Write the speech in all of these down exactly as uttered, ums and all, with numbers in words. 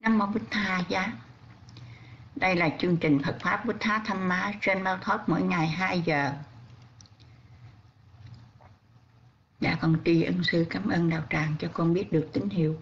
Nam Mô Bụt Tha Giá. Đây là chương trình Phật Pháp Bụt Tha Tham Má trên Mau Thoát mỗi ngày hai giờ. Dạ con tri ân sư, cảm ơn đạo tràng cho con biết được tín hiệu.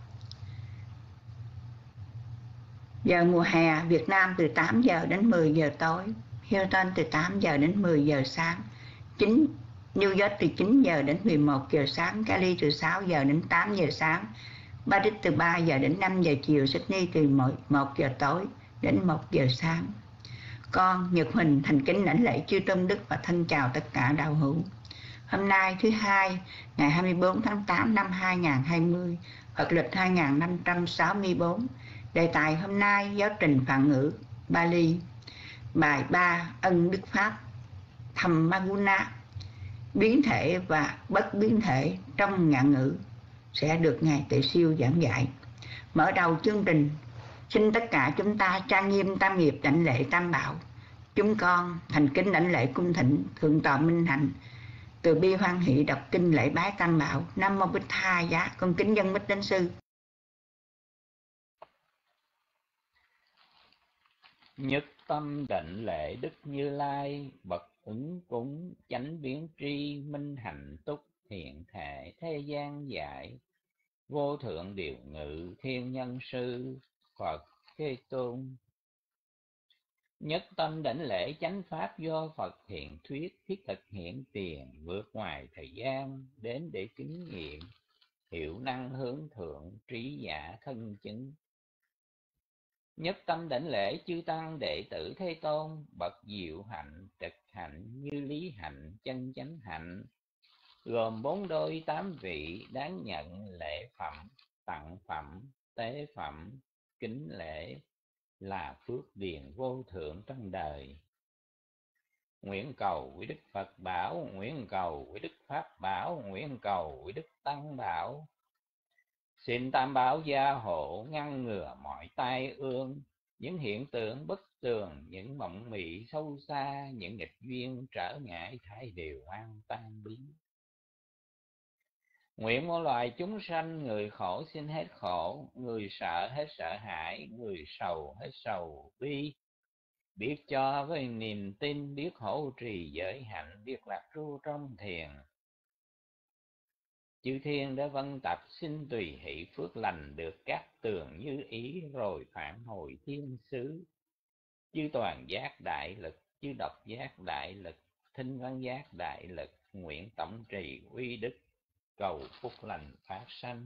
Giờ mùa hè Việt Nam từ tám giờ đến mười giờ tối, Houston từ tám giờ đến mười giờ sáng, chín New York từ chín giờ đến mười một giờ sáng, Cali từ sáu giờ đến tám giờ sáng, Paris từ ba giờ đến năm giờ chiều, Sydney từ một giờ tối đến một giờ sáng. Con Nhật Huỳnh thành kính lãnh lễ chư tôn đức và thân chào tất cả đạo hữu. Hôm nay thứ hai, ngày hai mươi bốn tháng tám năm hai nghìn không trăm hai mươi, Phật lịch hai nghìn năm trăm sáu mươi tư. Đề tài hôm nay giáo trình Phạn ngữ Bali, bài ba ân đức pháp Dhammaguna, biến thể và bất biến thể trong ngạn ngữ, sẽ được Ngài Tệ Siêu giảng dạy. Mở đầu chương trình, xin tất cả chúng ta trang nghiêm tam nghiệp đảnh lễ tam bảo. Chúng con thành kính đảnh lễ cung thỉnh Thượng tọa Minh Hạnh, từ bi hoan hỷ đọc kinh lễ bái tam bảo. Nam Mô Bụt Tha Giá. Con kính dân Bích Đến Sư. Nhất tâm đảnh lễ Đức Như Lai, bậc ứng cúng chánh biến tri, minh hạnh túc thiện thể thế gian dạy. Vô thượng điều ngự thiên nhân sư, Phật Thế Tôn. Nhất tâm đảnh lễ chánh pháp do Phật hiện thuyết, thiết thực hiện tiền, vượt ngoài thời gian đến để kinh nghiệm, hiệu năng hướng thượng, trí giả thân chứng. Nhất tâm đảnh lễ chư tăng đệ tử Thế Tôn, bậc diệu hạnh, trực hạnh, như lý hạnh, chân chánh hạnh, gồm bốn đôi tám vị, đáng nhận lễ phẩm, tặng phẩm, tế phẩm, kính lễ, là phước điền vô thượng trong đời. Nguyện cầu quý Đức Phật bảo, nguyện cầu quý Đức Pháp bảo, nguyện cầu quý Đức Tăng bảo. Xin tam bảo gia hộ, ngăn ngừa mọi tai ương, những hiện tượng bất tường, những mộng mị sâu xa, những nghịch duyên trở ngại thải đều an tan biến. Nguyện muôn loài chúng sanh, người khổ xin hết khổ, người sợ hết sợ hãi, người sầu hết sầu bi. Biết cho với niềm tin, biết hỗ trì giới hạnh, biết lạc ru trong thiền. Chư thiên đã vân tập, xin tùy hỷ phước lành, được các tường như ý, rồi phản hồi thiên xứ. Chư toàn giác đại lực, chư độc giác đại lực, thinh văn giác đại lực, nguyện tổng trì uy đức, cầu phúc lành phát sanh.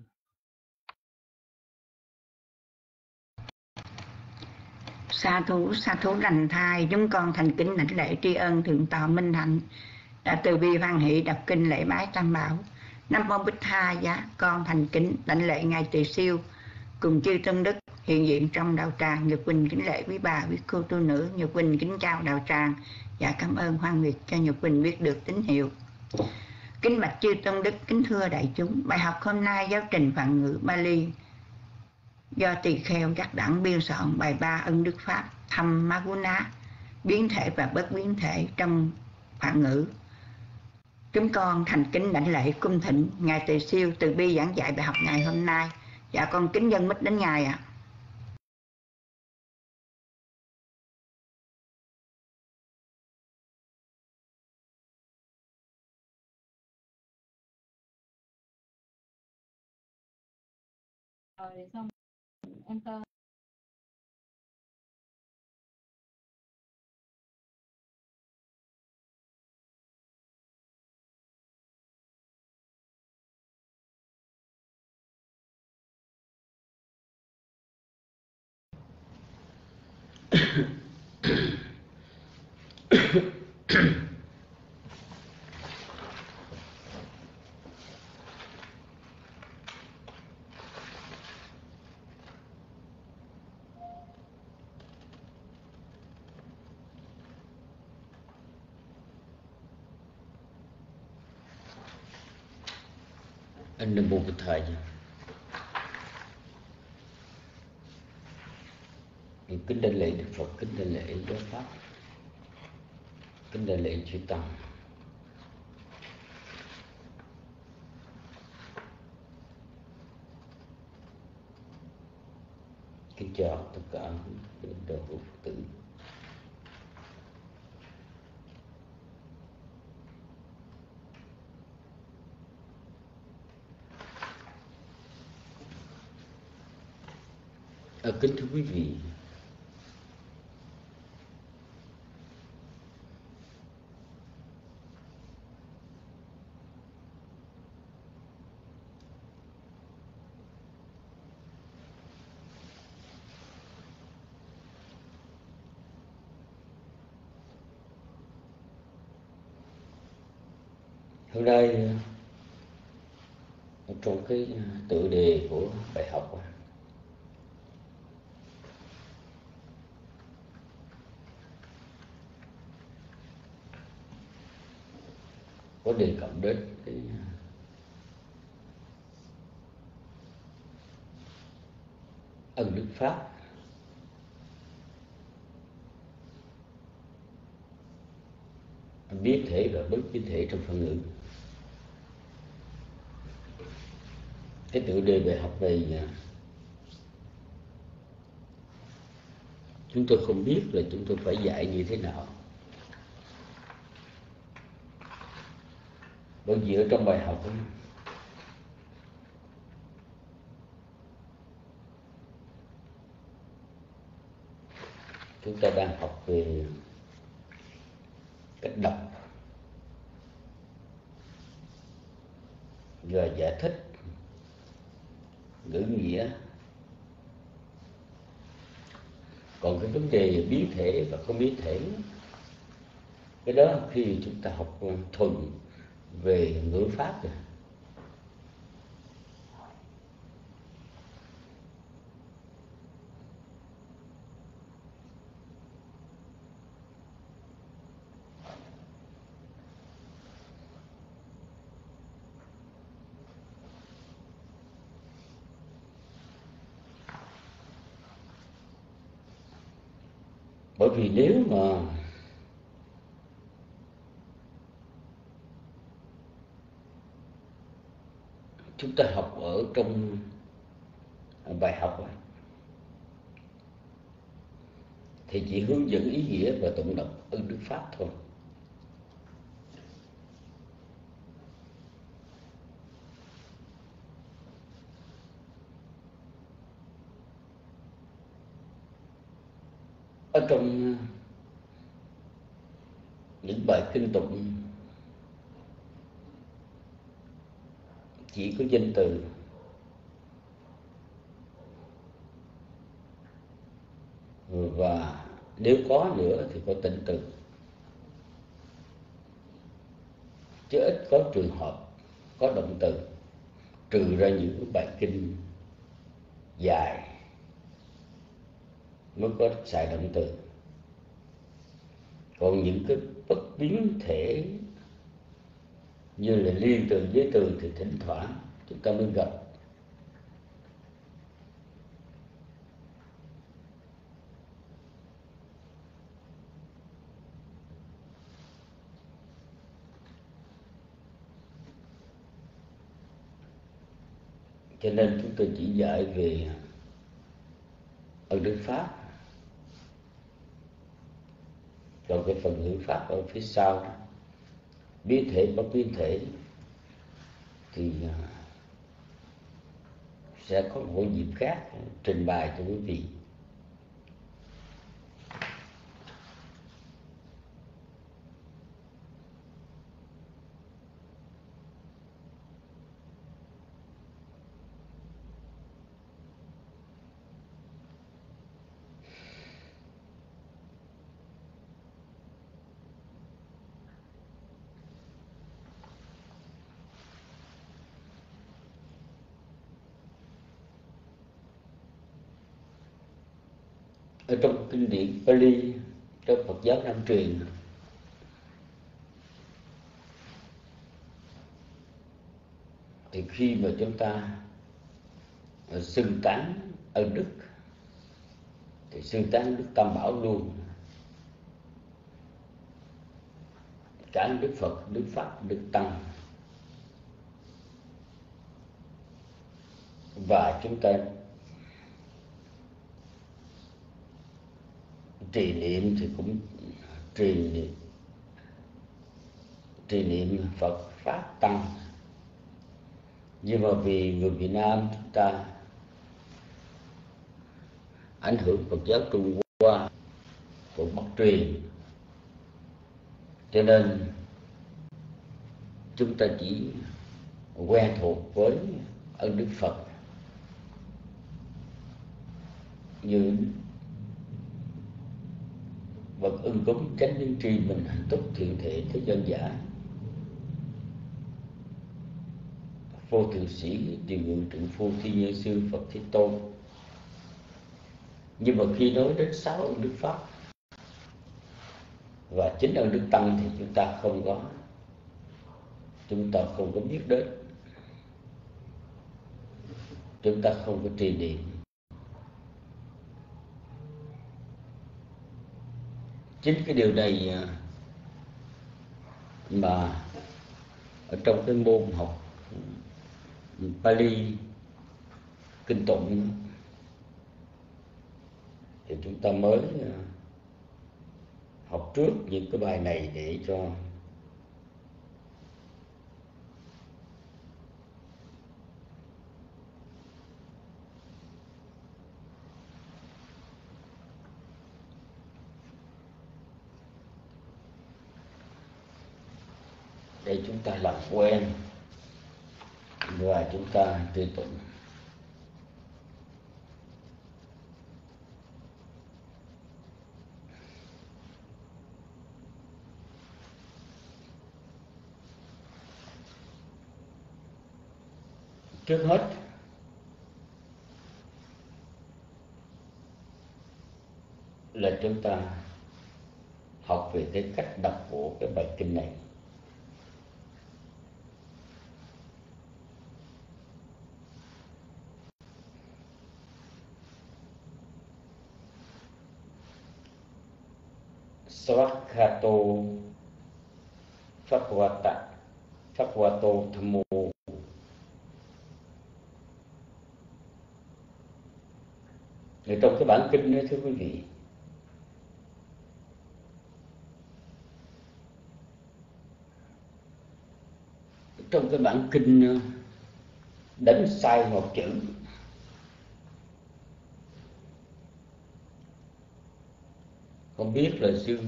Sa thú, sa thú lành thai, chúng con thành kính lãnh lễ tri ân Thượng tọa Minh Hạnh đã từ bi hoan hỷ đọc kinh lễ bái tam bảo. Nam Mô Bụt Tha Giá. Con thành kính lãnh lễ Ngài Tỳ Siêu cùng chư tôn đức hiện diện trong đạo tràng. Nhật Quỳnh kính lễ quý bà, quý cô tu nữ. Nhật Quỳnh kính chào đạo tràng và cảm ơn Hoan Nguyệt cho Nhật Quỳnh biết được tín hiệu. Kính bạch chư tôn đức, kính thưa đại chúng, bài học hôm nay giáo trình Phạn ngữ Bali do Tỳ Kheo Giác Đẳng biên soạn, bài ba ân đức pháp Dhammaguna, biến thể và bất biến thể trong Phạn ngữ. Chúng con thành kính lãnh lễ cung thỉnh Ngài Tỳ Siêu từ bi giảng dạy bài học ngày hôm nay. Dạ con kính dân mít đến Ngài ạ. À. Rồi xong em thơ. Nam Mô Bụt Tha Giá. Kính đảnh lễ Đức Phật, kính đảnh lễ giáo pháp, kính đảnh lễ chư tăng. cho tất cả đồ hữu Phật tử. À, kính thưa quý vị, hôm nay trong cái tựa đề của bài học có đề cập đến cái ân đức pháp, biết thể và bất biết thể trong phân ngữ. Cái tựa đề bài học này chúng tôi không biết là chúng tôi phải dạy như thế nào, bởi vì ở trong bài học chúng ta đang học về cách đọc và giải thích ngữ nghĩa. Còn cái vấn đề biết thể và không biết thể, cái đó khi chúng ta học thuần về ngữ pháp rồi. Bởi vì nếu mà chúng ta học ở trong bài học thì chỉ hướng dẫn ý nghĩa và tụng đọc ân đức pháp thôi. Ở trong những bài kinh tụng chỉ có danh từ, và nếu có nữa thì có tịnh từ, chứ ít có trường hợp có động từ, trừ ra những bài kinh dài mới có xài động từ. Còn những cái bất biến thể như là liên từ với từ thì thỉnh thoảng chúng ta mới gặp. Cho nên chúng tôi chỉ dạy về ân đức pháp, còn cái phần ngữ pháp ở phía sau đó, biến thể bất biến thể, thì sẽ có một dịp khác trình bày cho quý vị. Ở trong kinh điển Pali, trong Phật giáo Nam truyền, thì khi mà chúng ta xưng tán ân đức thì xưng tán Đức Tam Bảo luôn, cả Đức Phật, Đức Pháp, Đức Tăng. Và chúng ta trì niệm thì cũng trì niệm trì niệm Phật Pháp Tăng, nhưng mà vì người Việt Nam chúng ta ảnh hưởng Phật giáo Trung Hoa của Bắc truyền, cho nên chúng ta chỉ quen thuộc với ơn Đức Phật như bậc ưng cúng chánh biến tri mình hạnh túc thiện thể thế gian giả, vô thượng sĩ điều ngự trượng phu thiên nhân sư Phật Thế Tôn. Nhưng mà khi nói đến sáu ơn Đức Pháp và chính ơn Đức Tăng thì chúng ta không có chúng ta không có biết đến, chúng ta không có trì niệm. Chính cái điều này mà ở trong cái môn học Pali kinh tụng thì chúng ta mới học trước những cái bài này để cho để chúng ta làm quen và chúng ta trì tụng. Trước hết là chúng ta học về cái cách đọc của cái bài kinh này. Svakhato Phakvata Phakvato Thammo. Ở trong cái bản kinh đó thưa quý vị, trong cái bản kinh đánh sai một chữ, không biết là sư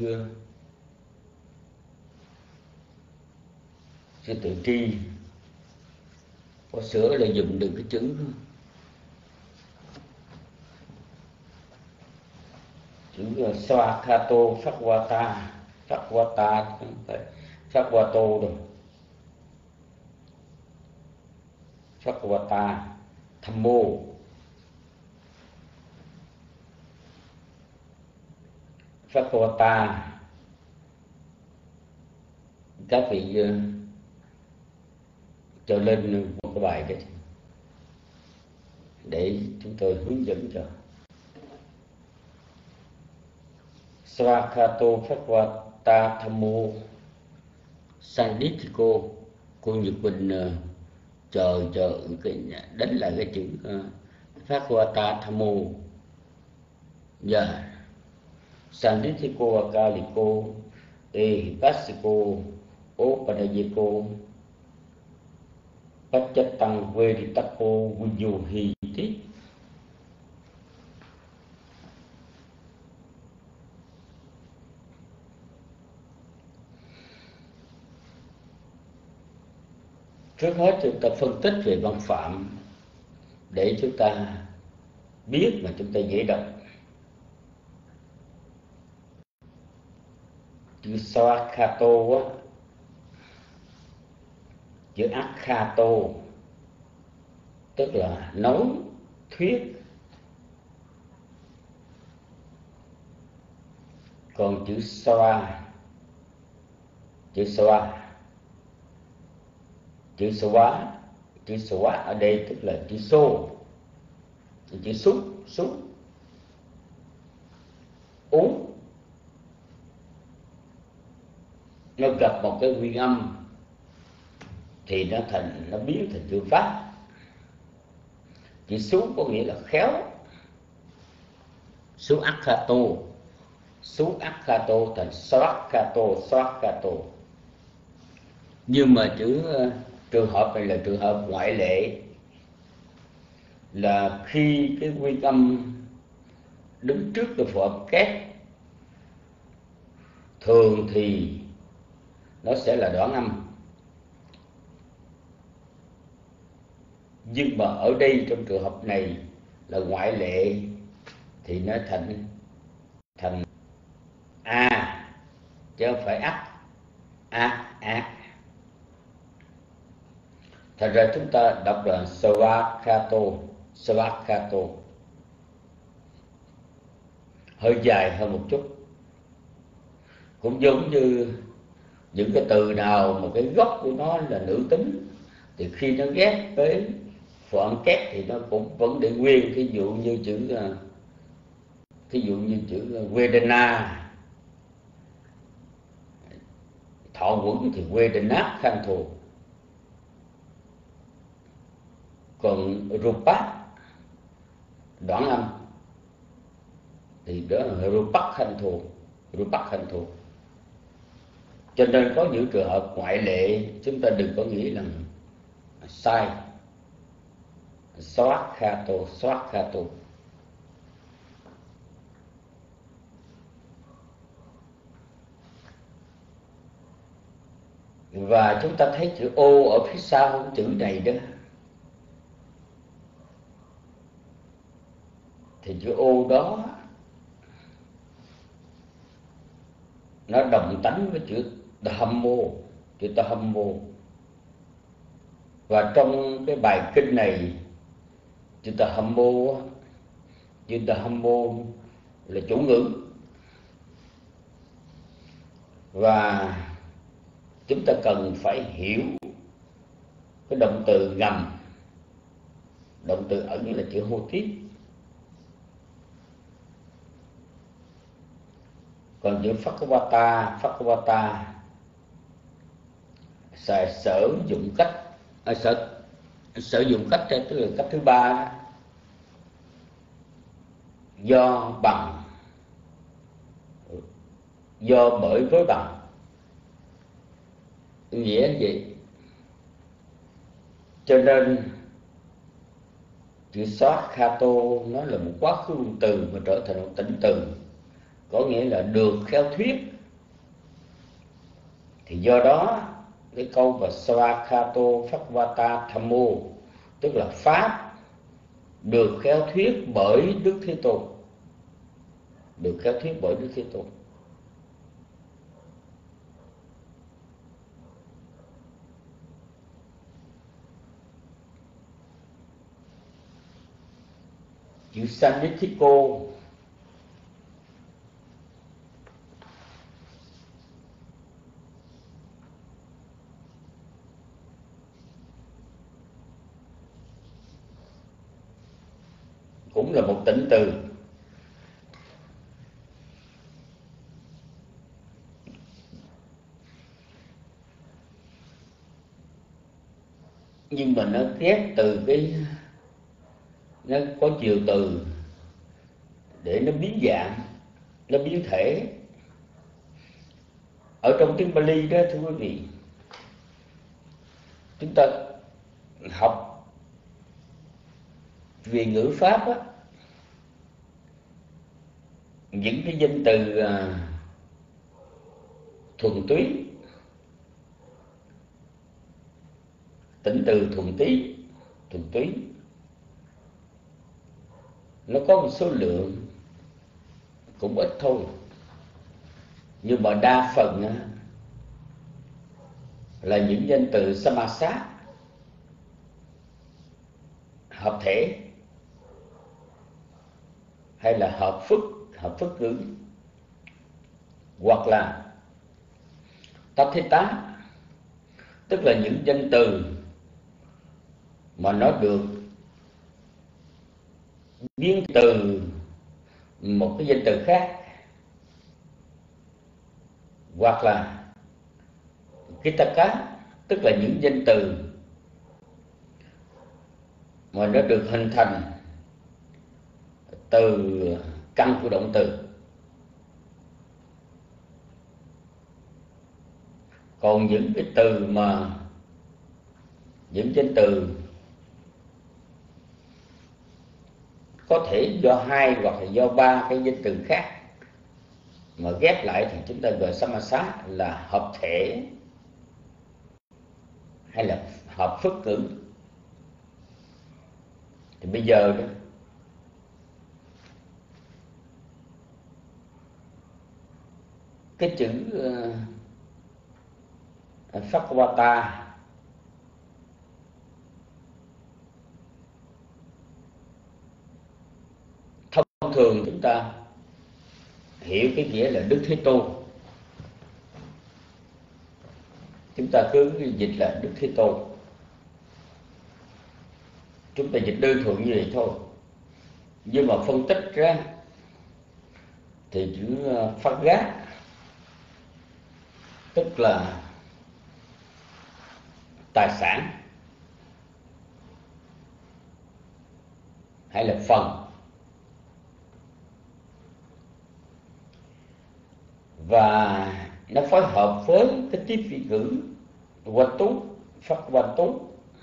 sư tự tri có sửa là dùng được cái chữ chữ Swakhato Phakvata Phakvata Phakvato rồi Phakvata Thammo. Phakvata các vị uh, cho lên một cái bài đấy để chúng tôi hướng dẫn cho. Svakhato Phakvata Thammo Sandithiko. Cô Nhật Bình uh, chờ chờ cái đánh lại cái chữ uh, Phakvata Thammo. Dạ yeah. Sandithiko Akaliko Ehipasiko Opadayiko Pachatang Veritako Vijyohiti. Trước hết chúng ta phân tích về văn phạm để chúng ta biết mà chúng ta dễ đọc. Chữ Swakhato á, chữ Akhato tức là nói, thuyết. Còn chữ Swa, chữ Swa, chữ Swa, chữ Swa ở đây tức là chữ xô, chữ xúc, xúc, uống. Nó gặp một cái nguyên âm thì nó thành nó biến thành chữ pháp. Chữ xú có nghĩa là khéo, xú Akhato Suakhato thành Swakhato, Swakhato. Nhưng mà chữ uh, trường hợp này là trường hợp ngoại lệ, là khi cái nguyên âm đứng trước cái phụ âm kép, thường thì nó sẽ là đoạn âm. Nhưng mà ở đây trong trường hợp này là ngoại lệ, thì nó thành thành a chứ không phải ắt. A a. Thành ra chúng ta đọc là Swakhato, Swakhato, hơi dài hơn một chút. Cũng giống như những cái từ nào mà cái gốc của nó là nữ tính, thì khi nó ghép với phụ âm kép thì nó cũng vẫn để nguyên. Thí dụ như chữ thí dụ như chữ Vedana, thọ quẩn thì Vedanat khanh thù. Còn Rupa đoạn âm thì đó là Rupak khanh thù, Rupak khanh thù. Cho nên có những trường hợp ngoại lệ chúng ta đừng có nghĩ là sai. Swakhato, Swakhato. Và chúng ta thấy chữ ô ở phía sau chữ này đó, thì chữ ô đó nó đồng tánh với chữ Dhammo, chữ Dhammo. Và trong cái bài kinh này, chữ Dhammo, chữ Dhammo là chủ ngữ. Và chúng ta cần phải hiểu cái động từ ngầm, động từ ẩn là chữ hô tiếp. Còn chữ Phakvata, Phakvata sẽ sử dụng cách à, sở, sử dụng cách tức là cách thứ ba, do bằng, do bởi với bằng. Nghĩa vậy. Cho nên chữ Swakhato nó là một quá khứ từ mà trở thành một tĩnh từ, có nghĩa là được khéo thuyết. Thì do đó cái câu và Swakhato Phakvata Thammo, tức là pháp được khéo thuyết bởi Đức Thế Tôn, được khéo thuyết bởi Đức Thế Tôn. Chữ Sanithiko cũng là một tĩnh từ. Nhưng mà nó ghép từ cái, nó có nhiều từ để nó biến dạng, nó biến thể. Ở trong tiếng Pali đó thưa quý vị, chúng ta học về ngữ pháp á, những cái danh từ à, thuần túy, tĩnh từ thuần tí, thuần túy, nó có một số lượng cũng ít thôi, nhưng mà đa phần á, là những danh từ samasa, hợp thể, hay là hợp phức, hợp phức ngữ, hoặc là tathita, tức là những danh từ mà nó được biến từ một cái danh từ khác, hoặc là kitaka, tức là những danh từ mà nó được hình thành từ căn của động từ. Còn những cái từ mà những danh từ có thể do hai hoặc là do ba cái danh từ khác mà ghép lại thì chúng ta gọi samasa là hợp thể hay là hợp phức ngữ. Thì bây giờ đó, cái chữ uh, Phakvata thông thường chúng ta hiểu cái nghĩa là Đức Thế Tôn, chúng ta cứ dịch là Đức Thế Tôn, chúng ta dịch đơn thuần như vậy thôi. Nhưng mà phân tích ra thì chữ Phát Gát tức là tài sản hay là phần, và nó phối hợp với cái tiếp vị ngữ Quan Tú, Phát Quan Tú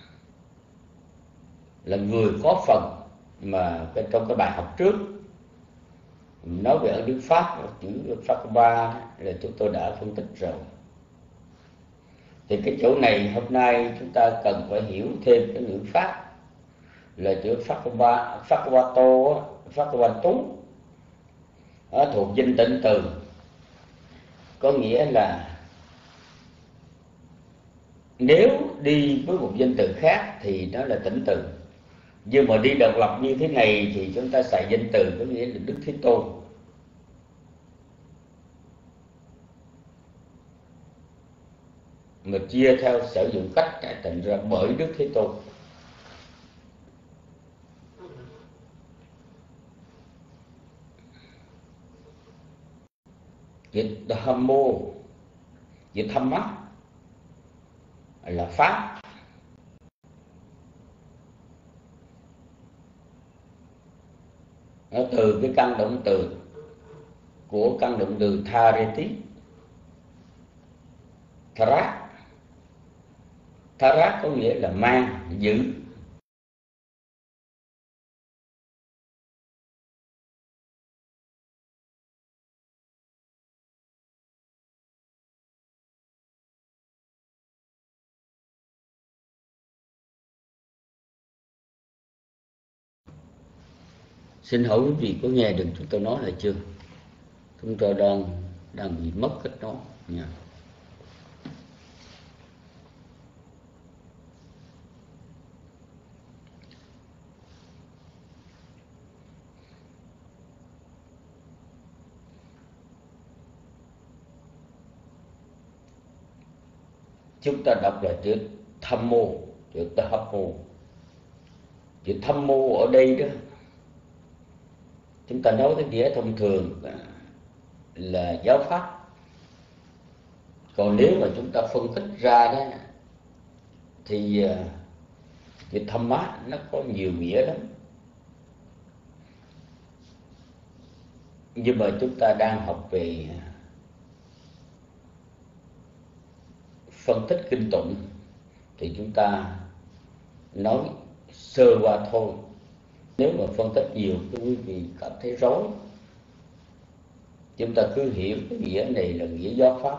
là người có phần, mà trong cái bài học trước nói về ấn Đức Pháp, chữ Pháp ba là chúng tôi đã phân tích rồi. Thì cái chỗ này hôm nay chúng ta cần phải hiểu thêm cái ngữ Pháp là chữ Pháp ba, Pháp ba tô, Pháp ba tú, thuộc danh tịnh từ, có nghĩa là nếu đi với một danh từ khác thì nó là tịnh từ, nhưng mà đi độc lập như thế này thì chúng ta xài danh từ có nghĩa là Đức Thế Tôn. Mà chia theo sử dụng cách thành ra bởi Đức Thế Tôn. Chữ Dhammo, chữ Dhamma là Pháp. Nó từ cái căn động từ của căn động từ Thareti, Tharat. Tharat có nghĩa là mang, giữ. Xin hỏi quý vị có nghe được chúng tôi nói là chưa? Chúng tôi đang đang bị mất kết nối nha. Chúng ta đọc là chữ Dhammo, chữ Dhammo. Chữ Dhammo ở đây đó, chúng ta nói cái nghĩa thông thường là giáo pháp. Còn nếu mà chúng ta phân tích ra đó thì chữ Dhamma nó có nhiều nghĩa lắm. Nhưng mà chúng ta đang học về phân tích kinh tụng thì chúng ta nói sơ qua thôi. Nếu mà phân tích nhiều thì quý vị cảm thấy rối. Chúng ta cứ hiểu cái nghĩa này là nghĩa giáo pháp.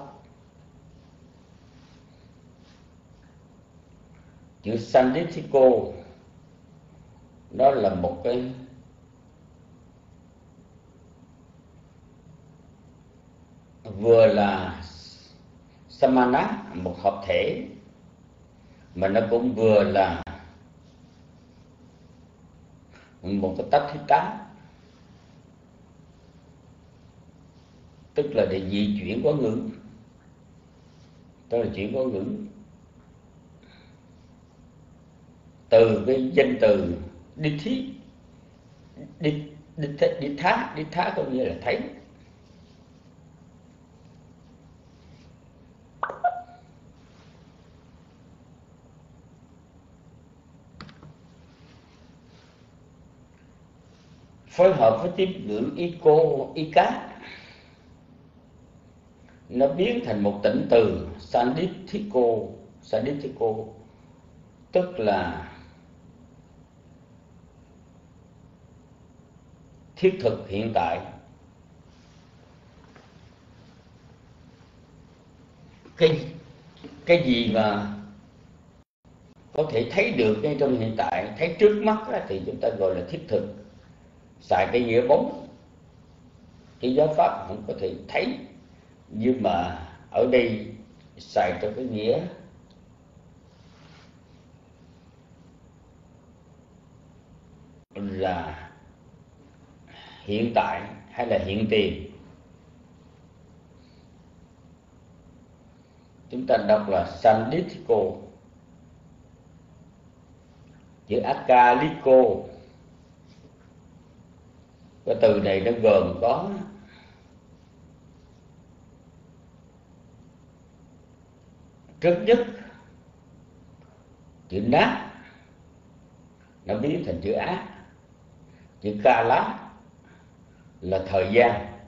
Chữ Sanditiko đó là một cái vừa là Samana, một hợp thể, mà nó cũng vừa là một cái tách thiết tá, tức là để di chuyển quá ngữ. Đó là chuyển quá ngữ từ cái danh từ đi thí, đi đi đi thá, đi thá có nghĩa là thấy. Phối hợp với tiếp ngữ Ico, Ika nó biến thành một tịnh từ Sandithiko. Sandithiko tức là thiết thực hiện tại. Cái cái gì mà có thể thấy được ngay trong hiện tại, thấy trước mắt đó, thì chúng ta gọi là thiết thực. Xài cái nghĩa bóng, cái giáo pháp không có thể thấy, nhưng mà ở đây xài cho cái nghĩa là hiện tại hay là hiện tiền. Chúng ta đọc là Sandithiko. Chữ Akaliko, cái từ này nó gồm có trước nhất chữ nát, nó biến thành chữ ác. Chữ Kala là thời gian,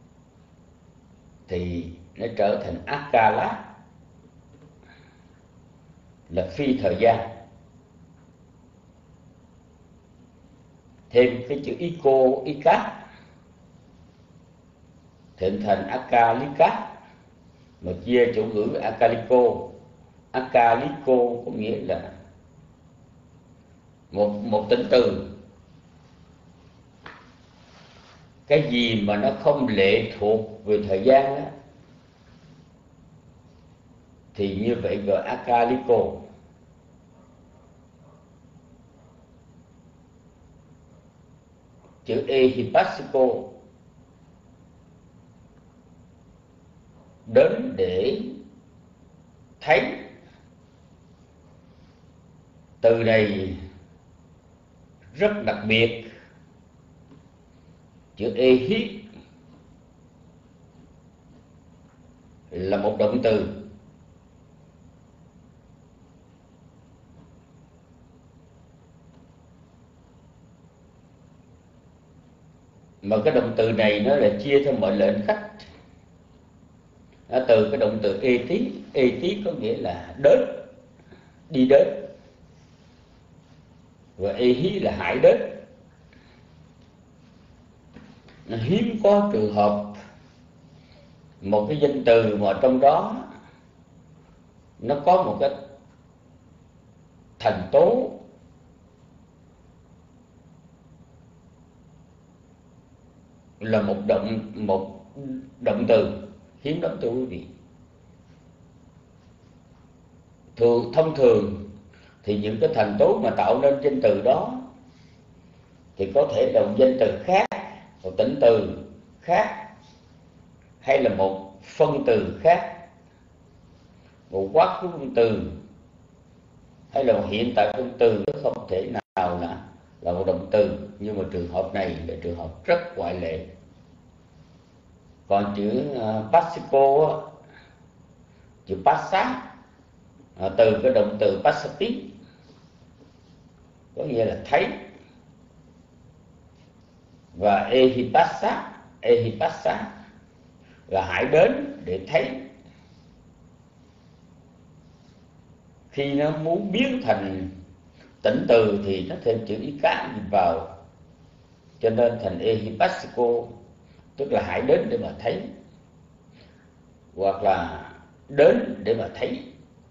thì nó trở thành Akala là phi thời gian. Thêm cái chữ Iko, Ika thì thành Akalika, mà chia chủ ngữ Akaliko. Akaliko có nghĩa là một một tính từ. Cái gì mà nó không lệ thuộc về thời gian đó, thì như vậy gọi Akaliko. Chữ Ehipassiko đến để thấy. Từ này rất đặc biệt. Chữ Ehi là một động từ, mà cái động từ này nó là chia theo mọi lệnh khách. Nó từ cái động từ ê tí. Ê tí có nghĩa là đến, đi đến, và ê hí là hãy đến. Nó hiếm có trường hợp một cái danh từ mà trong đó nó có một cái thành tố là một động một động từ. Hiếm lắm thưa quý vị. Thường thông thường thì những cái thành tố mà tạo nên danh từ đó thì có thể là một danh từ khác, một tính từ khác, hay là một phân từ khác, một quá khứ phân từ, hay là một hiện tại phân từ. Không thể nào là là một động từ. Nhưng mà trường hợp này là trường hợp rất ngoại lệ. Còn chữ uh, Passiko, chữ Passa, uh, từ cái động từ Passati, có nghĩa là thấy. Và Ehipassa, Ehipassa là hãy đến để thấy. Khi nó muốn biến thành tĩnh từ thì nó thêm chữ Ika vào, cho nên thành Ehipassiko, tức là hãy đến để mà thấy, hoặc là đến để mà thấy,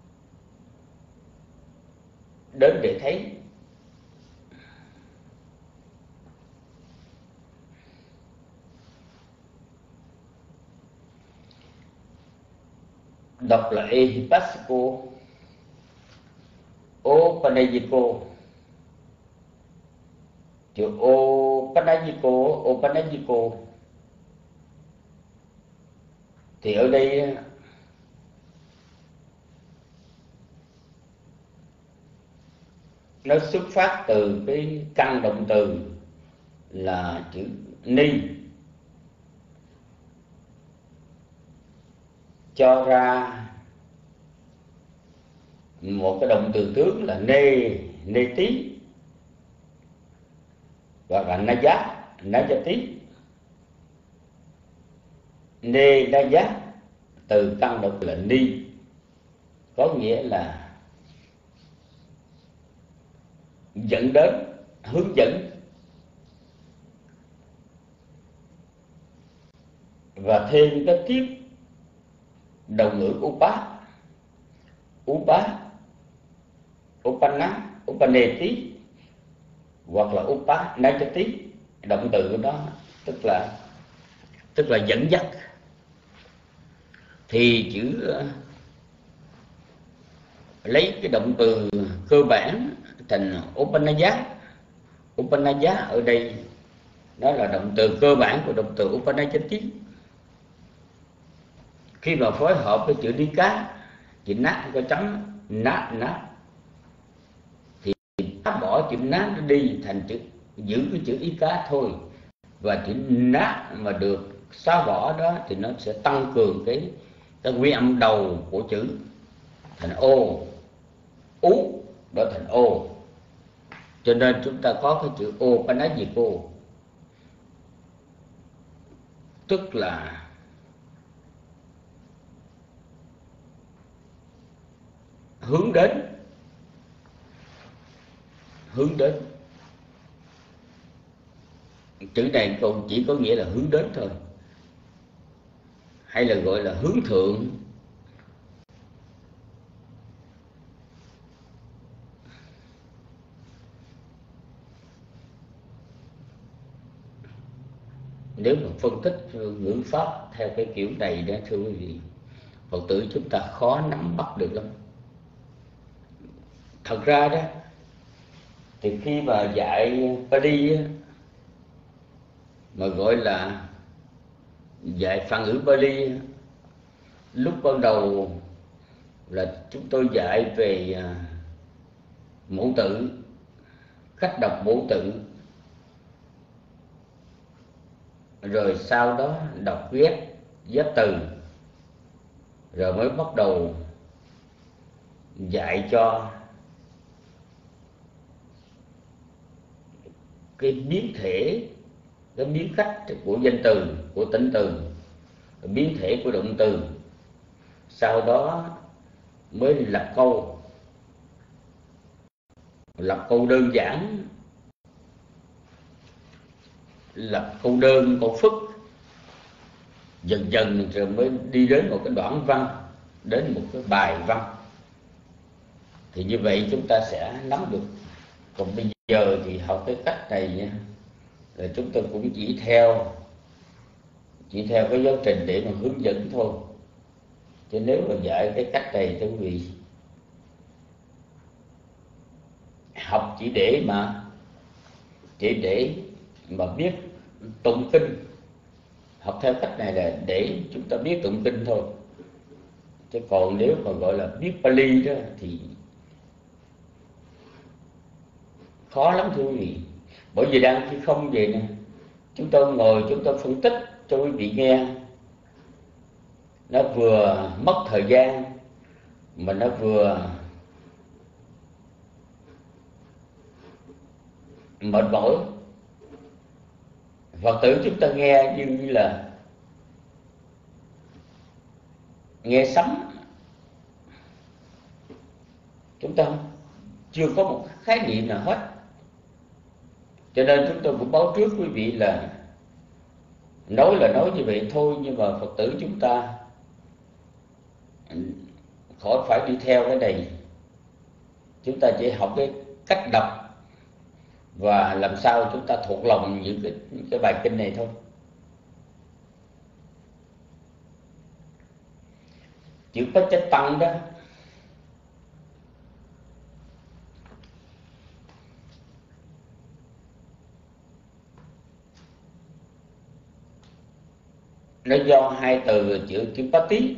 đến để thấy. Đọc là Ehipassiko, Opanayiko. Chữ Opanayiko, Opanayiko thì ở đây nó xuất phát từ cái căn động từ là chữ ni, cho ra một cái động từ tướng là nê, nê tí, hoặc là na giá, na giá tí. Nê na giá từ căn động là ni, có nghĩa là dẫn đến, hướng dẫn. Và thêm cái tiếp đồng ngữ upa, upa, upana, upaneti hoặc là upanachati, động từ của nó tức là tức là dẫn dắt. Thì chữ lấy cái động từ cơ bản thành upanaya. Upanaya ở đây nó là động từ cơ bản của động từ upanachati. Khi mà phối hợp với chữ đi cá, chữ nát có chấm, nát nát, thì ta bỏ chữ nát nó đi thành chữ, giữ cái chữ ý cá thôi. Và chữ nát mà được xóa bỏ đó thì nó sẽ tăng cường cái cái nguyên âm đầu của chữ thành ô, ú đó thành ô. Cho nên chúng ta có cái chữ ô panajiko, tức là hướng đến, hướng đến. Chữ này còn chỉ có nghĩa là hướng đến thôi, hay là gọi là hướng thượng. Nếu mà phân tích ngữ pháp theo cái kiểu này đó, thưa quý vị, Phật tử chúng ta khó nắm bắt được lắm. Thật ra đó, thì khi mà dạy Pali mà gọi là dạy Phạn ngữ Pali, lúc ban đầu là chúng tôi dạy về mẫu tự, cách đọc mẫu tự, rồi sau đó đọc ghép ghép từ, rồi mới bắt đầu dạy cho cái biến thể, cái biến cách của danh từ, của tính từ, biến thể của động từ. Sau đó mới lập câu, lập câu đơn giản, lập câu đơn, câu phức, dần dần rồi mới đi đến một cái đoạn văn, đến một cái bài văn. Thì như vậy chúng ta sẽ nắm được. Còn bây giờ thì học cái cách này nha, rồi chúng tôi cũng chỉ theo chỉ theo cái giáo trình để mà hướng dẫn thôi. Chứ nếu mà dạy cái cách này thì quý vị học chỉ để mà chỉ để mà biết tụng kinh, học theo cách này là để chúng ta biết tụng kinh thôi. Chứ còn nếu mà gọi là biết Pali đó thì khó lắm thưa quý vị. Bởi vì đang khi không vậy nè, chúng tôi ngồi chúng tôi phân tích cho quý vị nghe, nó vừa mất thời gian mà nó vừa mệt mỏi. Phật tử chúng ta nghe như là nghe sấm, chúng ta chưa có một khái niệm nào hết. Cho nên chúng tôi cũng báo trước quý vị là nói là nói như vậy thôi, nhưng mà Phật tử chúng ta khỏi phải đi theo cái này. Chúng ta chỉ học cái cách đọc và làm sao chúng ta thuộc lòng những cái, những cái bài kinh này thôi. Chữ Pachatan đó nó do hai từ chữ chữ Pati,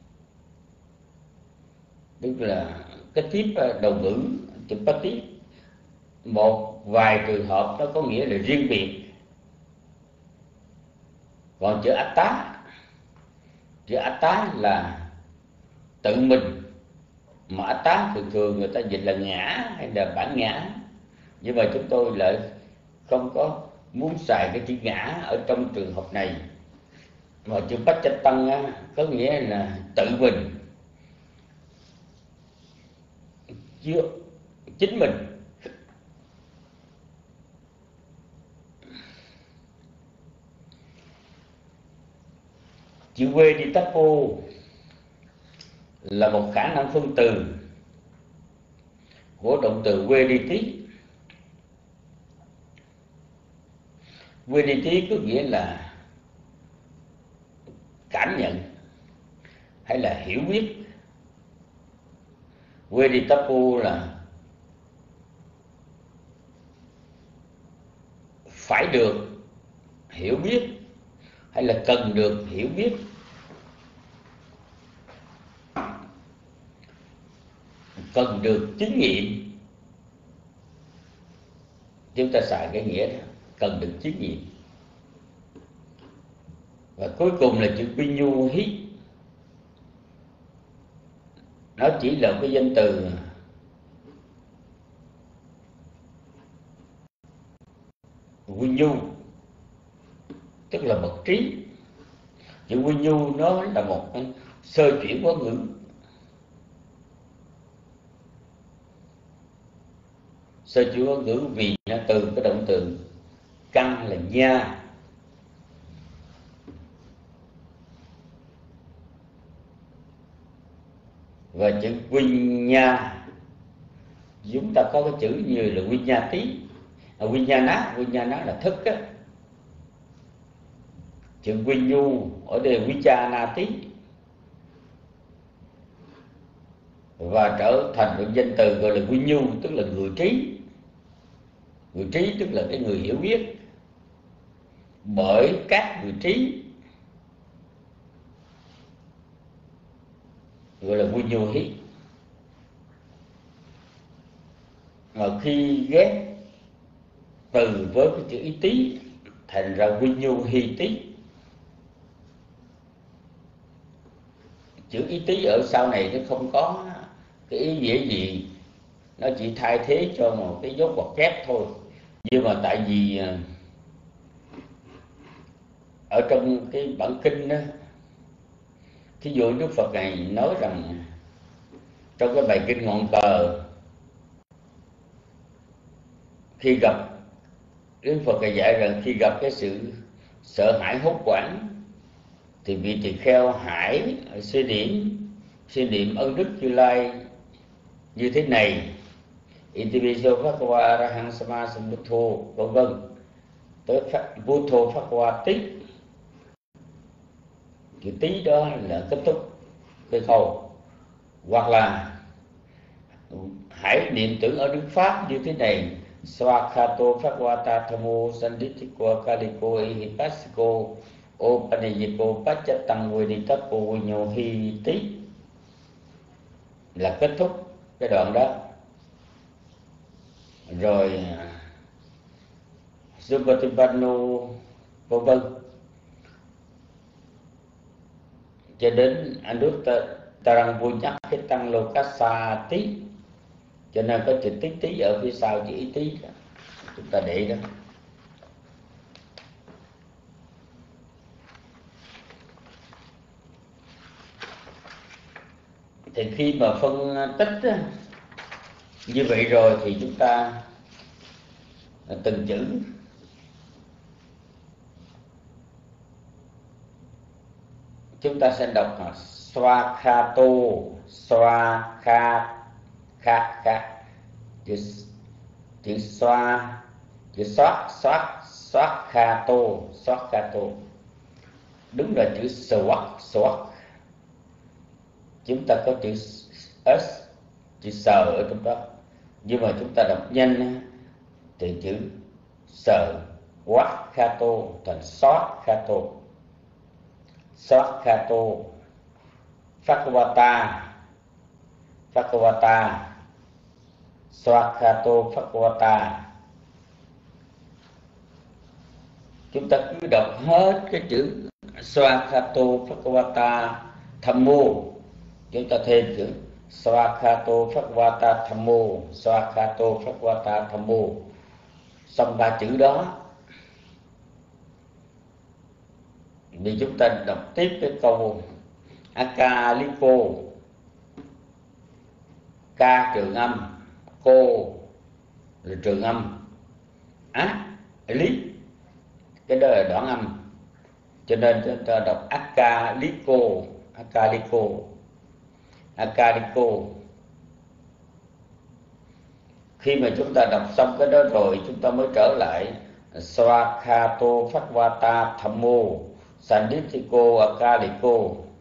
tức là cái tiếp đầu ngữ chữ Pati. Một vài trường hợp nó có nghĩa là riêng biệt. Còn chữ Atta, chữ Atta là tự mình, mà Atta thường thường người ta dịch là ngã hay là bản ngã. Nhưng mà chúng tôi lại không có muốn xài cái chữ ngã ở trong trường hợp này. Mà chữ Pachatan á, có nghĩa là tự mình, chưa chính mình. Chữ Veditapo là một khả năng phân từ của động từ Vediti. Vediti có nghĩa là cảm nhận hay là hiểu biết. Veditapo là phải được hiểu biết hay là cần được hiểu biết. Cần được chứng nghiệm. Chúng ta xài cái nghĩa đó, cần được chứng nghiệm. Và cuối cùng là chữ Vinyu-hít. Nó chỉ là cái danh từ Vinyu, tức là bậc trí. Chữ Vinyu nó là một cái sơ chuyển ngôn ngữ. Sơ chuyển ngôn ngữ vì nó từ cái động từ căn là nha. Và chữ Vinya, chúng ta có cái chữ như là Vinyati, Vinyana, Vinyana là thức á. Chữ Vinyu ở đây là Vichanati, và trở thành một danh từ gọi là Vinyu, tức là người trí. Người trí tức là cái người hiểu biết bởi các người trí, gọi là Vinyu-hít. Mà khi ghép từ với cái chữ ý tí thành ra Vinyu-hít. Chữ ý tí ở sau này nó không có cái ý nghĩa gì, nó chỉ thay thế cho một cái dấu ngoặc kép thôi. Nhưng mà tại vì ở trong cái bản kinh đó, thí dụ Đức Phật này nói rằng trong cái bài kinh Ngọn Cờ, khi gặp Đức Phật này dạy rằng khi gặp cái sự sợ hãi hốt hoảng thì vị tỳ kheo hãy suy điểm suy niệm ân đức Như Lai như thế này: Itiviso Phakwa Arahang Sama Sambuddho, vân vân, tới Buddho Phakwa Tí. Chữ tí đó là kết thúc cái câu. Hoặc là hãy niệm tưởng ở Đức Pháp như thế này: Swakhato Phakwata Thamo Sanditiko Kaliko Ehipasiko Opanayiko Pachatang Veditapo Vinyo-hít, là kết thúc cái đoạn đó. Rồi Subhatipano vân vân cho đến anh Đức Tarang Punyak cái tăng Lokasa tí. Cho nên có chữ tí tí ở phía sau chữ ý tí đó, chúng ta để đó. Thì khi mà phân tích á, như vậy rồi thì chúng ta từng chữ chúng ta sẽ đọc là Swakhato, Swakha, kha kha, chữ chữ xoa, chữ xoát, xoát, Swakhato, Swakhato. Đúng là chữ swak, swak. Chúng ta có chữ s, chữ sờ ở trong đó, nhưng mà chúng ta đọc nhanh thì chữ sờ quát khato thành sót khato, sót khato. Phakvata, Phakvata, Swakhato Phakvata. Chúng ta cứ đọc hết cái chữ Swakhato Phakvata Thammo, chúng ta thêm chữ Swakhato Phakvata Thammo, Swakhato Phakvata Thammo. Xong ba chữ đó Vì chúng ta đọc tiếp cái câu Akaliko, ca trường âm, cô là trường âm, á lý cái đó là đoạn âm, cho nên chúng ta đọc Akaliko, Akaliko, Akaliko. Khi mà chúng ta đọc xong cái đó rồi, chúng ta mới trở lại Swakato Phakvata Thammo Sanditthiko Akaliko.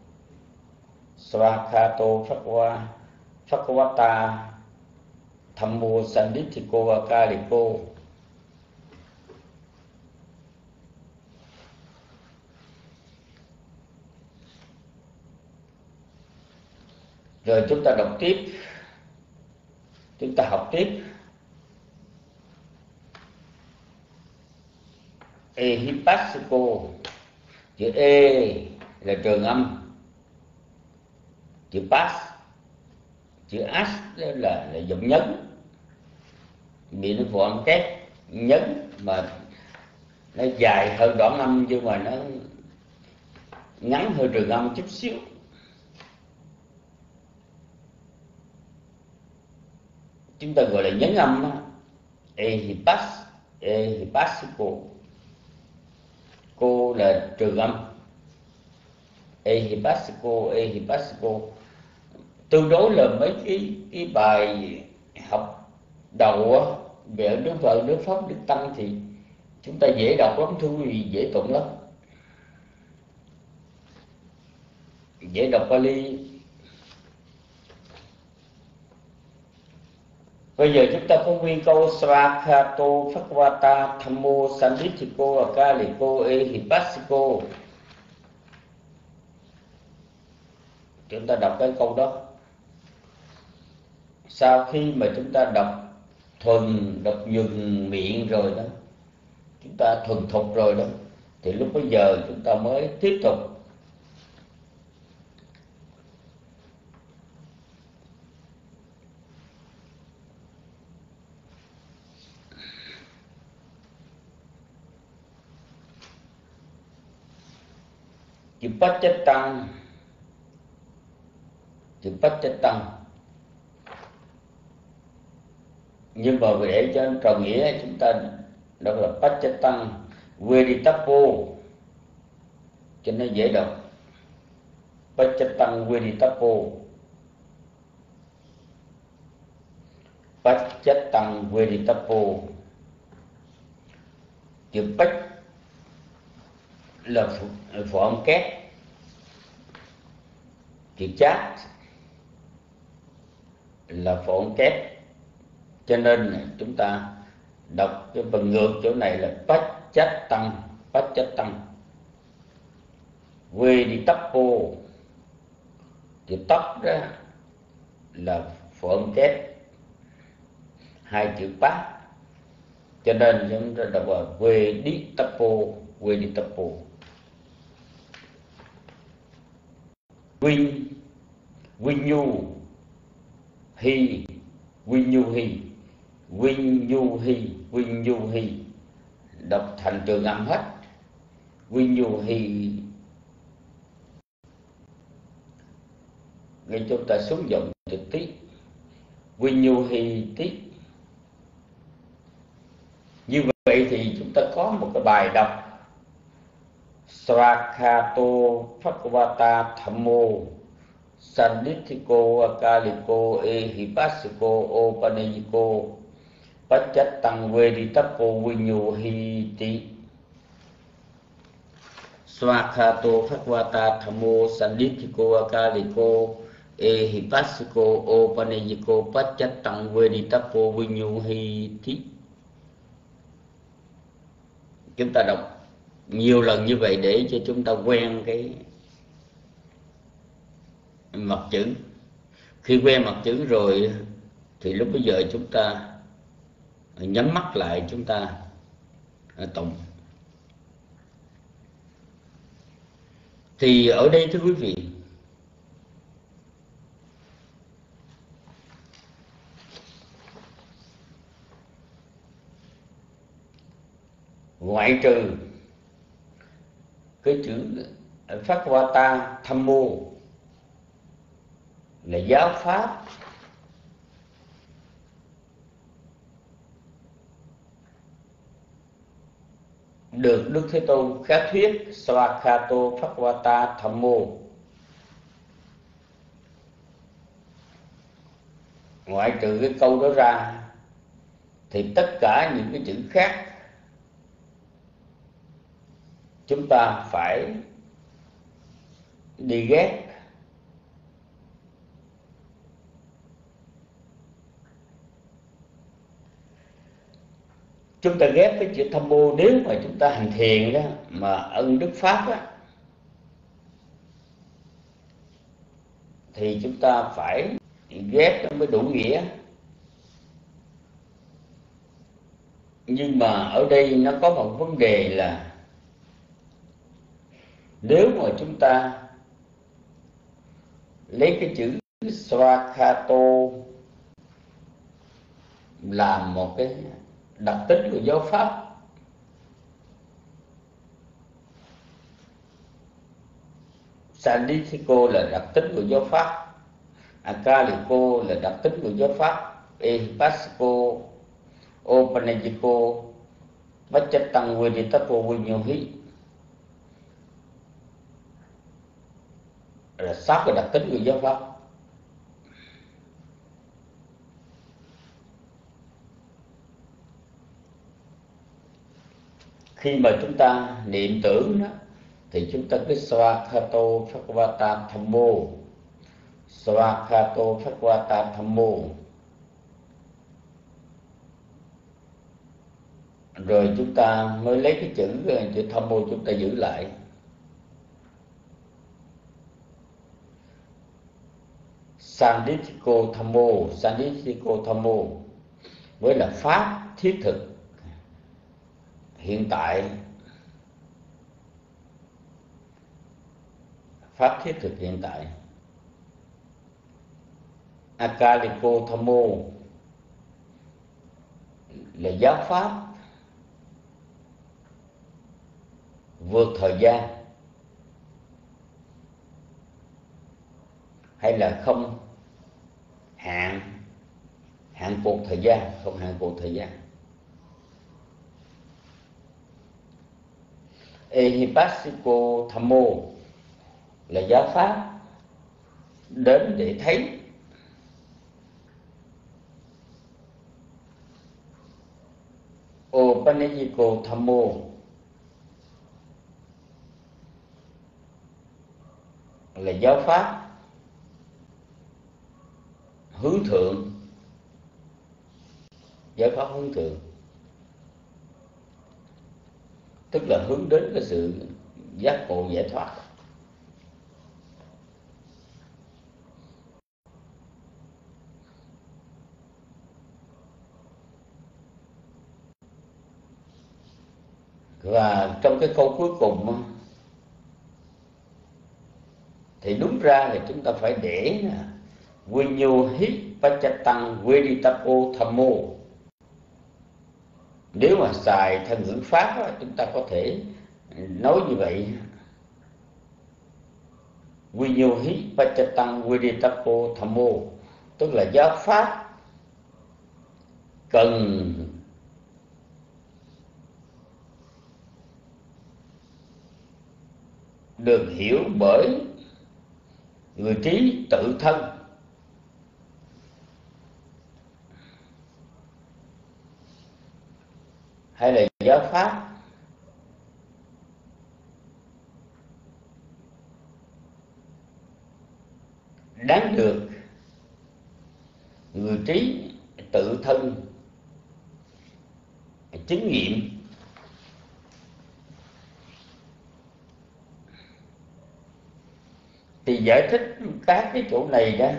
Swakato Phakvata Thammo Sanditthiko Akaliko. Rồi chúng ta đọc tiếp, chúng ta học tiếp. Ehipassiko, chữ E là trường âm, chữ Pass, chữ As là, là giọng nhấn, bị nó phụ âm kép nhấn mà nó dài hơn đoạn âm nhưng mà nó ngắn hơn trường âm chút xíu. Chúng ta gọi là nhấn âm. Ehipass, Ehipassiko, cô là trường âm. Ehipassiko, Ehipassiko. Tương đối là mấy cái cái bài học đầu á về Đức Phật, Đức Pháp, Đức Tăng thì chúng ta dễ đọc lắm, thưa quý vị, dễ tụng lắm, dễ đọc Pali. Bây giờ chúng ta có nguyên câu Swakato Phakvata Thammo Sanditthiko Akaliko Ehipassiko. Chúng ta đọc cái câu đó. Sau khi mà chúng ta đọc thuần, đọc nhuần miệng rồi đó, chúng ta thuần thục rồi đó, thì lúc bây giờ chúng ta mới tiếp tục chữ Pacchattam, chữ Pacchattam. Nhưng mà để cho tròn nghĩa chúng ta đọc là Pacchattam Veditapo cho nó dễ đọc. Pacchattam Veditapo, Pacchattam Veditapo. Chữ Pach là phụ âm kép, chữ Chat là phụ âm kép, cho nên chúng ta đọc cái phần ngược chỗ này là Pacchattam, Pacchattam Veditapo. Chữ tóc đó là phụ âm kép, hai chữ Pát, cho nên chúng ta đọc là Veditapo, Veditapo. Vinh, Vinh Nhu Hi, Vinh Nhu Hi, Vinh Nhu Hi, Vinh Nhu Hi, đọc thành trường âm hết. Vinh Nhu Hi. Ngay chúng ta xuống giọng từ tí, Vinh Nhu Hi tí. Như vậy thì chúng ta có một cái bài đọc Swakato Phakvata Thammo Sanditthiko Akaliko Ehipassiko Opanayiko Pacchattam Veditapo Vinyu Hiti. Swakato Phakvata Thammo Sanditthiko Akaliko Ehipassiko Opanayiko Pacchattam Veditapo Vinyu Hiti. Chúng ta đọc nhiều lần như vậy để cho chúng ta quen cái mặt chữ. Khi quen mặt chữ rồi thì lúc bây giờ chúng ta nhắm mắt lại, chúng ta tụng. Thì ở đây thưa quý vị, ngoại trừ cái chữ Bhagavata Thammo là giáo pháp, được Đức Thế Tôn khá thuyết Svakhato Bhagavata Thammo. Ngoại trừ cái câu đó ra thì tất cả những cái chữ khác chúng ta phải đi ghét. Chúng ta ghét cái chữ Thammo nếu mà chúng ta hành thiền đó mà ân đức pháp đó, thì chúng ta phải ghét nó mới đủ nghĩa. Nhưng mà ở đây nó có một vấn đề là nếu mà chúng ta lấy cái chữ Svakhato làm một cái đặc tính của giáo pháp, Sanditthiko là đặc tính của giáo pháp, Akaliko là đặc tính của giáo pháp, Ehipassiko, Opanajiko, Vajjatang Veditapo Vinyohi là sáu cái đặc tính của giáo pháp. Khi mà chúng ta niệm tưởng đó, thì chúng ta cứ Svakhato Bhagavata Thammo, Svakhato Bhagavata Thammo, rồi chúng ta mới lấy cái chữ chữ Thammo chúng ta giữ lại. Sanditthiko Thammo, Sanditthiko Thammo với là pháp thiết thực hiện tại, pháp thiết thực hiện tại. Akaliko Thammo là giáo pháp vượt thời gian, hay là không hạn hạn cuộc thời gian, không hạn cuộc thời gian. Ehipassiko Thammo là giáo pháp đến để thấy. Opanajiko Thammo là giáo pháp hướng thượng, giáo pháp hướng thượng tức là hướng đến cái sự giác ngộ giải thoát. Và trong cái câu cuối cùng thì đúng ra là chúng ta phải để Vinyohi Vajjatang Veditapo Thammo. Nếu mà xài theo ngữ pháp chúng ta có thể nói như vậy: Vinyohi Vajjatang Veditapo Thammo, tức là giáo pháp cần được hiểu bởi người trí tự thân, hay là giáo pháp đáng được người trí tự thân chứng nghiệm. Thì giải thích các cái chỗ này đó,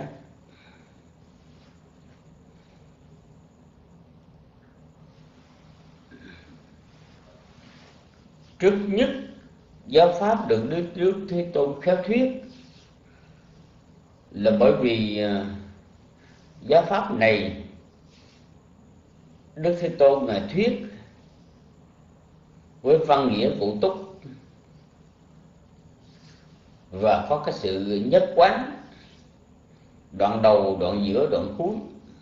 trước nhất giáo pháp được Đức Đức Thế Tôn khéo thuyết là bởi vì giáo pháp này Đức Thế Tôn là thuyết với văn nghĩa cụ túc, và có cái sự nhất quán, đoạn đầu, đoạn giữa, đoạn cuối,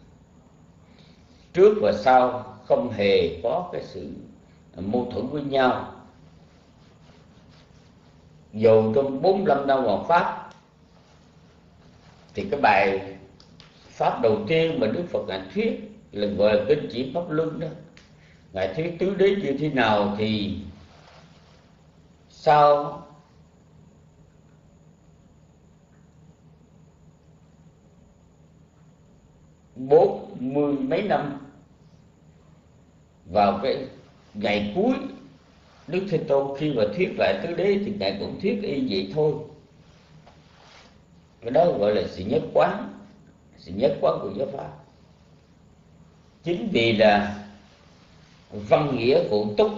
trước và sau, không hề có cái sự mâu thuẫn với nhau. Dù trong bốn mươi lăm năm hoàng pháp thì cái bài pháp đầu tiên mà Đức Phật Ngài thuyết là gọi là kinh chỉ pháp luân đó. Ngài thuyết tứ đế như thế nào thì sau bốn mươi mấy năm, vào cái ngày cuối, Đức Thế Tôn khi mà thuyết lại tứ đế thì Ngài cũng thuyết y vậy thôi. Cái đó gọi là sự nhất quán, sự nhất quán của giáo pháp. Chính vì là văn nghĩa phụ túc,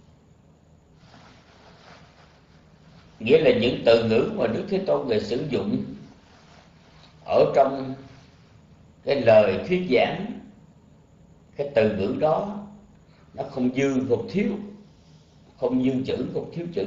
nghĩa là những từ ngữ mà Đức Thế Tôn Ngài sử dụng ở trong cái lời thuyết giảng, cái từ ngữ đó nó không dư không thiếu, không dư chữ không thiếu chữ.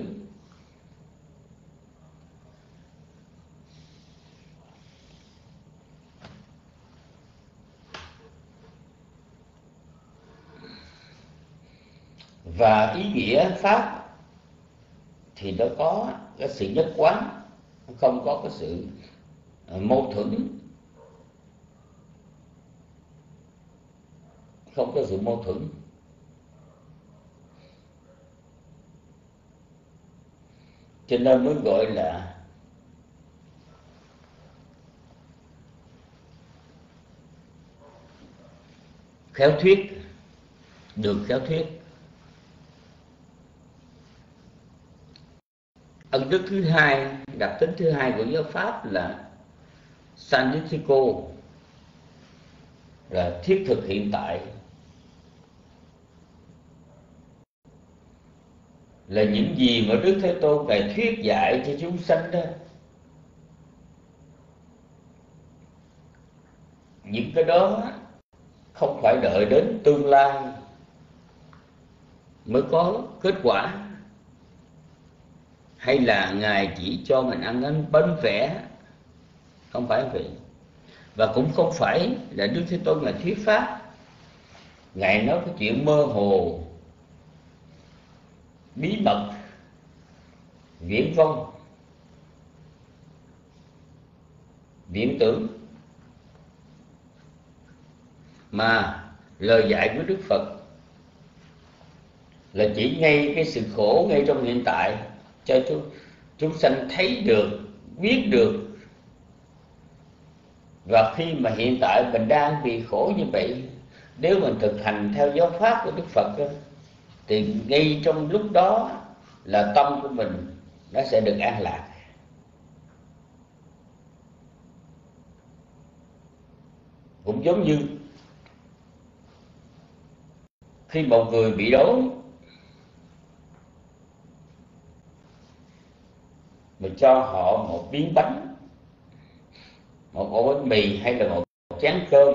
Và ý nghĩa pháp thì nó có cái sự nhất quán, không có cái sự mâu thuẫn, không có sự mâu thuẫn. Cho nên mới gọi là khéo thuyết, được khéo thuyết. Ân đức thứ hai, đặc tính thứ hai của giáo pháp là Sannitthiko, là thiết thực hiện tại, là những gì mà Đức Thế Tôn Ngài thuyết dạy cho chúng sanh đó. Những cái đó không phải đợi đến tương lai mới có kết quả, hay là Ngài chỉ cho mình ăn năn bánh vẽ, không phải vậy. Và cũng không phải là Đức Thế Tôn Ngài thuyết pháp, Ngài nói cái chuyện mơ hồ, bí mật, viễn vông, viễn tưởng, mà lời dạy của Đức Phật là chỉ ngay cái sự khổ ngay trong hiện tại cho chúng, chúng sanh thấy được, biết được. Và khi mà hiện tại mình đang bị khổ như vậy, nếu mình thực hành theo giáo pháp của Đức Phật thì ngay trong lúc đó là tâm của mình nó sẽ được an lạc. Cũng giống như khi một người bị đói, mình cho họ một miếng bánh, một ổ bánh mì hay là một chén cơm,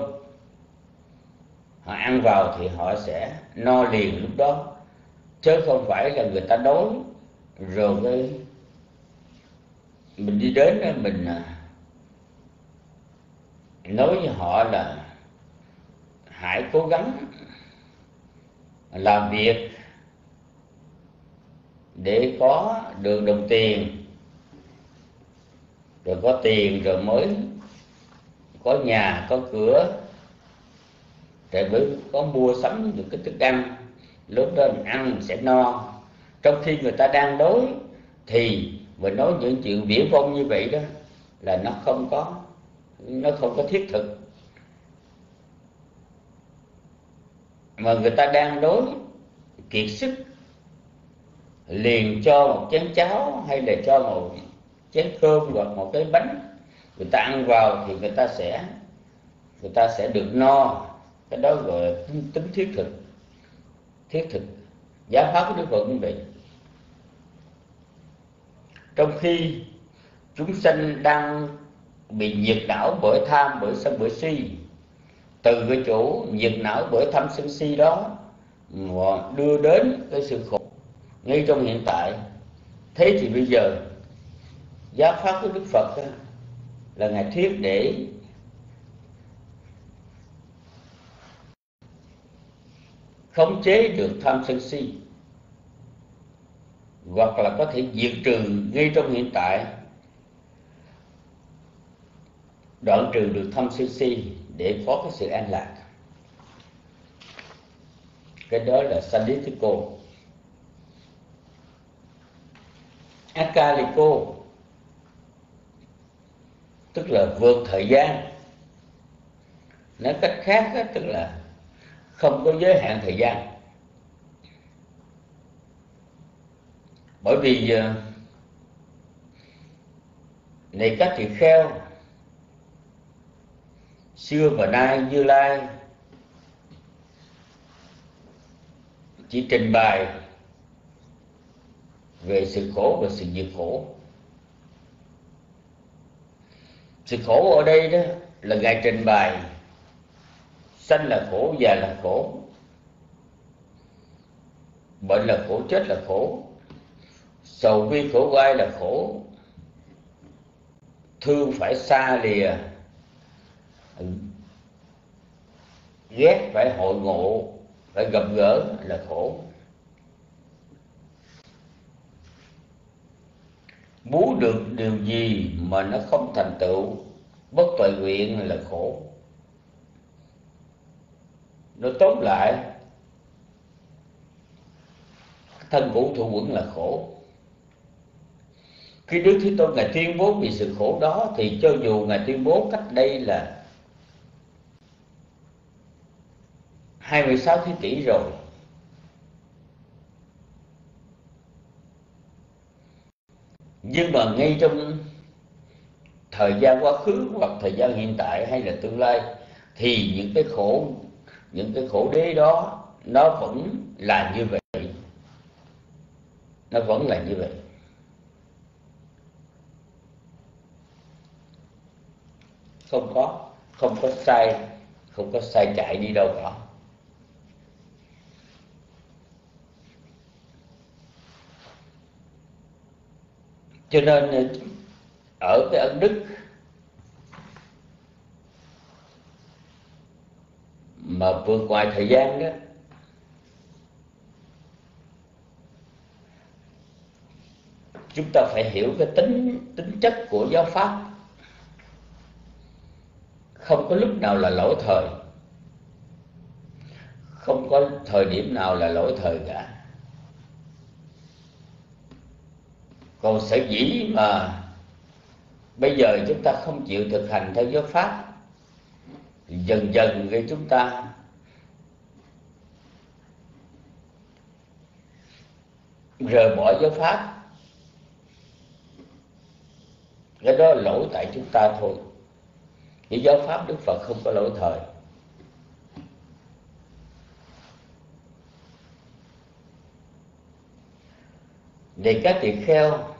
họ ăn vào thì họ sẽ no liền lúc đó, chứ không phải là người ta đói rồi cái mình đi đến mình nói với họ là hãy cố gắng làm việc để có được đồng tiền, rồi có tiền rồi mới có nhà, có cửa, rồi mới có mua sắm được cái thức ăn. Lúc đó mình ăn mình sẽ no. Trong khi người ta đang đói thì mình nói những chuyện viển vông như vậy đó là nó không có, nó không có thiết thực. Mà người ta đang đói kiệt sức, liền cho một chén cháo hay là cho một chén cơm hoặc một cái bánh, người ta ăn vào thì người ta sẽ người ta sẽ được no. Cái đó gọi là tính, tính thiết thực. Thiết thực giáo pháp của Đức Phật như vậy. Trong khi chúng sanh đang bị nhiệt não bởi tham, bởi sân, bởi si, từ cái chỗ nhiệt não bởi tham sân si đó mà đưa đến cái sự khổ ngay trong hiện tại. Thế thì bây giờ giáo pháp của Đức Phật đó, là Ngài thuyết để khống chế được tham sân si, hoặc là có thể diệt trừ ngay trong hiện tại, đoạn trừ được tham sân si để có cái sự an lạc. Cái đó là Sanditiko. Akaliko tức là vượt thời gian. Nói cách khác đó, tức là không có giới hạn thời gian. Bởi vì này các tỳ kheo, xưa và nay Như Lai chỉ trình bày về sự khổ và sự diệt khổ. Sự khổ ở đây đó là Ngài trình bày sanh là khổ, già là khổ, bệnh là khổ, chết là khổ, sầu bi khổ gai là khổ, thương phải xa lìa, ghét phải hội ngộ, phải gặp gỡ là khổ. Muốn được điều gì mà nó không thành tựu, bất tuệ nguyện là khổ. Nó tóm lại, thân cũ thụ quẩn là khổ. Khi Đức Thế Tôn Ngài tuyên bố vì sự khổ đó, thì cho dù Ngài tuyên bố cách đây là hai mươi sáu thế kỷ rồi, nhưng mà ngay trong thời gian quá khứ hoặc thời gian hiện tại hay là tương lai, thì những cái khổ, những cái khổ đế đó nó vẫn là như vậy. Nó vẫn là như vậy. Không có, không có sai, không có sai chạy đi đâu cả. Cho nên ở cái ân đức mà vượt ngoài thời gian đó, chúng ta phải hiểu cái tính tính chất của giáo pháp. Không có lúc nào là lỗi thời, không có thời điểm nào là lỗi thời cả. Còn sở dĩ mà bây giờ chúng ta không chịu thực hành theo giáo pháp, dần dần cái chúng ta rời bỏ giáo pháp, cái đó là lỗi tại chúng ta thôi. Cái giáo pháp Đức Phật không có lỗi thời. Để các tỳ kheo,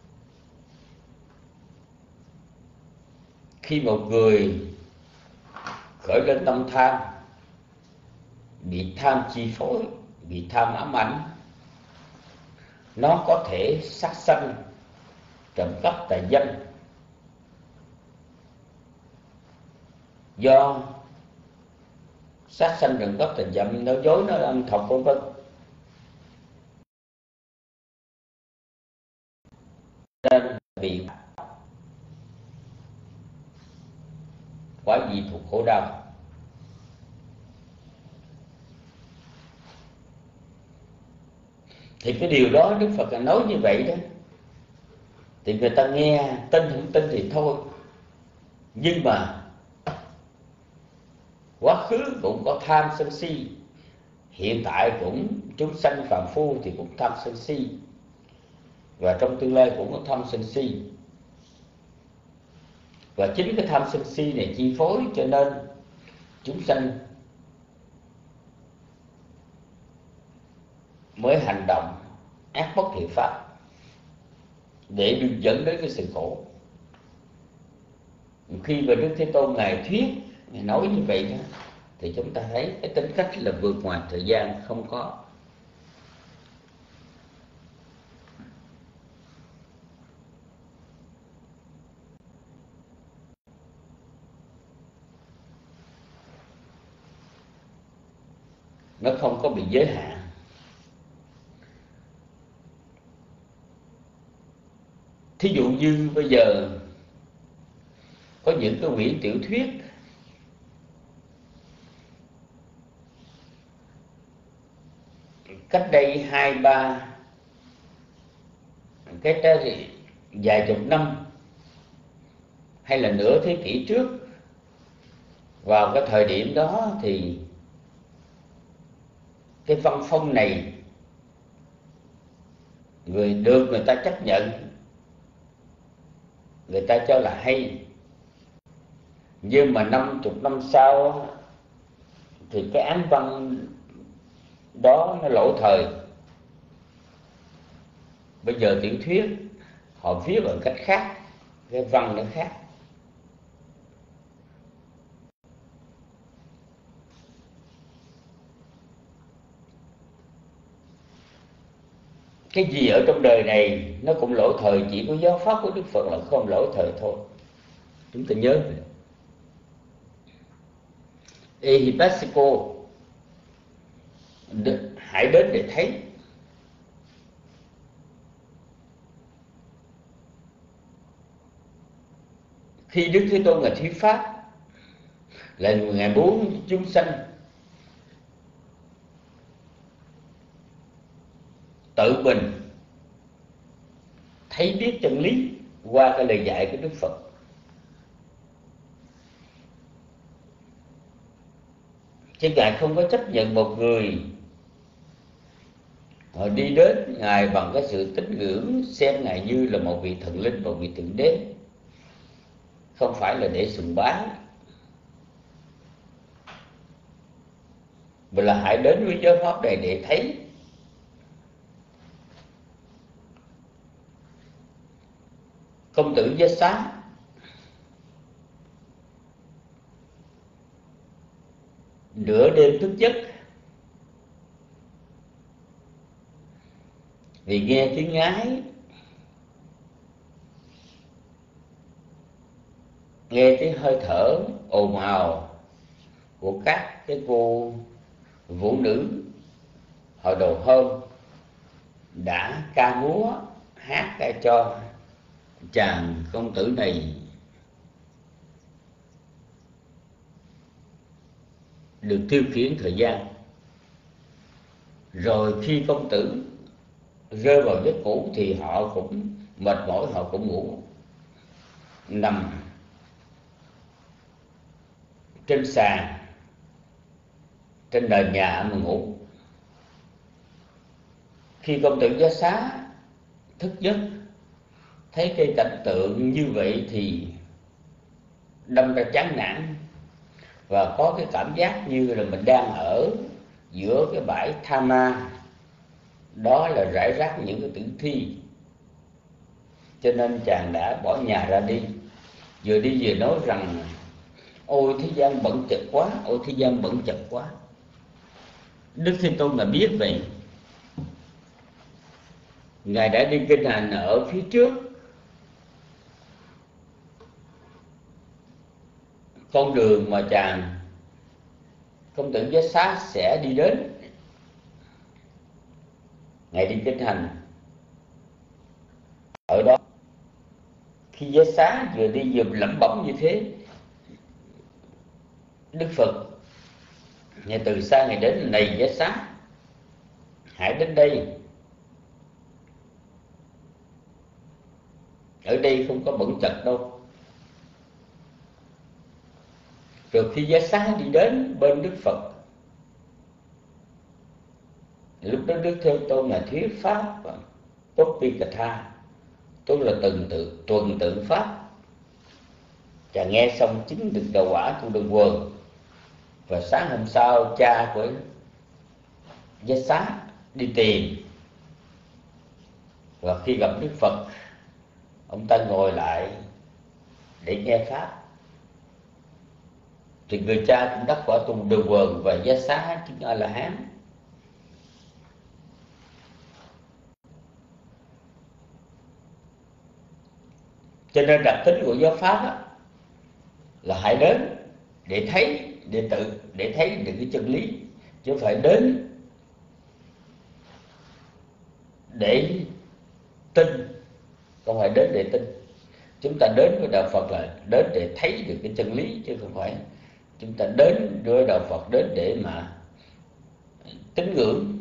khi một người khởi lên tâm tham, bị tham chi phối, bị tham ám ảnh, nó có thể sát sanh, trộm cắp tài danh. Do sát sanh trộm cắp tài danh, nói dối, nó ăn thọc vân vân, nên bị quả gì thuộc khổ đau. Thì cái điều đó Đức Phật nói như vậy đó, thì người ta nghe tin không tin thì thôi. Nhưng mà quá khứ cũng có tham sân si, hiện tại cũng chúng sanh phàm phu thì cũng tham sân si, và trong tương lai cũng có tham sân si. Và chính cái tham sân si này chi phối cho nên chúng sanh mới hành động ác bất thiện pháp để dẫn đến cái sự khổ. Khi mà Đức Thế Tôn Ngài thuyết, Ngài nói như vậy đó, thì chúng ta thấy cái tính cách là vượt ngoài thời gian không có. nó không có bị giới hạn. Thí dụ như bây giờ có những cái quyển tiểu thuyết cách đây hai ba cái trái vài chục năm hay là nửa thế kỷ trước, vào cái thời điểm đó thì cái văn phong này người được người ta chấp nhận, người ta cho là hay. Nhưng mà năm chục năm sau thì cái án văn đó nó lỗi thời. Bây giờ tiểu thuyết họ viết bằng cách khác, cái văn nó khác. Cái gì ở trong đời này nó cũng lỗi thời, chỉ có giáo pháp của Đức Phật là không lỗi thời thôi. Chúng ta nhớ vậy. Ehipassiko, hãy đến để thấy. Khi Đức Thế Tôn Ngài thuyết pháp là Ngài muốn chúng sanh tự mình thấy biết chân lý qua cái lời dạy của Đức Phật. Chứ Ngài không có chấp nhận một người họ đi đến Ngài bằng cái sự tín ngưỡng, xem Ngài như là một vị thần linh, một vị thượng đế, không phải là để sùng bái, mà là hãy đến với giáo pháp này để thấy. Công tử Giá Xá nửa đêm thức giấc vì nghe tiếng ngái, nghe tiếng hơi thở ồn ào của các cái cô vũ nữ hồi đầu hôm đã ca múa hát ca cho chàng công tử này được tiêu khiển thời gian. Rồi khi công tử rơi vào giấc ngủ thì họ cũng mệt mỏi, họ cũng ngủ, nằm trên sàn, trên nền nhà mà ngủ. Khi công tử Giá Xá thức giấc thấy cái cảnh tượng như vậy thì đâm ra chán nản và có cái cảm giác như là mình đang ở giữa cái bãi Tha Ma, đó là rải rác những cái tử thi. Cho nên chàng đã bỏ nhà ra đi, vừa đi vừa nói rằng ôi thế gian bận chật quá, ôi thế gian bận chật quá. Đức Thế Tôn là biết vậy, Ngài đã đi kinh hành ở phía trước con đường mà chàng công tử Giá Xá sẽ đi đến. Ngài đi kinh hành ở đó. Khi Giá Xá vừa đi vừa lẩm bẩm như thế, Đức Phật Ngài từ xa Ngài đến: này Giá Xá, hãy đến đây, ở đây không có bẩn chật đâu. Rồi khi Giá Xá đi đến bên Đức Phật, lúc đó Đức Thế Tôn là thuyết pháp Topikatha, tức là tuần tự tuần tự pháp. Chàng nghe xong chứng được đạo quả của đường quần. Và sáng hôm sau cha của Giá Xá đi tìm, và khi gặp Đức Phật, ông ta ngồi lại để nghe pháp. Thì người cha cũng đắc quả tu đường quần và Giá Xá chứng A La Hán. Cho nên đặc tính của giáo pháp đó, là hãy đến để thấy, để tự để thấy được cái chân lý, chứ phải đến để tin, không phải đến để tin. Chúng ta đến với đạo Phật là đến để thấy được cái chân lý, chứ không phải chúng ta đến với đạo Phật đến để mà tín ngưỡng,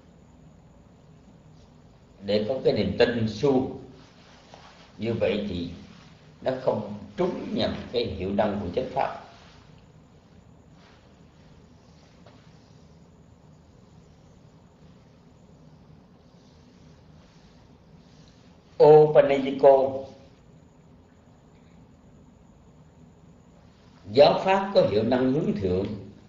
để có cái niềm tin suông. Như vậy thì nó không trúng nhầm cái hiệu năng của chánh pháp. Opanajiko, giáo pháp có hiệu năng hướng thượng.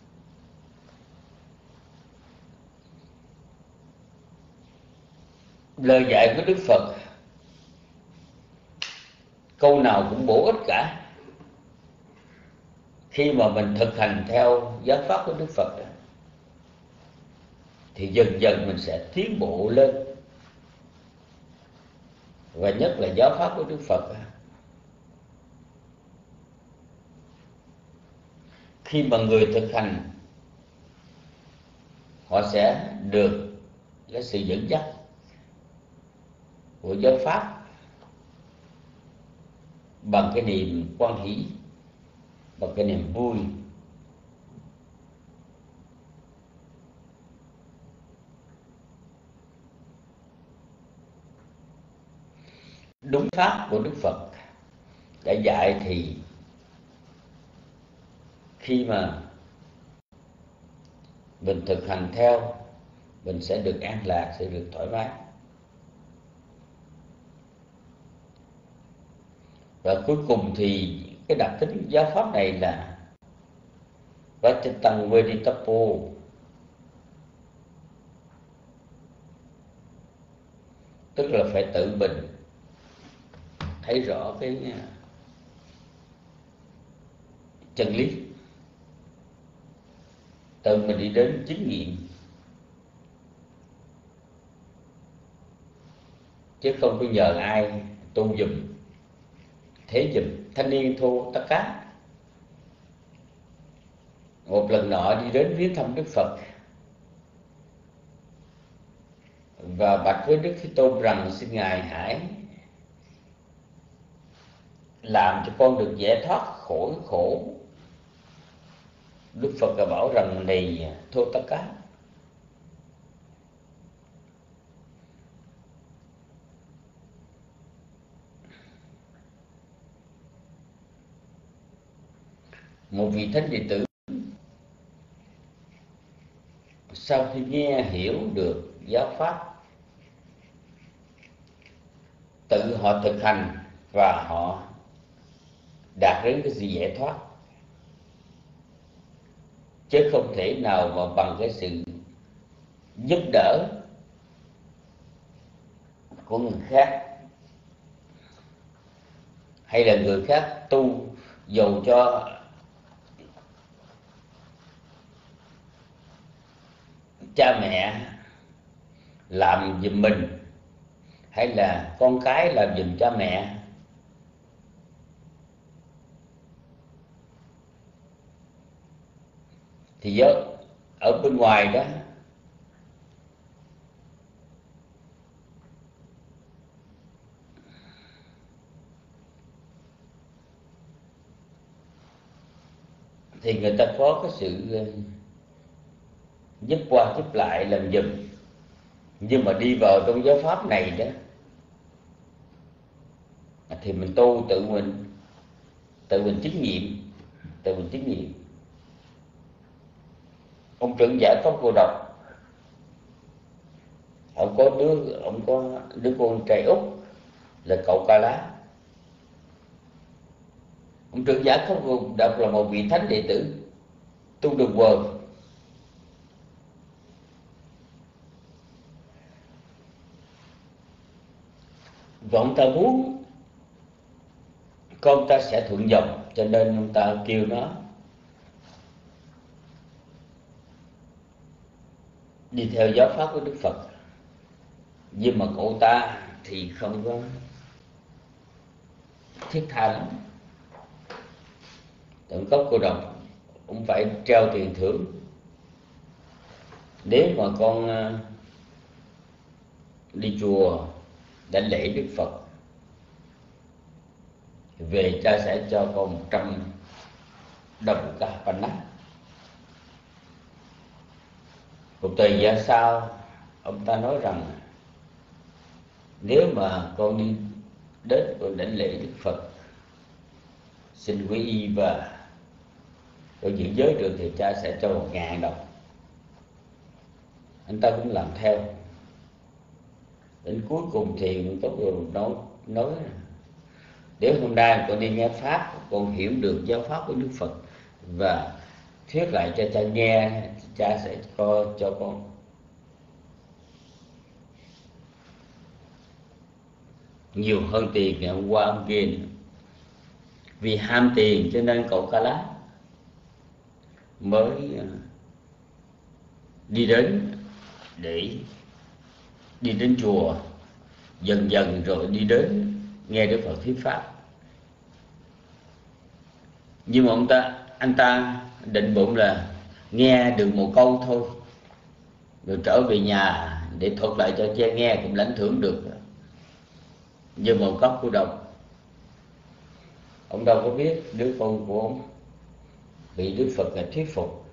Lời dạy của Đức Phật câu nào cũng bổ ích cả. Khi mà mình thực hành theo giáo pháp của Đức Phật thì dần dần mình sẽ tiến bộ lên. Và nhất là giáo pháp của Đức Phật, khi mà người thực hành họ sẽ được cái sự dẫn dắt của giáo pháp bằng cái niềm quan hỷ, bằng cái niềm vui. Đúng pháp của Đức Phật đã dạy thì khi mà mình thực hành theo, mình sẽ được an lạc, sẽ được thoải mái. Và cuối cùng thì cái đặc tính giáo pháp này là Vajjantang Veditapo, tức là phải tự mình thấy rõ cái chân lý, tự mình đi đến chính nghiệm, chứ không có nhờ ai tu giùm, thế giùm. Thanh niên Thô Tất Cá một lần nọ đi đến viếng thăm Đức Phật và bạch với Đức Thế Tôn rằng xin Ngài hãy làm cho con được giải thoát khỏi khổ. Đức Phật đã bảo rằng này Thô Tất Cá, một vị thánh đệ tử sau khi nghe hiểu được giáo pháp, tự họ thực hành và họ đạt đến cái sự giải thoát, chứ không thể nào mà bằng cái sự giúp đỡ của người khác, hay là người khác tu dầu cho cha mẹ làm giùm mình hay là con cái làm giùm cha mẹ, thì ở bên ngoài đó thì người ta có cái sự giúp qua giúp lại làm giùm. Nhưng mà đi vào trong giáo pháp này đó thì mình tu tự mình, tự mình chứng nghiệm, tự mình chứng nghiệm. Ông trưởng giả Pháp Cô Độc, ông có đứa ông có đứa con trai út là cậu Ca Lá. Ông trưởng giả Pháp Cô Độc là một vị thánh đệ tử tu đường quần. Và ông ta muốn con ta sẽ thuận dòng, cho nên ông ta kêu nó đi theo giáo pháp của Đức Phật. Nhưng mà cậu ta thì không có thiết tha lắm. Tận Cốc Cô Độc, ông phải treo tiền thưởng Nếu mà con đi chùa đảnh lễ Đức Phật, về cha sẽ cho con một trăm đồng ca pa nát. Một thời gian sau, ông ta nói rằng nếu mà con đi đến con đảnh lễ Đức Phật, xin quy y và con giữ giới được thì cha sẽ cho một ngàn đồng. Anh ta cũng làm theo. Đến cuối cùng thì Tố Đồ nói, nói nếu hôm nay con đi nghe Pháp, con hiểu được giáo pháp của Đức Phật và thuyết lại cho cha nghe, cha sẽ cho, cho con nhiều hơn tiền ngày hôm qua ông kia. Vì ham tiền cho nên cậu Ca Lá mới đi đến để đi đến chùa, dần dần rồi đi đến nghe Đức Phật thuyết pháp. Nhưng mà ông ta anh ta định bụng là nghe được một câu thôi, rồi trở về nhà để thuật lại cho cha nghe cũng lãnh thưởng được như một cốc của đồng. Ông đâu có biết đứa con của ông bị Đức Phật là thuyết phục.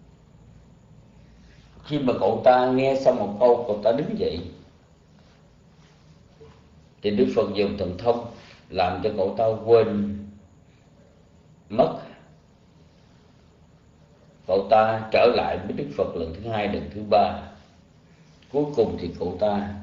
Khi mà cậu ta nghe xong một câu, cậu ta đứng dậy thì Đức Phật dùng thần thông làm cho cậu ta quên mất. Cậu ta trở lại với Đức Phật lần thứ hai, lần thứ ba. Cuối cùng thì cậu ta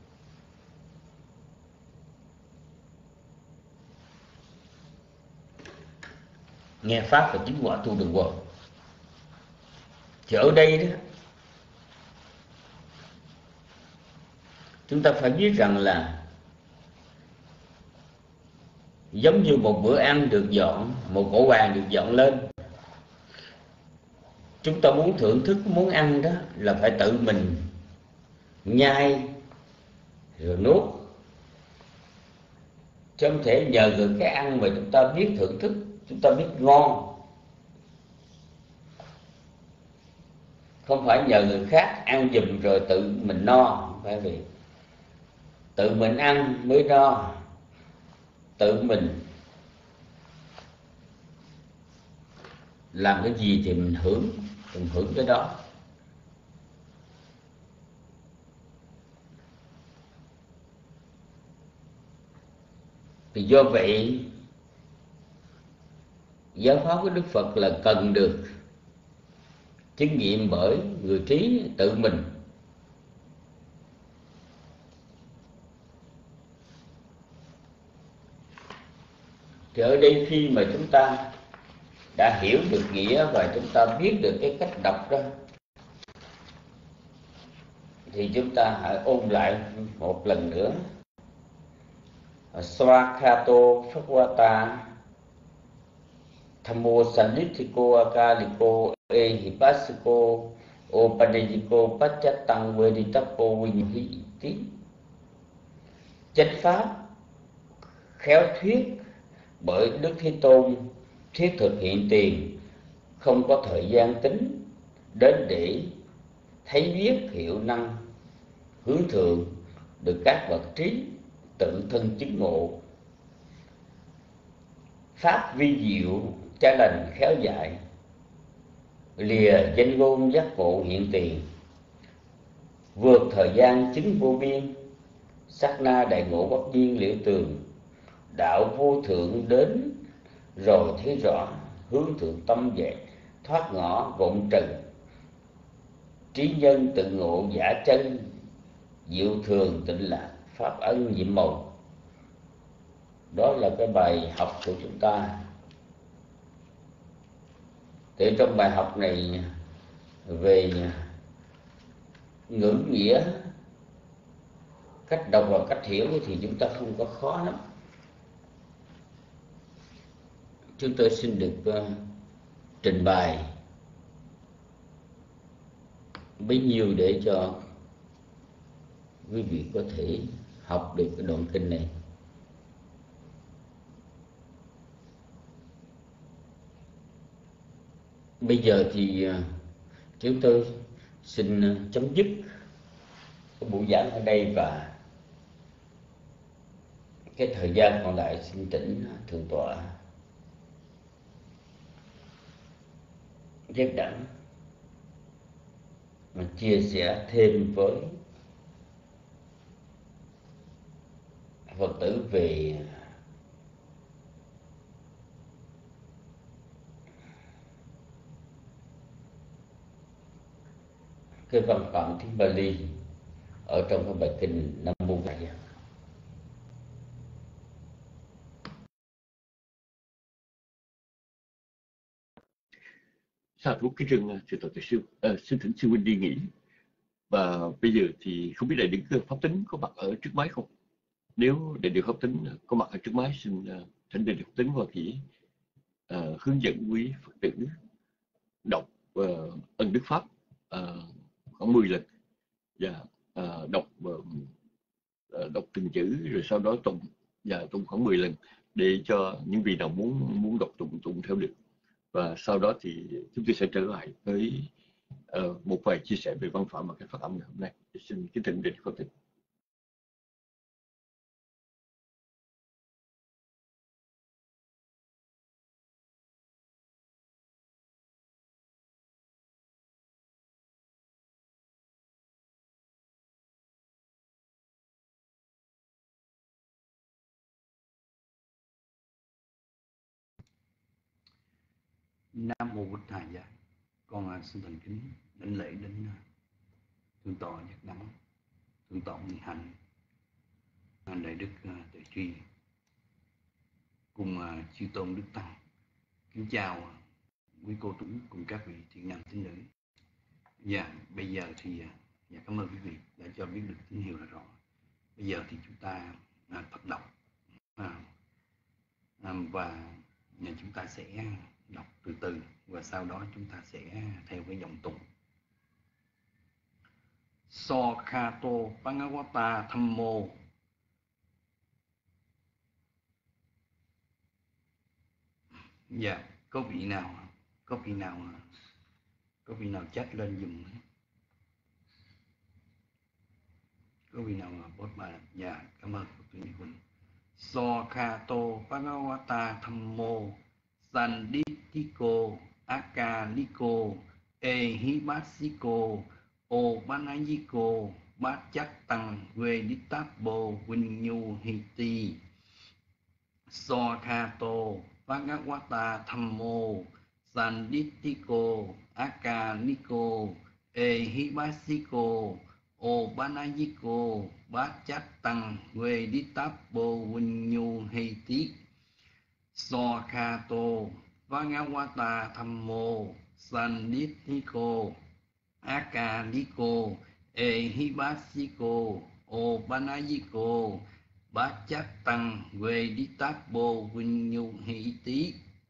nghe pháp và chứng quả tu đường quần. Thì ở đây đó, chúng ta phải biết rằng là giống như một bữa ăn được dọn, một cỗ bàn được dọn lên, chúng ta muốn thưởng thức món ăn đó là phải tự mình nhai rồi nuốt, chứ không thể nhờ người khác ăn mà chúng ta biết thưởng thức, chúng ta biết ngon. Không phải nhờ người khác ăn giùm rồi tự mình no, không phải vậy. Tự mình ăn mới no, tự mình làm cái gì thì mình hưởng, mình hưởng cái đó. Thì do vậy, giáo pháp của Đức Phật là cần được chứng nghiệm bởi người trí tự mình. Thì ở đây khi mà chúng ta đã hiểu được nghĩa và chúng ta biết được cái cách đọc đó, thì chúng ta hãy ôn lại một lần nữa. Swakato Phagwata Thammo Sannittiko Akaliko Ehipassiko Opanejiko Pachattang Veditapo Vinhiti. Chánh pháp khéo thuyết bởi Đức Thế Tôn thiết thực hiện tiền, không có thời gian tính, đến để thấy biết hiệu năng hướng thượng được các bậc trí tự thân chứng ngộ. Pháp vi diệu cha lành khéo dạy, lìa danh ngôn giác ngộ hiện tiền, vượt thời gian chứng vô biên, sát na đại ngộ bất nhiên liễu tường. Đạo vô thượng đến rồi thấy rõ, hướng thượng tâm về, thoát ngõ vọng trần. Trí nhân tự ngộ giả chân, diệu thường tịnh lạc, pháp ân nhiệm màu. Đó là cái bài học của chúng ta. Thì trong bài học này về ngữ nghĩa, cách đọc và cách hiểu thì chúng ta không có khó lắm. Chúng tôi xin được uh, trình bày bấy nhiêu để cho quý vị có thể học được cái đoạn kinh này. Bây giờ thì uh, chúng tôi xin chấm dứt cái buổi giảng ở đây, và cái thời gian còn lại xin thỉnh thượng tọa Giác Đẳng mà chia sẻ thêm với Phật tử về cái văn phạm tiếng Bali ở trong cái bài kinh Nam Mô Đại Giác. Sa thú cái rừng thưa tổ sư, à, xin thỉnh sư huynh đi nghỉ. Và bây giờ thì không biết đại đức pháp tính có mặt ở trước máy không? Nếu đại đức pháp tính có mặt ở trước máy, xin uh, thỉnh đại đức pháp tính Hoa Kỷ uh, hướng dẫn quý Phật tử đọc uh, ân đức pháp uh, khoảng mười lần, và uh, đọc uh, đọc từng chữ rồi sau đó tụng, và tụng khoảng mười lần để cho những vị nào muốn muốn đọc tụng tụng theo được. Và sau đó thì chúng tôi sẽ trở lại với uh, một vài chia sẻ về văn phạm và cái phát âm ngày hôm nay. Xin kính thỉnh đại đức Phật tử. Nam mô Bụt Thầy Dạ. Con xin thành kính đảnh lễ đến thượng tọa Giác Đẳng, thượng tọa Minh Hạnh, đại đức Tuệ Tri, cùng chư tôn đức tăng. Kính chào quý cô chú cùng các vị thiện nam tín nữ. Dạ, bây giờ thì dạ, cảm ơn quý vị đã cho biết được tín hiệu là rõ. Bây giờ thì chúng ta à, Phật đọc à, à, và nhà chúng ta sẽ đọc từ từ, và sau đó chúng ta sẽ theo cái dòng tụng. Sokhato Bhagavata Thammo. Dạ, có vị nào có vị nào có vị nào chat lên dùm? Có vị nào post bài? Dạ, cảm ơn Phật tử Nhật Quỳnh. Sokhato Bhagavata Thammo Sanditthiko Akaliko Ehibasiko Obanayiko Bachatan Vedittabbo Vinyu Hiti. Sokhato Bhagavata Thammo Sanditthiko Akaliko Ehibasiko Obanayiko Bachatan Vedittabbo Vinyu Hiti. Sokhato Bhagavata Thammo Sanditthiko Akaliko Ehibasiko Obanayiko Bachatan Vedittabbo Vinyu Hiti.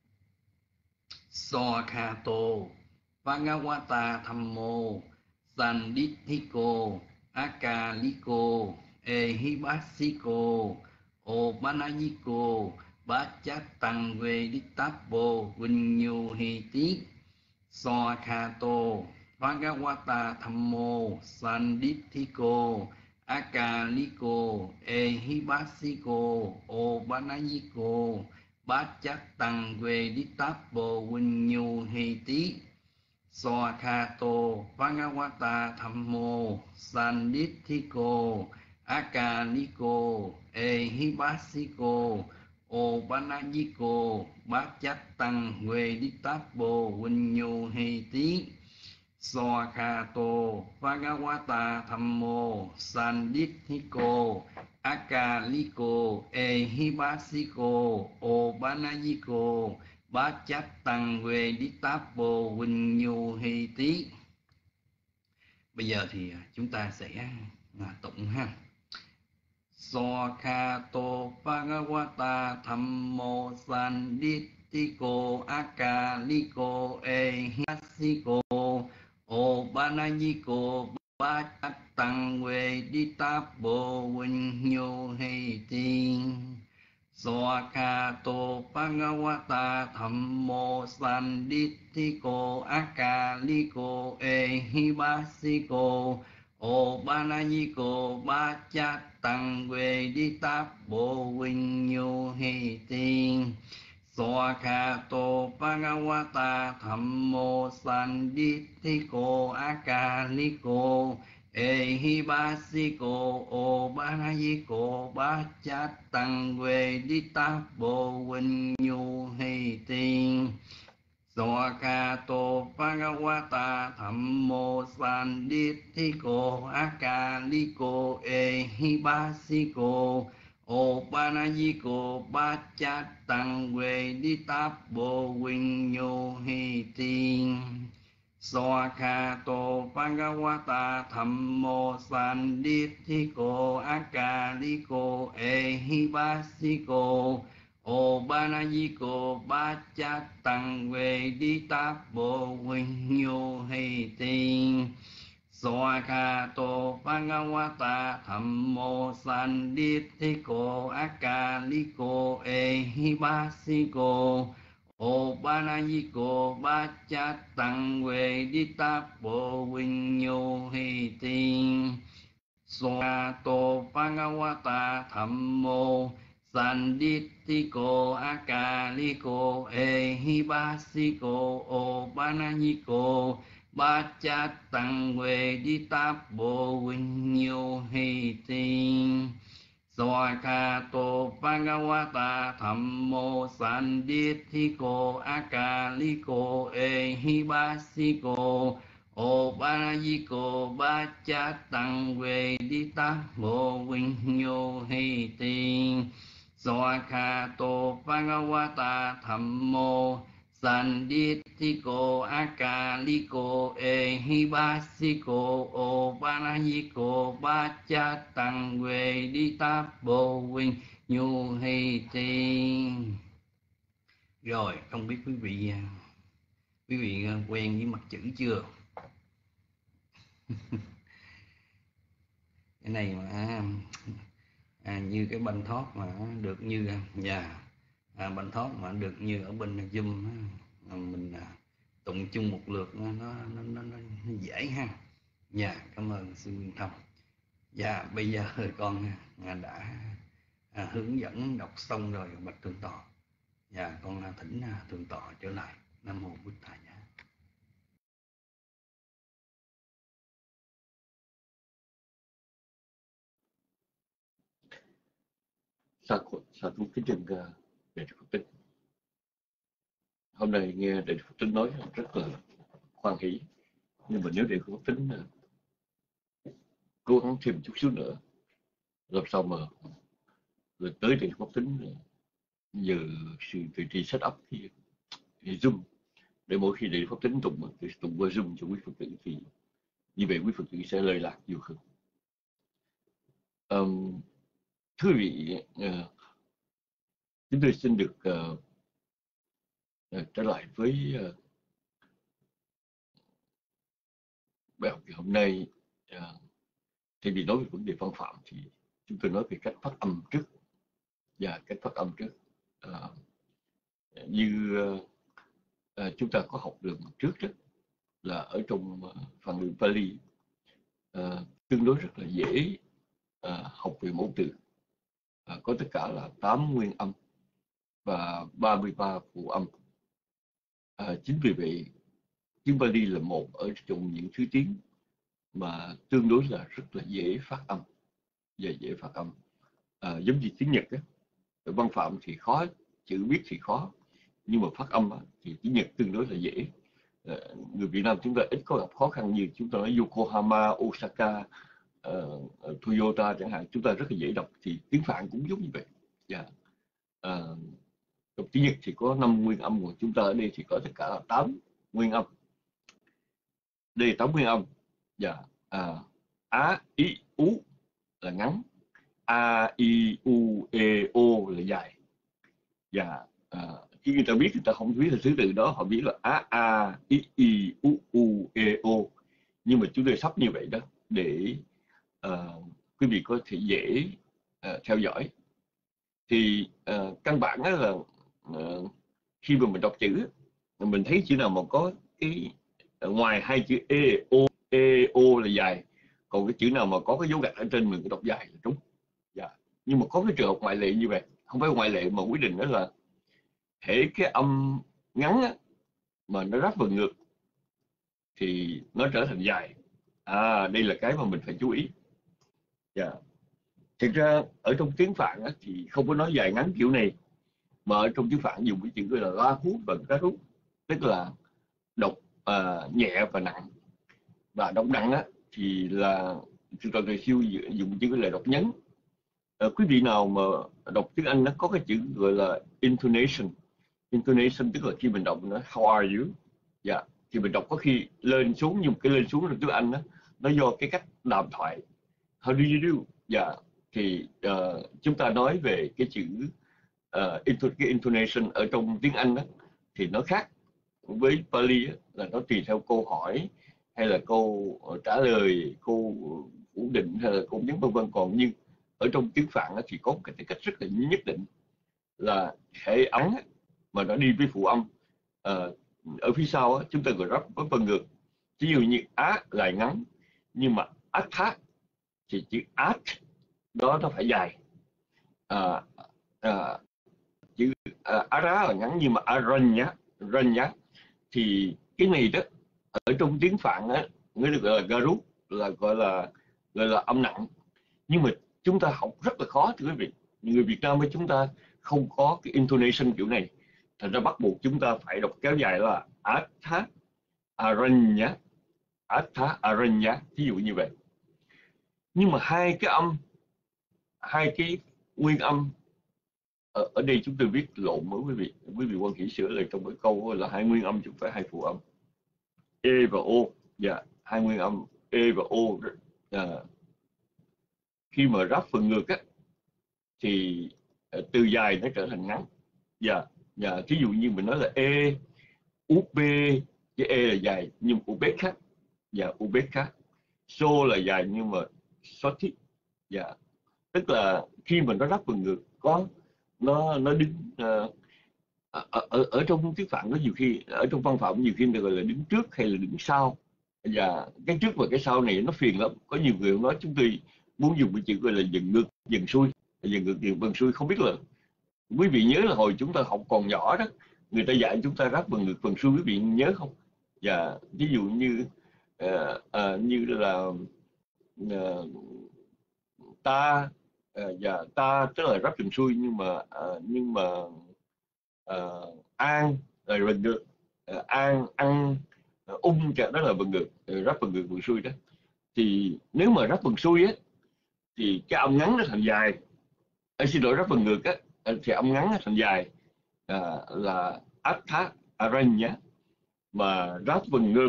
Sokhato Bhagavata Thammo Sanditthiko Akaliko Ehibasiko Obanayiko Bachatan Vedittabbo Vinyu Hiti. Sokhato Bhagavata Thammo Sanditthiko Akaliko Ehibasiko Obanayiko Bachatan Vedittabbo Vinyu Hiti. Sokhato Bhagavata Thammo Sanditthiko Akaliko Ehibasiko Obanayiko Bachatan Vedittabbo Vinyu Hiti. Sokhato Bhagavata Thammo Sanditthiko Akaliko Ehibasiko Obanayiko Bachatan Vedittabbo Vinyu Hiti. Bây giờ thì chúng ta sẽ tụng ha. Sokhato Bhagavata Thammo Sanditthiko Akaliko Ehibasiko Obanayiko Bachatan Vedittabbo Vinyu Hiti. Swakato Bhagavata Thammo Sanditthiko Akaliko Ehibasiko Obanayiko Bachatang Veditappo Vinyo Hiti Swakato Bhagavata Thammo Sanditthiko Akaliko Ehibasiko Obanayiko Bachatang Veditappo Vinyo Hiti Swakato Bhagavata Thammo Sanditthiko Akaliko Ehibasiko Obanayiko Bachatang Veditappo Vinyo Hiti Swakato Bhagavata Thammo Sanditthiko Akaliko Ehibasiko Obanayiko Bachatang Veditappo Vinyo Hiti Swakato Bhagavata Thammo Sanditthiko Akaliko Ehibasiko Obanayiko Bachatang Veditappo Vinyo Hiti Swakato Bhagavata Thammo Sanditthiko Akaliko Ehibasiko Obanayiko Bachatang Veditappo Vinyo Hiti Swakato Bhagavata Thammo Sanditthiko Akaliko Ehibasiko Obanayiko Bachatang Veditappo Vinyo Hiti Swakato Bhagavata Thammo Sanditthiko Akaliko Ehibasiko Obanayiko Bachatang Veditappo Vinyo Hiti. Rồi, không biết quý vị quý vị quen với mặt chữ chưa? Cái này mà à, như cái banh thoát mà được như nhà à, banh thoát mà được như ở bên Zoom à, mình à, tụng chung một lượt nó nó nó, nó, nó dễ ha. Dạ, cảm ơn sư Nguyên Thông. Dạ, bây giờ con à, đã à, hướng dẫn đọc xong rồi bạch thượng tọa. Dạ, con à, thỉnh à, thượng tọa trở lại. Nam mô Bụt Thầy. Sa sa thú kính trình uh, Đại Phật Tích. Hôm nay nghe Đại Phật Tích nói rất là hoan hỷ, nhưng mà nếu Đại Phật Tích uh, cố gắng thêm chút xíu nữa, làm sao mà rồi tới Đại Phật Tích uh, giờ sự tự trì set up thì, thì Zoom để mỗi khi Đại Phật Tích tụng thì tụng qua Zoom cho quý Phật tử thì như vậy quý Phật tử sẽ lời lạc nhiều hơn. Um, thưa quý vị, uh, chúng tôi xin được uh, uh, trở lại với uh, bài học ngày hôm nay. Uh, thay vì nói về vấn đề văn phạm thì chúng tôi nói về cách phát âm trước và cách phát âm trước. Uh, như uh, uh, chúng ta có học được trước đó, là ở trong uh, phần ngữ Pali uh, tương đối rất là dễ uh, học về mẫu từ. Uh, có tất cả là tám nguyên âm và ba mươi ba phụ âm. À, chính vì vậy tiếng Pali là một ở trong những thứ tiếng mà tương đối là rất là dễ phát âm và dễ phát âm. À, giống như tiếng Nhật á, văn phạm thì khó, chữ viết thì khó, nhưng mà phát âm á, thì tiếng Nhật tương đối là dễ. À, người Việt Nam chúng ta ít có gặp khó khăn như chúng ta nói Yokohama, Osaka, uh, Toyota chẳng hạn, chúng ta rất là dễ đọc. Thì tiếng Phạn cũng giống như vậy. Yeah. À, trong tiếng Nhật thì có năm nguyên âm, của chúng ta ở đây thì có tất cả là tám nguyên âm. Đây là tám nguyên âm. Dạ. À, á, i, u là ngắn, a, i, u, e, o là dài. Dạ. À, khi người ta biết, người ta không biết là thứ tự đó, họ biết là a, a, i, i, u, u, e, o. Nhưng mà chúng tôi sắp như vậy đó để uh, quý vị có thể dễ uh, theo dõi. Thì uh, căn bản đó là uh, khi mà mình đọc chữ, mình thấy chữ nào mà có cái ngoài hai chữ e o e o là dài, còn cái chữ nào mà có cái dấu gạch ở trên mình đọc dài là đúng. Dạ. Nhưng mà có cái trường hợp ngoại lệ như vậy, không phải ngoại lệ mà quyết định đó là hễ cái âm ngắn á, mà nó ráp vào ngược thì nó trở thành dài. À, đây là cái mà mình phải chú ý. Dạ. Thực ra ở trong tiếng Phạn á, thì không có nói dài ngắn kiểu này, mà ở trong tiếng Phạn dùng cái chữ gọi là la hú và cá rút, tức là đọc uh, nhẹ và nặng. Và đọc nặng á, thì là chúng ta ngày xưa dùng chữ là đọc nhấn. Uh, quý vị nào mà đọc tiếng Anh nó có cái chữ gọi là intonation. Intonation tức là khi mình đọc nó how are you, dạ, yeah. Thì mình đọc có khi lên xuống, nhưng cái lên xuống là tiếng Anh đó, nó do cái cách đàm thoại how do you do, dạ, yeah. Thì uh, chúng ta nói về cái chữ uh, cái intonation ở trong tiếng Anh đó, thì nó khác với Pali á, là nó tùy theo câu hỏi hay là câu trả lời, câu phủ định hay là câu nhấn vân vân. Còn nhưng ở trong tiếng Phạn á, thì có một cái cách rất là nhất định là hệ ấn á, mà nó đi với phụ âm uh, ở phía sau á, chúng ta gọi ráp với phần ngược. Ví dụ như á là ngắn, nhưng mà át thác thì chữ át đó nó phải dài. À, à, chữ à, á rá là ngắn, nhưng mà á rân nhá, rân nhá thì cái này đó ở trong tiếng Phạn á, nó được gọi là garut, là gọi là gọi là âm nặng. Nhưng mà chúng ta học rất là khó thưa quý vị. Người Việt Nam với chúng ta không có cái intonation kiểu này, thành ra bắt buộc chúng ta phải đọc kéo dài là atha aranya, atha aranya, ví dụ như vậy. Nhưng mà hai cái âm, hai cái nguyên âm ở, ở đây chúng tôi viết lộn với quý vị. Quý vị quan hỷ sửa lại trong cái câu là hai nguyên âm chứ không phải hai phụ âm. E và O, dạ, yeah, hai nguyên âm E và O. À, khi mà ráp phần ngược á, thì từ dài nó trở thành ngắn. Dạ, dạ, ví dụ như mình nói là E, ú bê, cái E là dài nhưng u bê khác. Dạ, u bê khác. So là dài nhưng mà so thích. Dạ, tức là khi mà nó ráp phần ngược, có nó nó đứng uh, ở, ở ở trong tiếng Phạn có nhiều khi, ở trong văn phạm nhiều khi người gọi là đứng trước hay là đứng sau. Và cái trước và cái sau này nó phiền lắm. Có nhiều người nói chúng tôi muốn dùng cái chữ gọi là dần ngược, dần xuôi, dần ngược, dần vần xuôi. Không biết là quý vị nhớ là hồi chúng ta học còn nhỏ đó, người ta dạy chúng ta ráp vần ngược vần xuôi, quý vị nhớ không? Và ví dụ như uh, uh, như là uh, ta uh, và ta tức là ráp vần xuôi, nhưng mà uh, nhưng mà uh, an là vần ngược, uh, an ăn uh, ung đó là vần ngược, uh, ráp vần ngược vần xuôi đó. Thì nếu mà ráp vần xuôi á, thì cái âm ngắn nó thành dài. Anh xin lỗi, ráp vần ngược á thì âm ngắn nó thành dài, à, là atha aranya, mà ráp vần ngược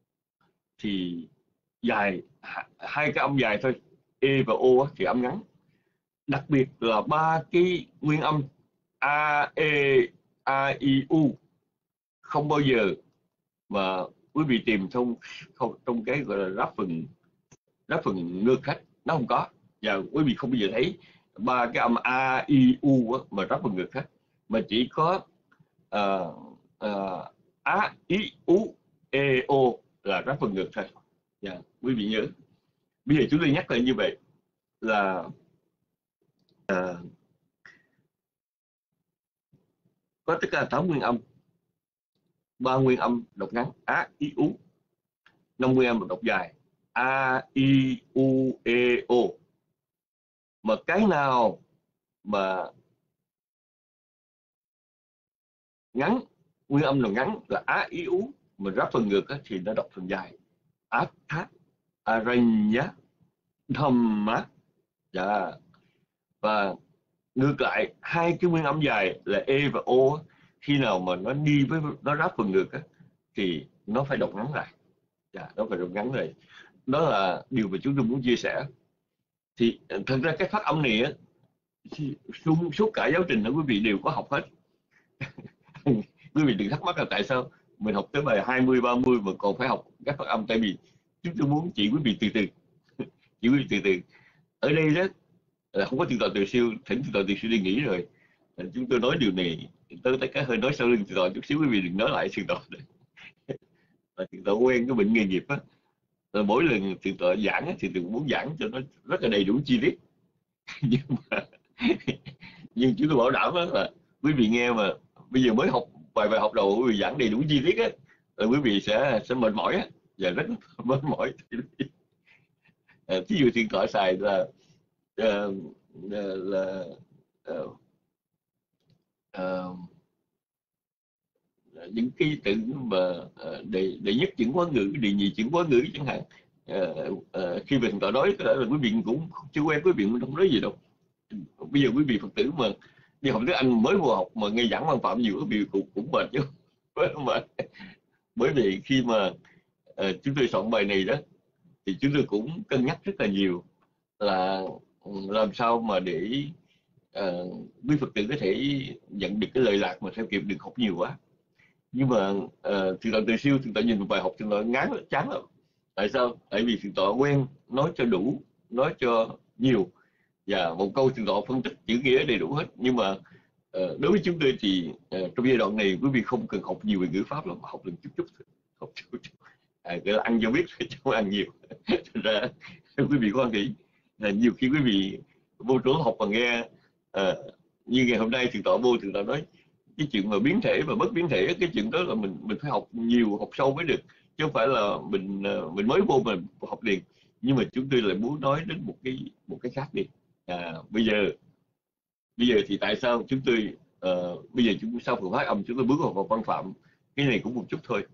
thì dài, hai cái âm dài thôi, E và O thì âm ngắn. Đặc biệt là ba cái nguyên âm A, E, A, I, U không bao giờ mà quý vị tìm trong không, trong cái gọi là ráp phần ráp phần ngược hết, nó không có. Và quý vị không bao giờ thấy ba cái âm A, I, U mà ráp phần ngược hết, mà chỉ có uh, uh, A, I, U, E, O là ráp phần ngược thôi. Yeah, quý vị nhớ. Bây giờ chúng tôi nhắc lại như vậy là uh, có tất cả tám nguyên âm, ba nguyên âm đọc ngắn A, I, U, năm nguyên âm đọc dài A, I, U, E, O. Mà cái nào mà ngắn, nguyên âm là ngắn là A, I, U, mà ráp phần ngược thì nó đọc phần dài Atha Aranya Dhamma. Dạ. Và ngược lại, hai cái nguyên âm dài là E và O, khi nào mà nó đi với nó ráp phần ngược thì nó phải đọc ngắn lại. Dạ, nó phải đọc ngắn lại. Đó là điều mà chúng tôi muốn chia sẻ. Thì thật ra cái phát âm này á, suốt, suốt cả giáo trình đó quý vị đều có học hết. Quý vị đừng thắc mắc là tại sao mình học tới bài hai mươi, ba mươi mà còn phải học các phát âm. Tại vì chúng tôi muốn chỉ quý vị từ từ. Chỉ quý vị từ từ. Ở đây đó, không có thượng tọa Từ Siêu, thỉnh thượng tọa Từ Siêu đi nghỉ rồi. Chúng tôi nói điều này, tới tới cái hơi nói sau lưng thượng tọa chút xíu, quý vị đừng nói lại thượng tọa. Thượng tọa quen cái bệnh nghề nghiệp á, rồi mỗi lần thượng tọa giảng á, thì thượng muốn giảng cho nó rất là đầy đủ chi tiết. nhưng mà nhưng chúng tôi bảo đảm đó là quý vị nghe mà bây giờ mới học vài bài học đầu, quý vị giảng đầy đủ chi tiết á, rồi quý vị sẽ sẽ mệt mỏi á, và rất mệt mỏi. À, thí dụ thượng tọa xài là uh, là uh, uh, những cái từ mà uh, đệ đệ nhất chữ quá ngữ, đệ nhị chữ quá ngữ chẳng hạn. Uh, uh, khi về thượng tọa nói có lẽ là quý vị cũng chưa quen, quý vị không nói gì đâu. Bây giờ quý vị Phật tử mà đi học tiếng Anh mới vừa học mà nghe giảng văn phạm nhiều, quý vị cũng cũng mệt chứ. Bởi vì khi mà uh, chúng tôi soạn bài này đó thì chúng tôi cũng cân nhắc rất là nhiều là làm sao mà để uh, quý Phật tử có thể nhận được cái lời lạc mà theo kịp, đừng học nhiều quá. Nhưng mà uh, thượng tọa Từ Siêu, thượng tọa nhìn một bài học thượng tọa ngán lắm, chán lắm. Tại sao? Tại vì thượng tọa quen nói cho đủ, nói cho nhiều, và một câu thượng tọa phân tích chữ nghĩa đầy đủ hết. Nhưng mà uh, đối với chúng tôi thì uh, trong giai đoạn này quý vị không cần học nhiều về ngữ pháp lắm, học lần chút chút thôi, học chút chút. À, cái là ăn cho biết chứ không ăn nhiều. Thành ra quý vị quan nghĩ là nhiều khi quý vị vô chỗ học và nghe à, như ngày hôm nay thượng tọa vô, thượng tọa nói cái chuyện mà biến thể và bất biến thể, cái chuyện đó là mình mình phải học nhiều, học sâu mới được, chứ không phải là mình mình mới vô mình học liền. Nhưng mà chúng tôi lại muốn nói đến một cái một cái khác đi. À, bây giờ bây giờ thì tại sao chúng tôi uh, bây giờ chúng sau phần phát âm chúng tôi bước vào văn phạm, cái này cũng một chút thôi.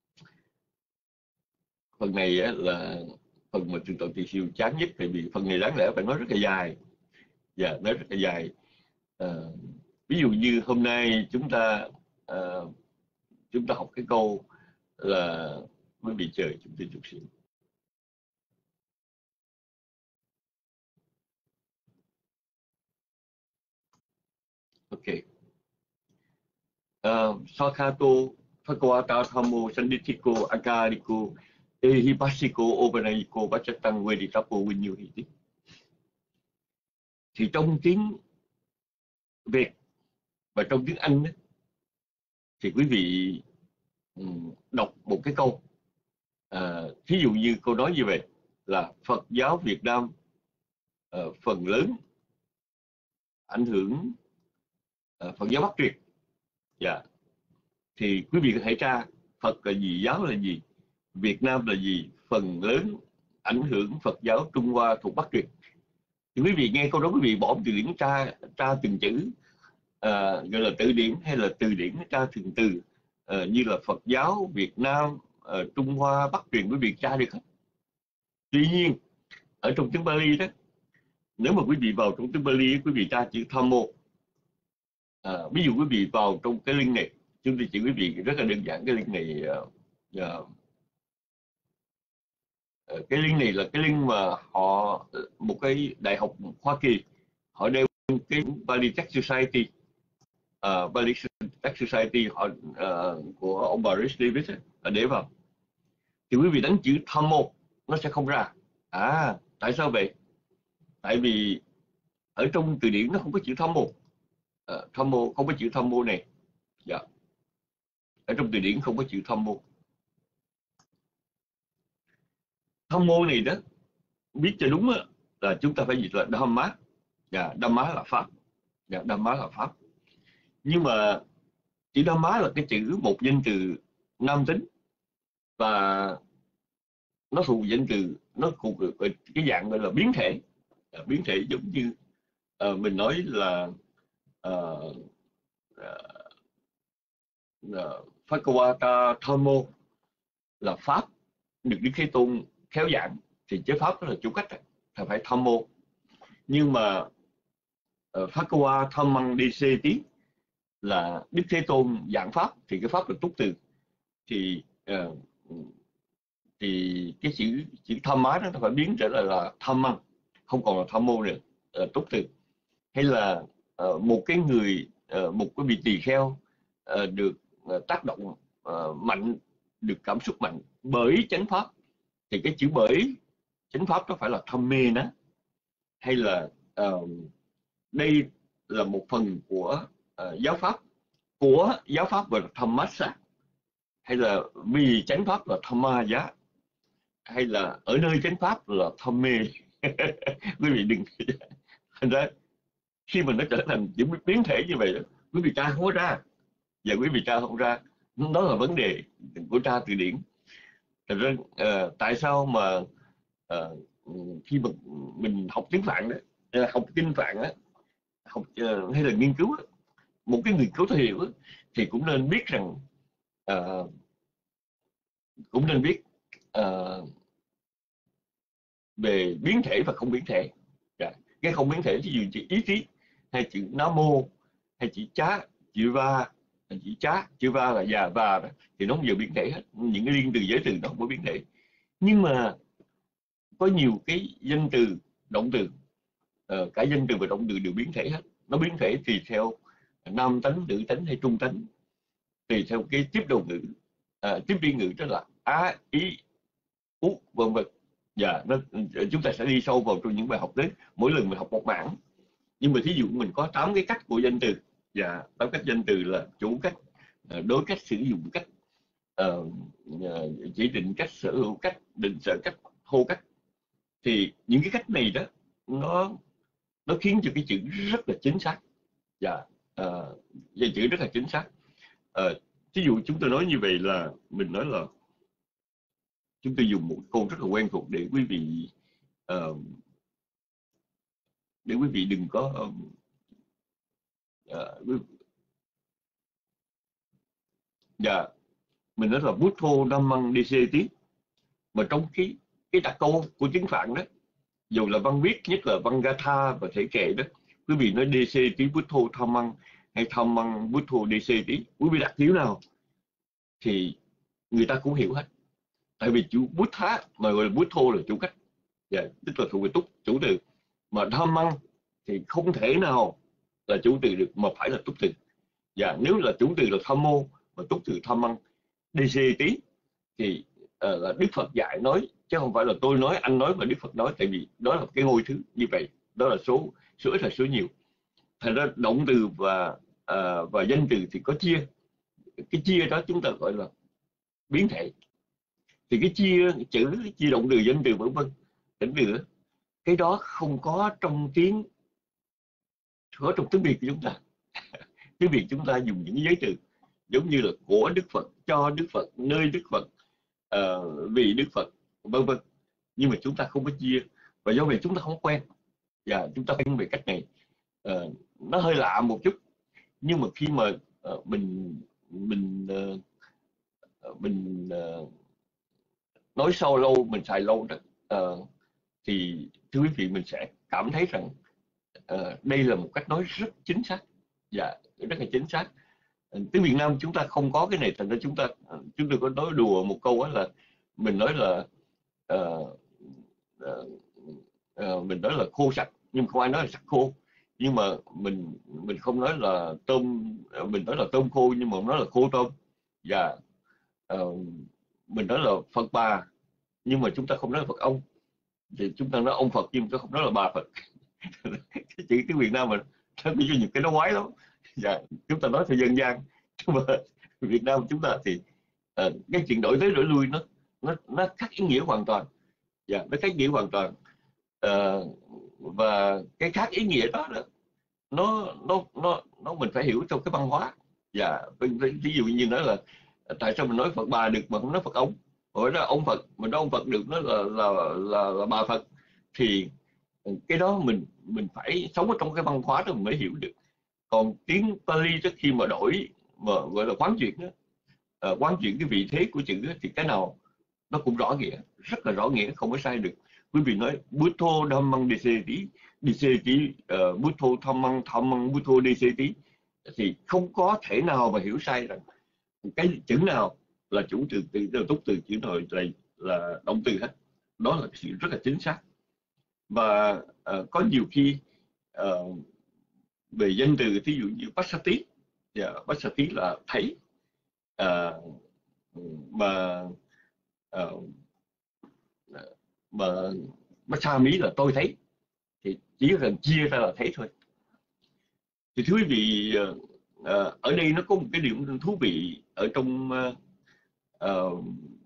Phần này á, là phần mà thượng tọa Từ Siêu chán nhất, tại vì phần này đáng lẽ phải nói rất là dài, và nói rất là dài. À, ví dụ như hôm nay chúng ta à, chúng ta học cái câu là quý vị chờ chúng tôi chút xíu. Ok. Uh, Sakhato Phagwata Thammo Sandithiko Akariko Ehipasiko Obanayiko Bachatang Veditapo Vinyuhiti. Thì trong tiếng Việt và trong tiếng Anh đó, thì quý vị um, đọc một cái câu, à, thí dụ như câu nói như vậy là Phật giáo Việt Nam uh, phần lớn ảnh hưởng uh, Phật giáo Bắc truyền. Dạ. Thì quý vị có thể tra Phật là gì, giáo là gì, Việt Nam là gì, phần lớn ảnh hưởng Phật giáo Trung Hoa thuộc Bắc truyền. Thì quý vị nghe câu đó, quý vị bỏ từ điển tra tra từng chữ, à, gọi là từ điển hay là từ điển tra từng từ, à, như là Phật giáo Việt Nam, à, Trung Hoa Bắc truyền, quý vị tra được hết. Tuy nhiên ở trong tiếng Pali đó, nếu mà quý vị vào trong tiếng Pali, quý vị tra chữ Thammo, à, ví dụ quý vị vào trong cái link này, chúng tôi chỉ quý vị rất là đơn giản, cái link này uh, uh, cái link này là cái link mà họ, một cái đại học Hoa Kỳ, họ đeo cái Pali Tech Society, uh, Pali Tech Society họ uh, của ông bà Rich Davis ấy, để vào. Thì quý vị đánh chữ Thammo nó sẽ không ra. À, tại sao vậy? Tại vì ở trong từ điển nó không có chữ Thammo. Uh, Thammo không có chữ Thammo này. Dạ. Ở trong từ điển không có chữ Thammo. Thammo này đó, biết cho đúng là chúng ta phải dịch là Dhamma. Dạ, Dhamma là pháp. Dạ, Dhamma là pháp. Nhưng mà chữ Dhamma là cái chữ một danh từ nam tính, và nó thuộc danh từ, nó thuộc cái dạng gọi là biến thể. À, biến thể giống như uh, mình nói là uh, uh, Phagwata Thammo là pháp được Đức Thế Tôn khéo giảng, thì chế pháp đó là chủ cách, là phải Thammo. Nhưng mà uh, Phagwa Dhammang Deseti là Đức Thế Tôn giảng pháp, thì cái pháp là túc từ, thì uh, thì cái chữ chữ Dhamma đó nó phải biến trở lại là Dhammang, không còn là Thammo nữa, uh, túc từ. Hay là uh, một cái người, uh, một cái vị tỳ kheo uh, được uh, tác động uh, mạnh, được cảm xúc mạnh bởi chánh pháp, thì cái chữ bởi chánh pháp đó phải là Dhammena, hay là uh, đây là một phần của uh, giáo pháp, của giáo pháp gọi là Dhammasa, hay là vì chánh pháp là Dhammaya, hay là ở nơi chánh pháp là Dhamme. Quý vị đừng thành ra khi mà nó trở thành những biến thể như vậy đó, quý vị tra không có ra, và quý vị tra không ra, đó là vấn đề của tra từ điển. Thành ra uh, tại sao mà uh, khi mà mình học tiếng Phạn đó, uh, học kinh Phạn đó, học uh, hay là nghiên cứu đó, một cái nghiên cứu thể hiểu đó, thì cũng nên biết rằng uh, cũng nên biết uh, về biến thể và không biến thể. Yeah. Cái không biến thể ví dụ chữ ý chí, hay chữ nam mô, hay chữ chá, chữ va, chữ chá, chữ va là già va đó, thì nó không bao giờ biến thể hết. Những cái liên từ giới từ nó không có biến thể. Nhưng mà có nhiều cái danh từ, động từ, uh, cả danh từ và động từ đều biến thể hết. Nó biến thể tùy theo nam tánh, nữ tánh hay trung tánh, tùy theo cái tiếp đầu ngữ, uh, tiếp biên ngữ, đó là á, ý, ú, vân vân. Dạ, nó, chúng ta sẽ đi sâu vào trong những bài học đấy. Mỗi lần mình học một mảng, nhưng mà thí dụ mình có tám cái cách của danh từ. Dạ, tám cách danh từ là chủ cách, đối cách, sử dụng cách, uh, chỉ định cách, sở hữu cách, định sở cách, hô cách. Thì những cái cách này đó, nó nó khiến cho cái chữ rất là chính xác. Dạ, uh, chữ rất là chính xác. Uh, thí dụ chúng tôi nói như vậy là mình nói là chúng tôi dùng một câu rất là quen thuộc để quý vị uh, để quý vị đừng có um, uh, dạ, mình nói là Buddho Dhammang Deseti. Mà trong cái cái đặc câu của tiếng Phạn đó, dù là văn viết, nhất là văn Gatha và thể kệ đó, quý vị nói Deseti Buddho Dhammang hay Dhammang Buddho Deseti, quý vị đặt thiếu nào thì người ta cũng hiểu hết. Tại vì chữ Buddha mà gọi là Buddho là chủ cách, yeah, tức là thuộc về túc, chủ từ. Mà Dhammang thì không thể nào là chủ từ được, mà phải là túc từ. Và yeah, nếu là chủ từ là Thammo mà túc từ Dhammang Deseti thì uh, là Đức Phật dạy nói, chứ không phải là tôi nói, anh nói và Đức Phật nói. Tại vì đó là cái ngôi thứ như vậy, đó là số số ít là số nhiều. Thành ra động từ và uh, và danh từ thì có chia. Cái chia đó chúng ta gọi là biến thể. Thì cái chia chữ, chia động từ, danh từ vân vân, tỉnh từ, cái đó không có trong tiếng, có trong tiếng Việt của chúng ta. Tiếng Việt chúng ta dùng những giới từ giống như là của Đức Phật, cho Đức Phật, nơi Đức Phật, uh, vì Đức Phật, vân vân. Nhưng mà chúng ta không có chia, và do vậy chúng ta không quen. Và chúng ta quen về cách này, uh, nó hơi lạ một chút. Nhưng mà khi mà uh, mình mình uh, mình uh, nói sâu lâu, mình xài lâu đó, uh, thì thưa quý vị, mình sẽ cảm thấy rằng uh, đây là một cách nói rất chính xác, và rất là chính xác. Tiếng Việt Nam chúng ta không có cái này, thành ra chúng ta chúng tôi có nói đùa một câu đó là mình nói là uh, uh, uh, mình nói là khô sạch, nhưng không ai nói là sạch khô. Nhưng mà mình mình không nói là tôm, mình nói là tôm khô, nhưng mà nói là khô tôm. Và uh, mình nói là Phật bà, nhưng mà chúng ta không nói là Phật ông. Thì chúng ta nói ông Phật, nhưng chúng ta không nói là bà Phật. Chỉ tiếng Việt Nam mà nó có những cái nó quái lắm. Dạ, chúng ta nói theo dân gian, nhưng mà Việt Nam chúng ta thì uh, cái chuyện đổi tới đổi lui nó nó nó khác ý nghĩa hoàn toàn. Dạ, nó khác ý nghĩa hoàn toàn. Uh, và cái khác ý nghĩa đó, đó nó nó nó nó mình phải hiểu trong cái văn hóa. Dạ, ví dụ như nói là tại sao mình nói Phật bà được mà không nói Phật ông, rồi đó ông Phật mình nói ông Phật được, nó là là là, là bà Phật. Thì cái đó mình mình phải sống ở trong cái văn hóa đó mình mới hiểu được. Còn tiếng Pali trước khi mà đổi mà gọi là quán chuyển đó, uh, quán chuyển cái vị thế của chữ đó, thì cái nào nó cũng rõ nghĩa, rất là rõ nghĩa, không có sai được. Quý vị nói Buddho Dhammang Deseti, Deseti, uh, Buddho Dhammang Dhammang Buddho Deseti, thì không có thể nào mà hiểu sai rằng cái chữ nào là chủ từ, từ túc từ, chữ nào là, là động từ hết. Đó là sự rất là chính xác. Và uh, có nhiều khi uh, về danh từ, thí dụ như Passati, yeah, Passati là thấy, uh, mà uh, mà Massami là tôi thấy. thì chỉ cần chia ra là thấy thôi. Thì thưa quý vị, uh, ở đây nó có một cái điểm thú vị ở trong uh, uh,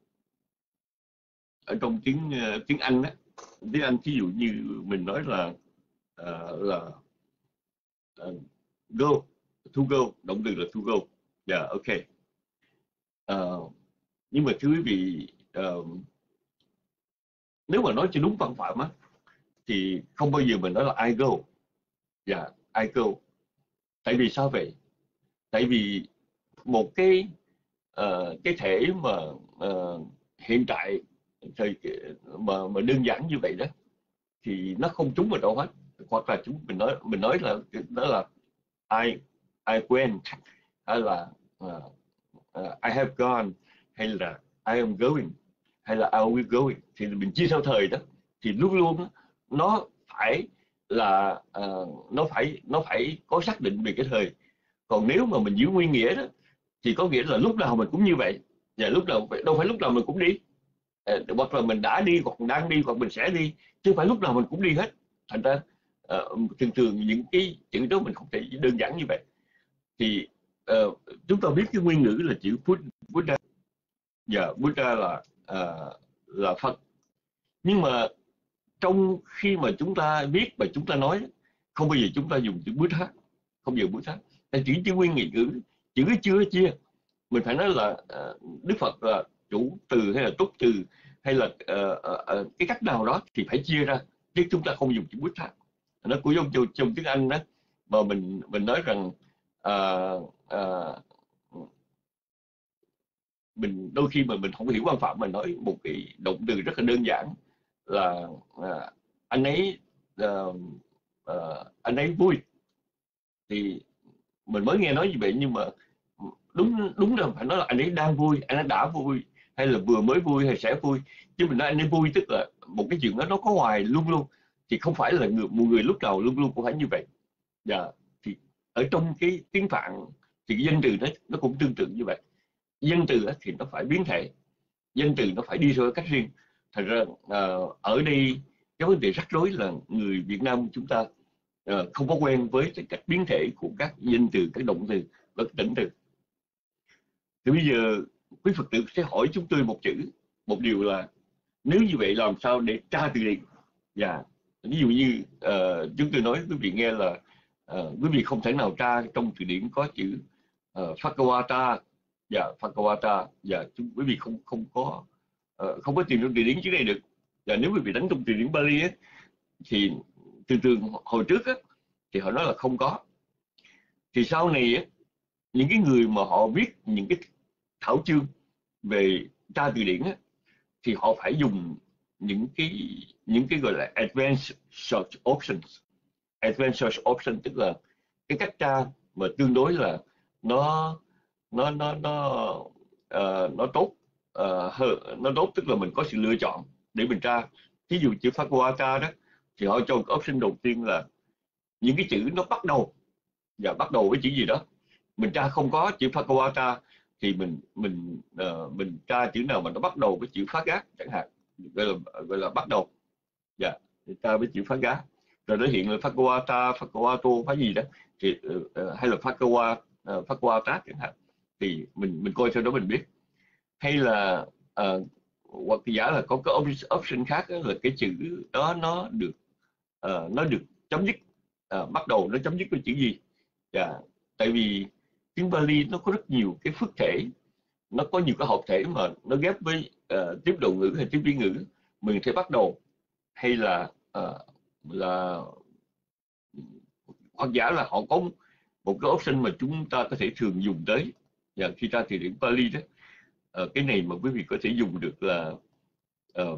ở trong tiếng uh, tiếng Anh á. Tiếng Anh ví dụ như mình nói là uh, là uh, go, to go, động từ là to go. Dạ, yeah, ok. Uh, nhưng mà thưa quý vị, uh, nếu mà nói cho đúng văn phạm á, thì không bao giờ mình nói là I go. Dạ, yeah, I go. Tại vì sao vậy? Tại vì một cái uh, cái thể mà uh, hiện tại thời mà mà đơn giản như vậy đó, thì nó không trúng vào đâu hết. Hoặc là chúng mình nói mình nói là đó là I I went, hay là uh, uh, I have gone, hay là I am going, hay là I will going, thì mình chia theo thời đó, thì luôn luôn nó phải là uh, nó phải nó phải có xác định về cái thời. Còn nếu mà mình giữ nguyên nghĩa đó, thì có nghĩa là lúc nào mình cũng như vậy, và lúc nào đâu phải lúc nào mình cũng đi, à, hoặc là mình đã đi, hoặc đang đi, hoặc mình sẽ đi, chứ không phải lúc nào mình cũng đi hết. Thành ra uh, thường thường những cái chữ đó mình không thể đơn giản như vậy. Thì uh, chúng ta biết cái nguyên ngữ là chữ Buddha, và Buddha là uh, là Phật. Nhưng mà trong khi mà chúng ta viết và chúng ta nói, không bao giờ chúng ta dùng chữ Buddha, không dùng Buddha. Tại chữ chữ nguyên ngữ, chữ chưa chia, mình phải nói là uh, Đức Phật là chủ từ hay là túc từ, hay là uh, uh, uh, cái cách nào đó thì phải chia ra, chứ chúng ta không dùng chữ Buddha. Nó của trong, trong, trong tiếng Anh đó, mà mình mình nói rằng uh, uh, mình đôi khi mà mình không hiểu văn phạm, mình nói một cái động từ rất là đơn giản là uh, anh ấy uh, uh, anh ấy vui, thì mình mới nghe nói như vậy, nhưng mà đúng đúng là phải nói là anh ấy đang vui, anh ấy đã vui, hay là vừa mới vui, hay sẽ vui. Chứ mình nói anh ấy vui tức là một cái chuyện đó nó có hoài luôn luôn, thì không phải là người, một người lúc nào luôn luôn cũng phải như vậy. Dạ, thì ở trong cái tiếng Phạn thì cái danh từ đó nó cũng tương tự như vậy. Danh từ thì nó phải biến thể, danh từ nó phải đi theo cách riêng. Thật ra uh, ở đây cái vấn đề rắc rối là người Việt Nam chúng ta uh, không có quen với cái cách biến thể của các danh từ, các động từ và các tỉnh từ. Thì bây giờ quý Phật tử sẽ hỏi chúng tôi một chữ, một điều là nếu như vậy làm sao để tra từ điển? Dạ, ví dụ như uh, chúng tôi nói quý vị nghe là uh, quý vị không thể nào tra trong từ điển có chữ uh, Phakawata, dạ Phakawata, dạ chúng quý vị không không có uh, không có tìm trong từ điển chữ này được. Và nếu quý vị đánh trong từ điển Bali ấy, thì thường thường hồi trước ấy, thì họ nói là không có. Thì sau này ấy, những cái người mà họ viết những cái thảo chương về tra từ điển ấy, thì họ phải dùng những cái những cái gọi là advanced search options. Advanced search option tức là cái cách tra mà tương đối là nó nó nó nó uh, nó tốt, uh, nó tốt tức là mình có sự lựa chọn để mình tra. Ví dụ chữ Phakawata đó, thì họ cho option đầu tiên là những cái chữ nó bắt đầu và bắt đầu với chữ gì đó. Mình tra không có chữ Phakawata thì mình mình uh, mình tra chữ nào mà nó bắt đầu với chữ Phá Gát chẳng hạn, gọi là gọi là bắt đầu, dạ, thì tra với chữ Phá Gát, rồi nó hiện là Phakawata, Phakawato, phá gì đó, thì uh, hay là Phakawa, uh, Phakawata chẳng hạn, thì mình mình coi theo đó mình biết. Hay là uh, hoặc giả là có cái option khác đó, là cái chữ đó nó được uh, nó được chấm dứt, uh, bắt đầu nó chấm dứt với chữ gì. Dạ, tại vì tiếng Bali nó có rất nhiều cái phức thể, nó có nhiều cái hợp thể mà nó ghép với uh, tiếp đầu ngữ hay tiếp viên ngữ, mình sẽ bắt đầu hay là uh, là hoặc giả là họ có một cái option mà chúng ta có thể thường dùng tới, và khi ta thì điển Pali đó, uh, cái này mà quý vị có thể dùng được là uh,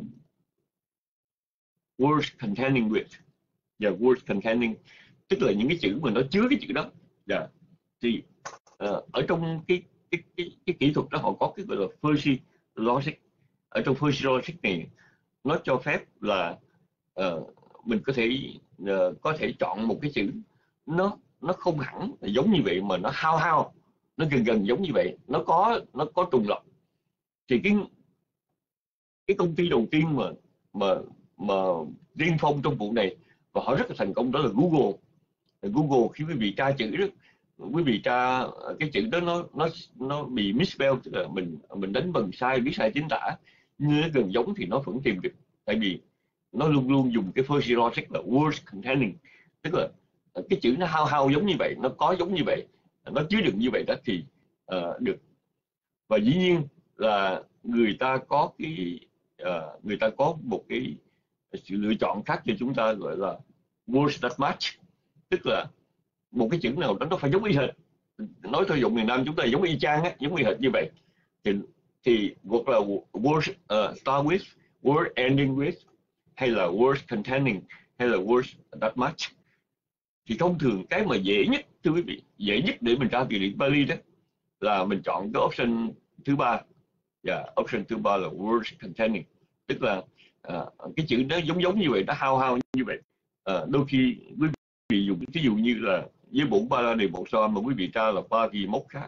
words containing with, và yeah, words containing tức là những cái chữ mà nó chứa cái chữ đó. Dạ, yeah. Thì uh, ở trong cái cái, cái cái kỹ thuật đó họ có cái gọi là Fuzzy logic. Ở trong Fuzzy logic này nó cho phép là uh, mình có thể uh, có thể chọn một cái chữ nó nó không hẳn là giống như vậy, mà nó hao hao, nó gần gần giống như vậy, nó có nó có trùng lặp. Thì cái cái công ty đầu tiên mà mà mà tiên phong trong vụ này và họ rất là thành công, đó là Google. Google khi quý vị tra chữ đó, quý vị tra cái chữ đó nó nó nó bị misspell, tức là mình mình đánh vần sai, viết sai chính tả, nhưng nó gần giống thì nó vẫn tìm được, tại vì nó luôn luôn dùng cái first logic là words containing, tức là cái chữ nó hao hao giống như vậy, nó có giống như vậy, nó chứa đựng như vậy đó thì uh, được. Và dĩ nhiên là người ta có cái uh, người ta có một cái sự lựa chọn khác cho chúng ta, gọi là words that match, tức là một cái chữ nào đó nó phải giống y hệt, nói theo giọng miền Nam chúng ta giống y chang á, giống y hệt như vậy thì thì hoặc là word uh, start with, word ending with, hay là words containing, hay là words that match. Thì thông thường cái mà dễ nhất, thưa quý vị, dễ nhất để mình tra từ điển Pali đó là mình chọn cái option thứ ba. Yeah, option thứ ba là words containing, tức là uh, cái chữ nó giống giống như vậy, nó hao hao như vậy. Uh, đôi khi quý vị dùng ví dụ như là với bổn ba la đề bộ so mà quý vị tra là ba gì mốc khác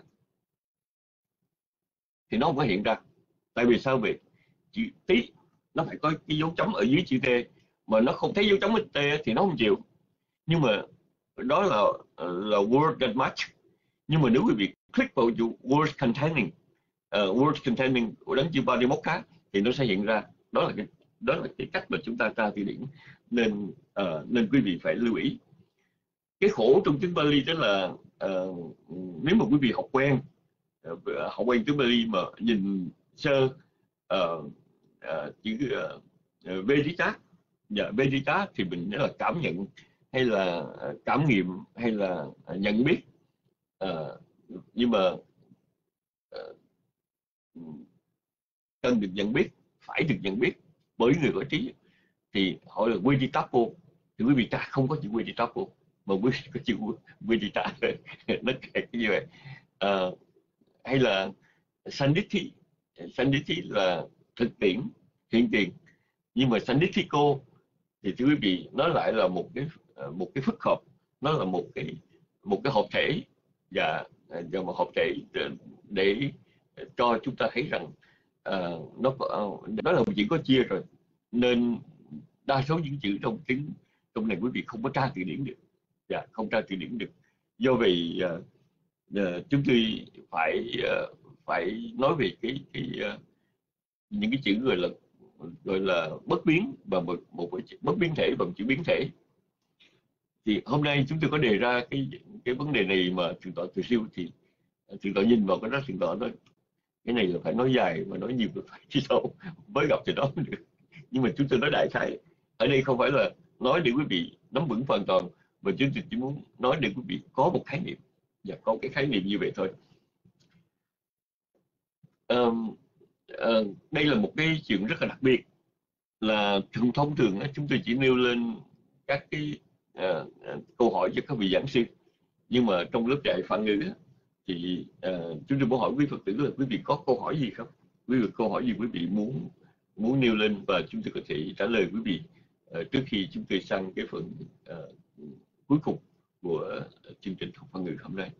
thì nó không có hiện ra. Tại vì sao vậy? Chữ tí nó phải có cái dấu chấm ở dưới chữ T, mà nó không thấy dấu chấm ở T thì nó không chịu. Nhưng mà đó là là word that match. Nhưng mà nếu quý vị click vào chữ words containing, uh, words containing của đánh chữ ba đi mốc khác thì nó sẽ hiện ra. Đó là cái đó là cái cách mà chúng ta tra từ điển, nên uh, nên quý vị phải lưu ý. Cái khổ trong tiếng Pali đó là uh, nếu mà quý vị học quen uh, học quen tiếng Pali mà nhìn sơ uh, uh, chữ uh, Vedita, dạ, Vedita thì mình nói là cảm nhận hay là uh, cảm nghiệm hay là uh, nhận biết, uh, nhưng mà uh, cần được nhận biết, phải được nhận biết bởi người có trí, thì hỏi là Veditapo thì quý vị ta không có chữ Veditapo mà quý vị có chữ Vedita nó kẹt như vậy. Uh, hay là Sanditi, Sanditi là thực tiễn, hiện tiền, nhưng mà Sanditiko thì thưa quý vị nó lại là một cái một cái phức hợp, nó là một cái một cái hợp thể, và và một hợp thể để, để cho chúng ta thấy rằng uh, nó uh, đó là một chữ có chia rồi, nên đa số những chữ trong tiếng trong này quý vị không có tra từ điển được, dạ, không tra từ điển được. Do vậy uh, uh, chúng tôi phải uh, phải nói về cái cái uh, những cái chữ gọi là gọi là bất biến và một một bất biến thể bằng chữ biến thể. Thì hôm nay chúng tôi có đề ra cái cái vấn đề này mà thượng tọa Từ Siêu thì thượng tọa nhìn vào cái đó, thượng tọa nói cái này là phải nói dài và nói nhiều, phải chứ sao mới gặp thì đó mới được. Nhưng mà chúng tôi nói đại khái ở đây không phải là nói để quý vị nắm vững hoàn toàn, mà chúng tôi chỉ muốn nói để quý vị có một khái niệm và có cái khái niệm như vậy thôi. Um, uh, đây là một cái chuyện rất là đặc biệt, là thường thông thường chúng tôi chỉ nêu lên các cái uh, câu hỏi cho các vị giảng sư, nhưng mà trong lớp dạy Phạn ngữ thì uh, chúng tôi muốn hỏi quý Phật tử là quý vị có câu hỏi gì không? Quý vị câu hỏi gì quý vị muốn muốn nêu lên và chúng tôi có thể trả lời quý vị uh, trước khi chúng tôi sang cái phần uh, cuối cùng của uh, chương trình học Phạn ngữ hôm nay.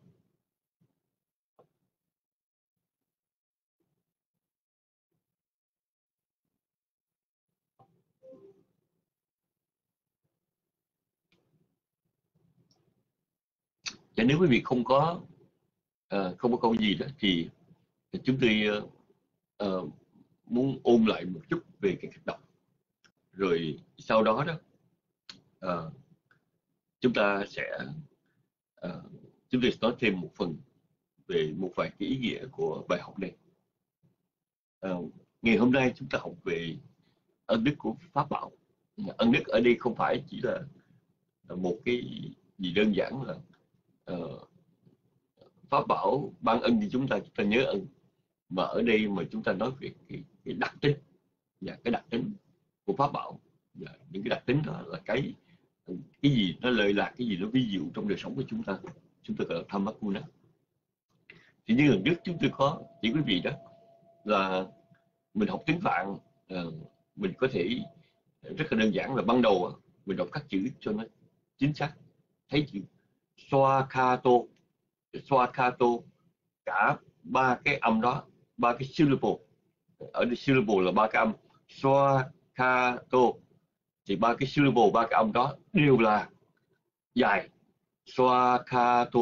Và nếu quý vị không có uh, không có câu gì đó thì chúng tôi uh, uh, muốn ôn lại một chút về cái cách đọc, rồi sau đó đó uh, chúng ta sẽ uh, chúng tôi sẽ nói thêm một phần về một vài cái ý nghĩa của bài học này. Uh, ngày hôm nay chúng ta học về ân đức của Pháp Bảo. Ân đức ở đây không phải chỉ là một cái gì đơn giản là uh, Pháp Bảo ban ân cho chúng ta, chúng ta nhớ ân, mà ở đây mà chúng ta nói về cái, cái đặc tính và cái đặc tính của Pháp Bảo, và những cái đặc tính đó là cái cái gì nó lợi lạc, cái gì nó ví dụ trong đời sống của chúng ta, chúng ta gọi là Dhammakuna. Thì như lần trước chúng tôi có chỉ quý vị đó là mình học tiếng Phạn, uh, mình có thể rất là đơn giản là ban đầu mình đọc các chữ cho nó chính xác, thấy chữ Swakato, Swakato, cả ba cái âm đó, ba cái syllable, ở đây syllable là ba cái âm, Swakato thì ba cái syllable, ba cái âm đó đều là dài. Swakato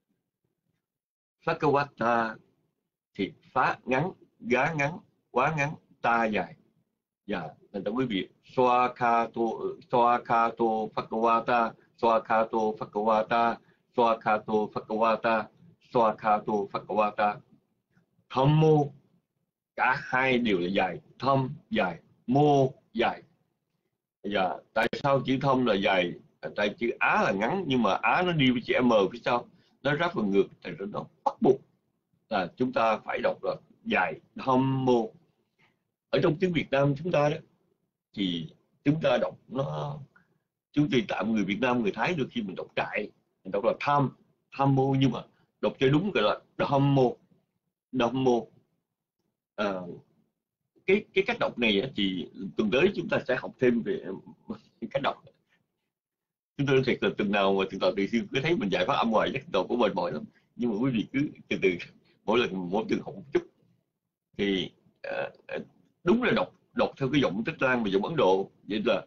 Bhagavata thì phá ngắn, gá ngắn, quá ngắn, ta dài. Dạ, thành ra quý vị Swakato Swakato Bhagavata, Swakato Bhagavata, Swakato Bhagavata, Swakato Bhagavata. Thammo cả hai đều là dài, thâm dài, mô dài. Dạ, tại sao chữ thâm là dài? Tại chữ á là ngắn, nhưng mà á nó đi với chữ m phía sau, nó ráp vào ngược, thành ra nó bắt buộc là chúng ta phải đọc là dài, thâm mô. Ở trong tiếng Việt Nam chúng ta đó thì chúng ta đọc nó, chúng tôi tạm người Việt Nam, người Thái đôi khi mình đọc trại, mình đọc là tham, tham mô, nhưng mà đọc cho đúng gọi là dham mô, dham mô. À, cái cái cách đọc này thì tuần tới chúng ta sẽ học thêm về cách đọc. Chúng tôi thiệt là tuần nào mà tuần nào từ xưa cứ thấy mình giải phát âm ngoài chắc đầu của mệt mỏi lắm, nhưng mà quý vị cứ từ từ mỗi lần mỗi tuần học một chút thì uh, đúng là đọc đọc theo cái giọng Tích Lan và giọng Ấn Độ, vậy là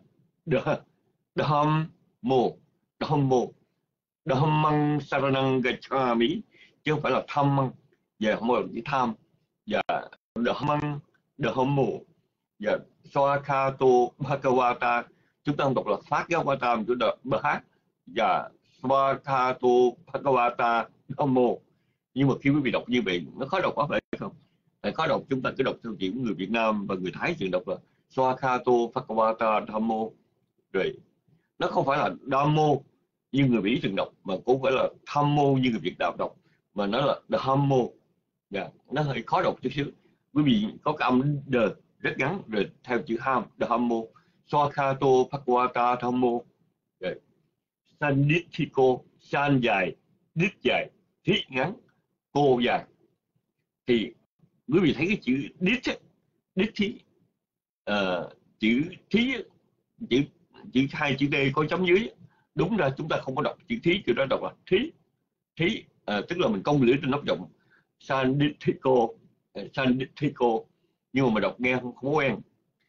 dham mô, dham mô, dhammang saranang gacchami, chứ không phải là tham măng, và không phải là chữ tham. Và dhammang, dham mô, và swakato bhagavata, chúng ta không đọc là phát Bhagavata, mà chúng ta bát, và swakato bhagavata dhammo. Nhưng mà khi quý vị đọc như vậy nó khó đọc quá phải không? Tại khó đọc chúng ta cứ đọc theo kiểu người Việt Nam và người Thái thường đọc là swakato bhagavata dhammo, rồi nó không phải là dhammo như người Mỹ thường đọc, mà cũng phải là thammo như người Việt Nam đọc, mà nó là dhammo. Yeah, nó hơi khó đọc chút xíu. Quý vị có cái âm d rất ngắn rồi theo chữ ham, dhammo, swakato bhagavata dhammo. Rồi sandithiko, san dài, đít dài, thí ngắn, cô dài. Thì quý vị thấy cái chữ đít, đít thí, uh, chữ thí, chữ chữ hai chữ d có chấm dưới, đúng ra chúng ta không có đọc chữ thí, chữ đó đọc là thí, thí, à, tức là mình cong lưỡi trên nắp giọng, sandithiko, sandithiko, nhưng mà mình đọc nghe không, không quen.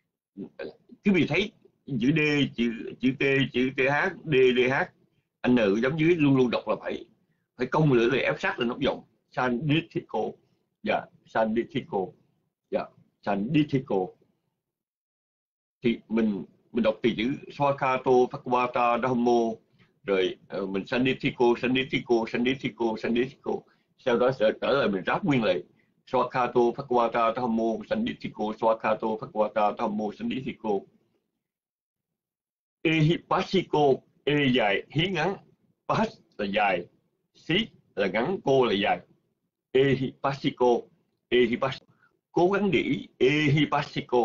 Quý vị thấy chữ d, chữ chữ t, chữ th, d, dh, n chấm dưới luôn luôn đọc là phải phải cong lưỡi để ép sát lên nắp giọng, sandithiko, dạ, sandithiko, dạ, sandithiko. Thì mình mình đọc từ chữ swakato bhagavata dhammo, rồi uh, mình sandithiko, sandithiko, sandithiko, sandithiko, sau đó sẽ trở lại mình ráp nguyên lại swakato bhagavata dhammo, sandithiko, swakato bhagavata dhammo, sandithiko. Ehipasiko, e dài, hí ngắn, pas là dài, xí là ngắn, cô là dài. Ehipasiko, ehipasiko, cố gắng đỉ, ehipasiko.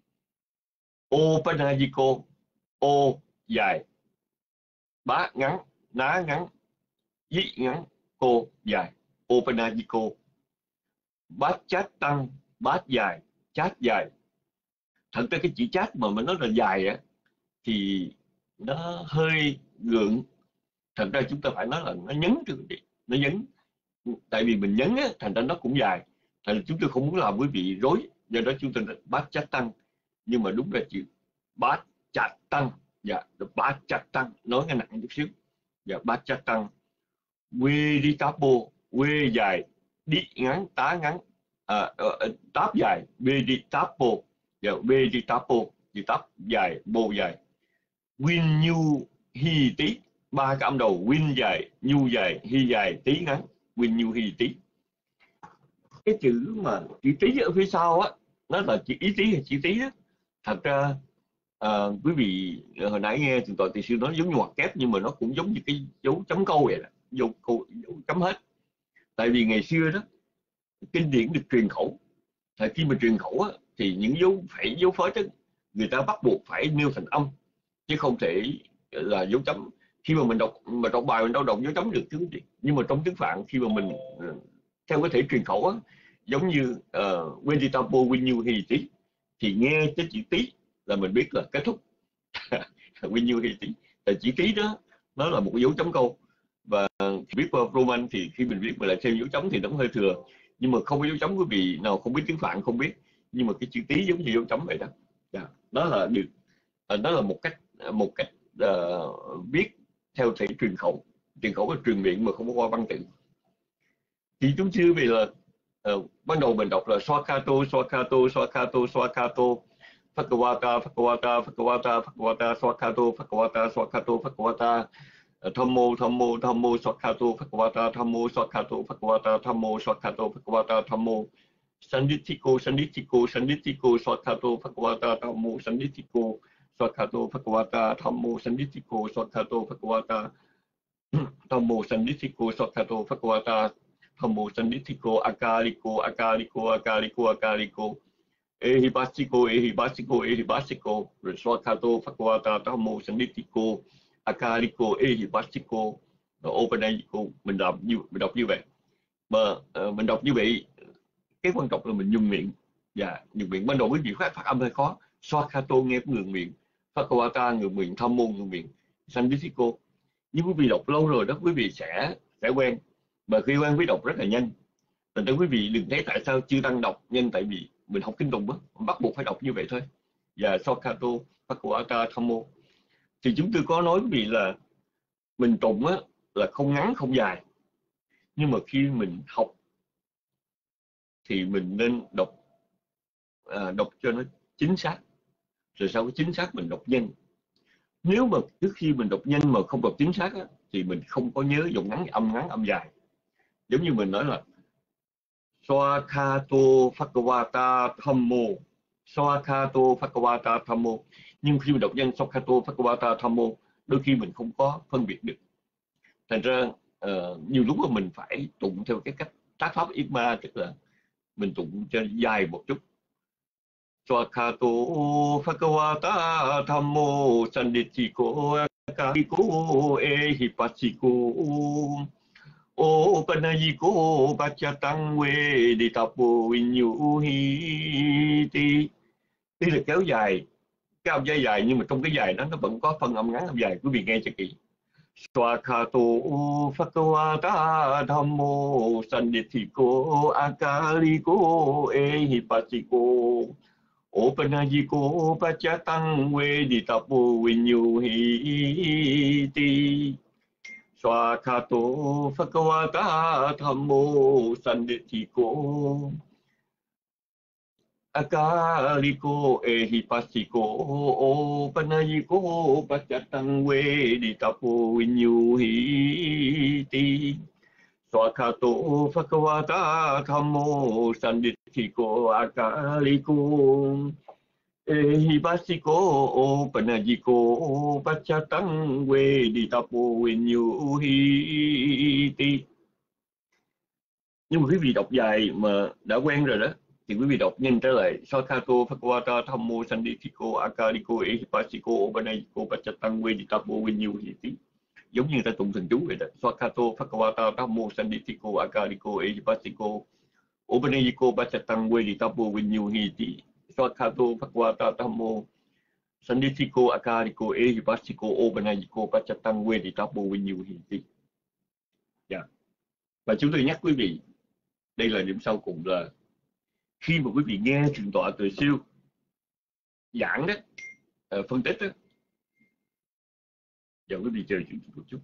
Opanajiko, ô dài, bá ngắn, ná ngắn, dí ngắn, cô dài. Opanajiko. Bát chát tăng, bát dài, chát dài. Thật ra cái chữ chát mà mình nói là dài á thì nó hơi gượng. Thật ra chúng ta phải nói là nó nhấn chứ, nó nhấn. Tại vì mình nhấn á, thành ra nó cũng dài. Thành ra chúng tôi không muốn làm quý vị rối, do đó chúng tôi bát chát tăng. Nhưng mà đúng là chữ bát chát tăng, dạ, bát chát tăng, nói nghe nặng chút xíu, dạ, bát chát tăng. Quê đi táp bô, quê dài, đi ngắn, tá ngắn, à, táp dài, bê đi táp bô, dạ, bê đi táp bô, đi táp dài, bô dài. Win nhu hi tí, ba cái âm đầu, win dài, nhu dài, hi dài, tí ngắn, win nhu hi tí. Cái chữ mà chữ tí ở phía sau á, nó là chữ ý tí hay chữ tí á. Thật ra à, quý vị hồi nãy nghe trường tọa tỷ sư nói giống như ngoặc kép, nhưng mà nó cũng giống như cái dấu chấm câu vậy đó, dấu câu, dấu chấm hết. Tại vì ngày xưa đó kinh điển được truyền khẩu, thì khi mà truyền khẩu á, thì những dấu phẩy, dấu phết đó, người ta bắt buộc phải nêu thành âm, chứ không thể là dấu chấm. Khi mà mình đọc mà đọc bài mình đâu đọc dấu chấm được chứ. Nhưng mà trong tiếng Phạn khi mà mình theo cái thể truyền khẩu á, giống như uh, when the tempo when you he tí, thì nghe cái chữ tí là mình biết là kết thúc. When you he tí, tại chữ tí đó nó là một cái dấu chấm câu, và viết qua Roman thì khi mình viết mà lại thêm dấu chấm thì nó cũng hơi thừa. Nhưng mà không có dấu chấm, quý vị nào không biết tiếng Phạn không biết, nhưng mà cái chữ tí giống như dấu chấm vậy đó. Yeah. Đó là được, đó là một cách một cách uh, viết theo thể truyền khẩu. Truyền khẩu là truyền miệng mà không có qua văn tự. Thì chúng chưa vì là uh, ban đầu mình đọc là Swakato, Swakato, Swakato, Swakato, Phakawata, Phakawata, Phakawata, Phakawata, Swakato, Phakawata, Swakato, Phakawata, Thammo, Thammo, Thammo, Swakato, Phakawata, Thammo, Swakato, Phakawata, Thammo, Swakato, Phakawata, Thammo, Sanditiko, Sanditiko, Sanditiko, Swakato, Phakawata, Thammo, Sanditiko, Swakato, Phakawata, Thammo, Sanditiko, Swakato, Phakawata, Thammo, Sanditiko, Swakato, Phakawata, Thammo, Sanditiko, Akaliko, Akaliko, Akaliko, Akaliko, Ehibasiko, Ehibasiko, Ehibasiko, rồi Swakato, Phakawata, Thammo, Sanditiko, Akaliko, Ehibasiko, rồi Opanayiko. Mình đọc như mình đọc như vậy. Mà uh, mình đọc như vậy, cái quan trọng là mình nhung miệng. Dạ, nhung miệng. Ban đầu quý vị phát, phát âm hơi khó. Swakato nghe cũng ngượng miệng, Phakawata ngượng miệng, Thammo ngượng miệng, Sanditiko. Nhưng quý vị đọc lâu rồi đó, quý vị sẽ sẽ quen. Mà khi quen quý đọc rất là nhanh. Thành ra quý vị đừng thấy tại sao chưa tăng đọc nhanh, tại vì mình học kinh tùng á, bắt buộc phải đọc như vậy thôi. Và Swakato, Phakawata, Thammo. Thì chúng tôi có nói quý vị là mình tụng á là không ngắn không dài, nhưng mà khi mình học thì mình nên đọc à, đọc cho nó chính xác, rồi sau cái chính xác mình đọc nhanh. Nếu mà trước khi mình đọc nhanh mà không đọc chính xác á, thì mình không có nhớ dòng ngắn, âm ngắn, âm dài. Giống như mình nói là Swakato, Phakawata, Thammo, Swakato, Phakawata, Thammo. Nhưng khi mình đọc nhanh Swakato, Phakawata, Thammo, đôi khi mình không có phân biệt được. Thành ra uh, nhiều lúc mà mình phải tụng theo cái cách tác pháp Yigma, tức là mình tụng cho dài một chút. Swakato, Phakawata, Thammo, Sanditiko, Akaliko, Ehipasiko, Opanayiko, Bachatang, Veditapo, Vinyuhiti. Tức là kéo dài, cái âm dài dài, nhưng mà trong cái dài đó nó vẫn có phân âm ngắn, âm dài. Quý vị nghe cho kỹ. Swakato, Phakawata, Thammo, Sanditiko, Akaliko, Ehipasiko, Opanayiko, Bachatang, Veditapo, Vinyuhiti. Swakato, Phakawata, Thammo, Sanditiko, Akaliko, Ehipasiko, Opanayiko, Bachatang, Veditapo, Vinyuhiti. Swakato, Phakawata, Thammo, Sanditiko, Akaliko, Ehipasiko, Opanayiko, Bachatang, Veditapo, Vinyuhiti. Nhưng mà quý vị đọc dài mà đã quen rồi đó, thì quý vị đọc nhanh trở lại. Swakato, Phakawata, Thammo, Sanditiko, Akaliko, Ehipasiko, Opanayiko, Bachatang, Veditapo, Vinyuhiti. Giống như người ta tụng thần chú vậy đó. Swakato, Phakawata, Thammo, Sanditiko, Akaliko, Ehipasiko, Opanayiko, Bachatang, Veditapo, Vinyuhiti. Swakato, Phakawata, Thammo, Sanditiko, Akaliko, Ehipasiko, Opanayiko, Bachatang, Veditapo, Vinyuhiti. Dạ. Và chúng tôi nhắc quý vị, đây là điểm sau cùng là khi mà quý vị nghe Thượng tọa Tuệ Siêu giảng đó, uh, phân tích đó, giờ quý vị chờ chúng tôi một chút.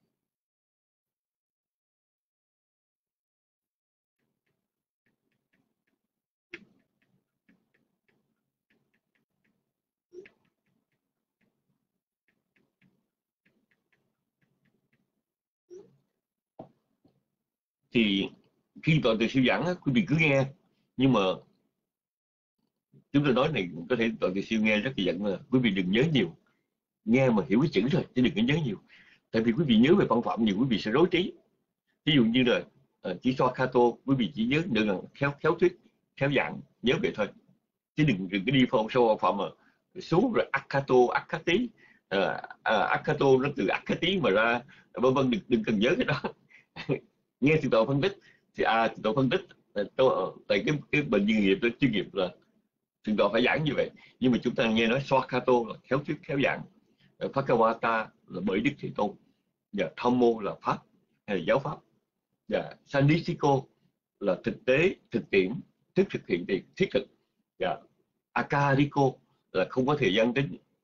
Thì khi tọa Tuệ Siêu giảng đó, quý vị cứ nghe, nhưng mà chúng tôi nói này có thể tọa Tuệ Siêu nghe rất là giận, mà quý vị đừng nhớ nhiều, nghe mà hiểu cái chữ thôi chứ đừng có nhớ nhiều. Tại vì quý vị nhớ về văn phạm nhiều, quý vị sẽ rối trí. Ví dụ như là uh, chỉ Swakato, quý vị chỉ nhớ được là khéo khéo thuyết, khéo dạng, nhớ vậy thôi, chứ đừng đừng có đi vào sâu văn phạm mà xuống rồi Akato, Akati, uh, uh, Akato nó từ Akati mà ra, vân vân, đừng đừng cần nhớ cái đó. Nghe từ tọa phân tích thì à từ tọa phân tích tại cái cái bệnh chuyên nghiệp đó, chuyên nghiệp là từ tọa phải giảng như vậy, nhưng mà chúng ta nghe nói Swakato là khéo thuyết, khéo dạng, Phakawata là bởi Đức Thế Tôn, và Thammo là pháp hay là giáo pháp, và Sanditiko là thực tế, thực tiễn, thức thực hiện thì thiết thực, và Akaliko là không có thời gian tính,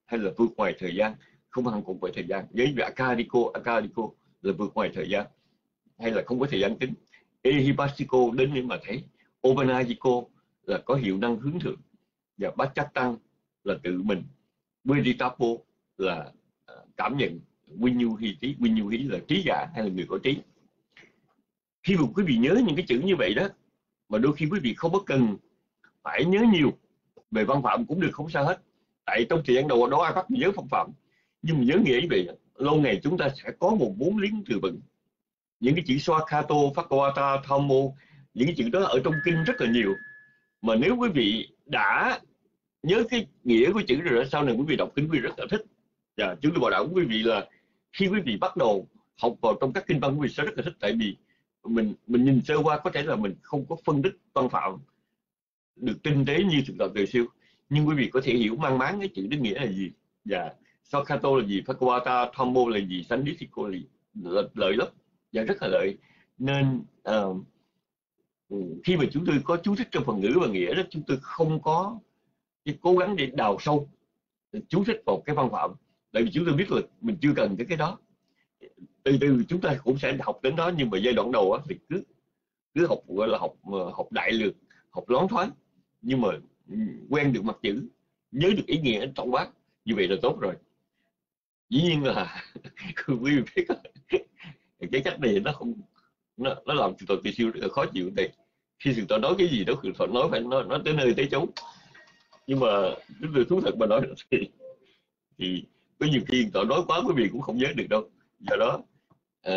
hay là vượt ngoài thời gian, không hẳn cũng phải thời gian. Với vị akadiko, akadiko là vượt ngoài thời gian, hay là không có thời gian tính. Ehibashiko đến để mà thấy. Obanajiko là có hiệu năng hướng thượng, và Bachatan là tự mình. Veditapo là uh, cảm nhận. Vinyuhi trí, Vinyuhi là trí giả hay là người có trí. Khi mà quý vị nhớ những cái chữ như vậy đó, mà đôi khi quý vị không có cần phải nhớ nhiều về văn phạm cũng được, không sao hết. Tại trong thời gian đầu đó ai bắt nhớ văn phạm, nhưng mà nhớ nghĩa như vậy, lâu ngày chúng ta sẽ có một vốn liếng từ vựng. Những cái chữ Swakato, Phakawata, Thammo, những cái chữ đó ở trong kinh rất là nhiều. Mà nếu quý vị đã nhớ cái nghĩa của chữ rồi đó, sau này quý vị đọc kinh quý vị rất là thích. Và chúng tôi bảo đảm quý vị là khi quý vị bắt đầu học vào trong các kinh văn, quý vị sẽ rất là thích. Tại vì mình mình nhìn sơ qua có thể là mình không có phân tích văn phạm được tinh tế như thực tập từ siêu, nhưng quý vị có thể hiểu mang máng cái chữ đức nghĩa là gì, và Swakato là gì, Phakawata, Thammo là gì, Sandithiko là gì, lợi lắm và rất là lợi. Nên uh, khi mà chúng tôi có chú thích trong phần ngữ và nghĩa đó, chúng tôi không có cái cố gắng để đào sâu chú thích vào cái văn phạm, tại vì chúng tôi biết là mình chưa cần cái cái đó. Từ từ chúng ta cũng sẽ học đến đó, nhưng mà giai đoạn đầu á, thì cứ cứ học gọi là học học đại lược, học loáng thoáng, nhưng mà quen được mặt chữ, nhớ được ý nghĩa tổng quát, như vậy là tốt rồi. Dĩ nhiên là quý vị biết cái cách này nó không nó nó làm sự tự siêu rất là khó chịu. Này khi sự tự nói cái gì đó, sự tự nói phải nó nó tới nơi tới chốn, nhưng mà chúng tôi thú thật mà nói thì thì có nhiều khi tự nói quá quý vị cũng không nhớ được đâu. Do đó à,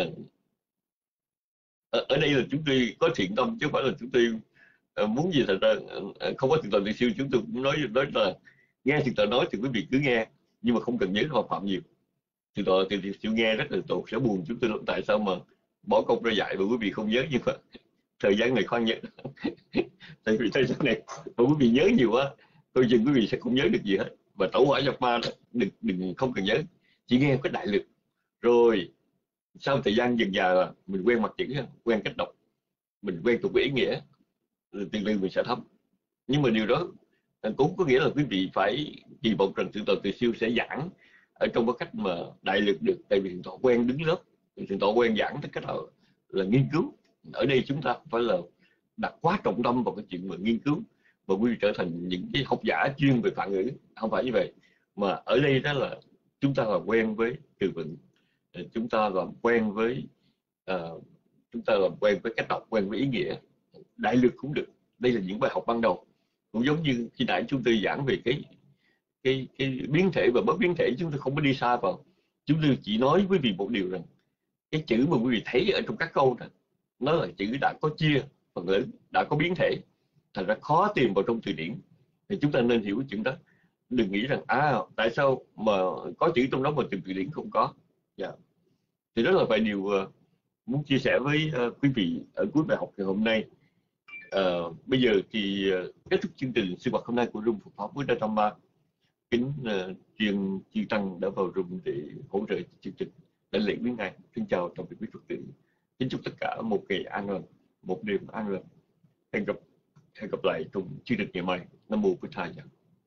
ở đây là chúng tôi có thiện tâm, chứ không phải là chúng tôi à, muốn gì. Thật ra à, không có sự tự siêu, chúng tôi cũng nói nói là nghe sự tự nói thì quý vị cứ nghe, nhưng mà không cần nhớ văn phạm nhiều. Sự tự thì siêu nghe rất là tốt, sẽ buồn chúng tôi tại sao mà bỏ công ra dạy mà quý vị không nhớ. Nhưng mà thời gian này khoan nhớ tại vì thời gian này mà quý vị nhớ nhiều quá, tôi chừng quý vị sẽ không nhớ được gì hết. Và tẩu hỏa nhập ma đừng đừng không cần nhớ, chỉ nghe cái đại lực, rồi sau thời gian dần dà là mình quen mặt chữ, quen cách đọc, mình quen thuộc với ý nghĩa, từ từ mình sẽ thấm. Nhưng mà điều đó cũng có nghĩa là quý vị phải kỳ vọng rằng sự tự siêu sẽ giảng ở trong cái cách mà đại lực được, tại vì thọ quen đứng lớp, thọ quen giảng tới cách là, là nghiên cứu. Ở đây chúng ta phải là đặt quá trọng tâm vào cái chuyện mà nghiên cứu và quý vị trở thành những cái học giả chuyên về phản ngữ, không phải như vậy. Mà ở đây đó là chúng ta làm quen với từ vựng, chúng ta làm quen với uh, chúng ta làm quen với cách đọc, quen với ý nghĩa. Đại lực cũng được. Đây là những bài học ban đầu, cũng giống như khi nãy chúng tôi giảng về cái cái cái biến thể và bất biến thể. Chúng tôi không có đi xa vào, chúng tôi chỉ nói với quý vị một điều rằng cái chữ mà quý vị thấy ở trong các câu đó, nó là chữ đã có chia phần lớn, đã có biến thể, thành ra khó tìm vào trong từ điển. Thì chúng ta nên hiểu cái chuyện đó, đừng nghĩ rằng à tại sao mà có chữ trong đó mà từ điển không có. Yeah. Thì đó là vài điều uh, muốn chia sẻ với uh, quý vị ở cuối bài học ngày hôm nay. Uh, bây giờ thì uh, kết thúc chương trình sinh hoạt hôm nay của Room Phật Pháp với Đa Tham Ma. Kính uh, truyền chư tăng đã vào room để hỗ trợ chương trình, đã lễ với ngài. Xin chào tạm biệt quý Phật tử. Kính chúc tất cả một ngày an lành, một đêm an lành. Hẹn gặp hẹn gặp lại trong chương trình ngày mai. Nam mô Bổn Thầy.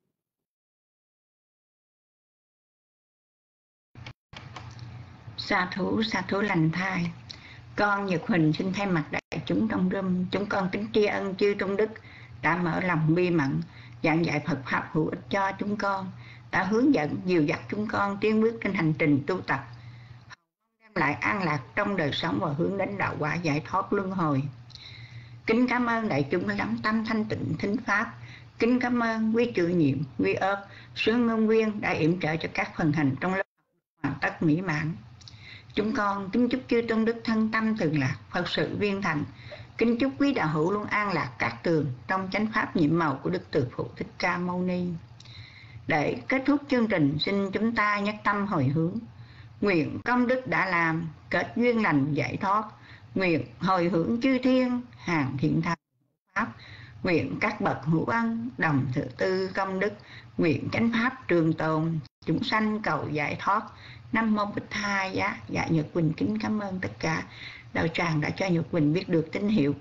Sa thú, sa thú lành thai. Con Nhật Huỳnh xin thay mặt đại chúng trong room, chúng con kính tri ân chư Tôn Đức đã mở lòng bi mẫn, giảng dạy Phật Pháp hữu ích cho chúng con, đã hướng dẫn, dìu dắt chúng con tiến bước trên hành trình tu tập, đem lại an lạc trong đời sống và hướng đến đạo quả giải thoát luân hồi. Kính cảm ơn đại chúng lắng tâm thanh tịnh thính Pháp. Kính cảm ơn quý chủ nhiệm, quý ớt, sướng ngôn viên đã yểm trợ cho các phần hành trong lớp hoàn tất mỹ mãn. Chúng con kính chúc chư Tôn Đức thân tâm thường lạc, Phật sự viên thành. Kính chúc quý đạo hữu luôn an lạc các tường trong chánh pháp nhiệm màu của Đức Từ Phụ Thích Ca Mâu Ni. Để kết thúc chương trình, xin chúng ta nhất tâm hồi hướng. Nguyện công đức đã làm, kết duyên lành giải thoát. Nguyện hồi hướng chư thiên, hàng thiện thần Pháp. Nguyện các bậc hữu ân, đồng thượng tư công đức. Nguyện chánh pháp trường tồn, chúng sanh cầu giải thoát. Nam mô Bích Tha Giá. Dạ Nhật Quỳnh kính cảm ơn tất cả đạo tràng đã cho Nhật Quỳnh biết được tín hiệu.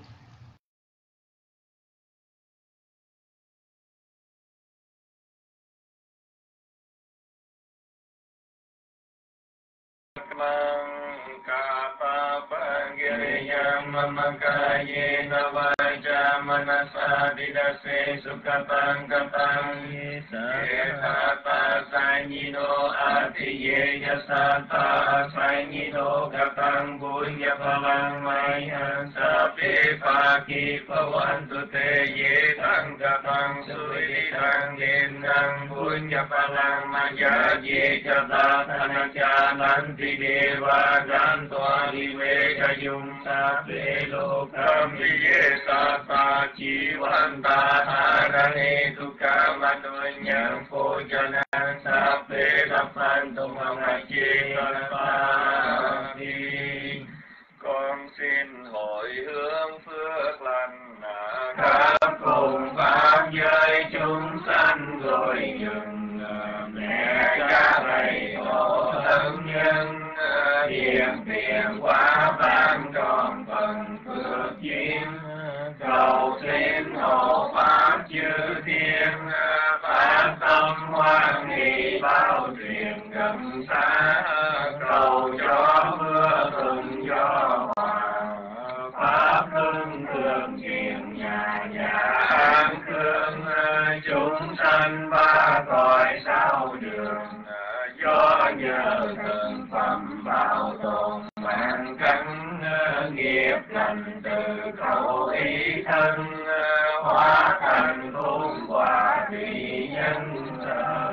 Dhammammakayena vaca manasa didase sukatang katang Yetata sanyino atiyeya sata sanyino katang bunya palang mayan sapi pagi pawantu te yetang katang suidang yenang bunya palang maya yekata tanaca nanti dewa gantua liwe kayum sapi lokam liye sata jiwanta harane duka manunyang pujanan sapi lapan tumamaji Phật. Con xin hồi hướng phước lành khắp cùng pháp giới chúng sanh rồi dừng mẹ cha thầy tổ thân nhân hiền tiền quá ban tròn phần phước duyên cầu xin hộ pháp chư thiên phát tâm hoan hỷ bao truyền gần xa cầu cho mưa thuận gió hòa pháp hưng thường truyền nhà nhà an cương chúng sanh ba cõi sao đường do nhờ thần phẩm bảo tồn mạng căn nghiệp lành từ khẩu ý thân hóa thành hôn quả vị nhân sở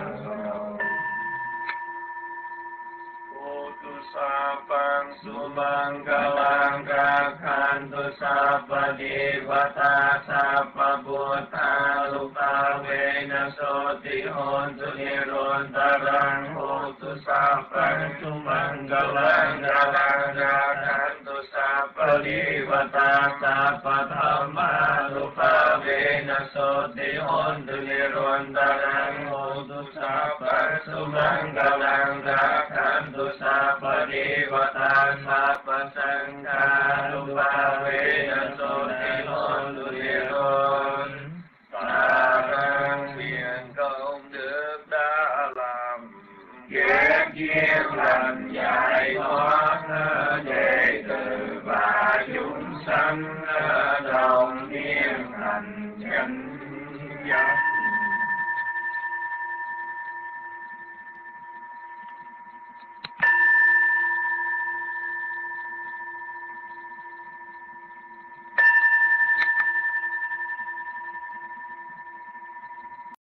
Sapang sumanggalang kakhantu sapa devata sapa buddha lupa vena soti hontu nirontarang hotu sapang sumanggalang kakhantu sapa devata sapa dhamma lupa vena soti hontu nirontarang hotu sapang sumanggalang kakhantu sapa Devata Sapa Sangha Lupa Veda Soti Hontu Niron Tarang nguyện công đức đã làm ghét duyên lành giải thoát đệ tử và chúng sanh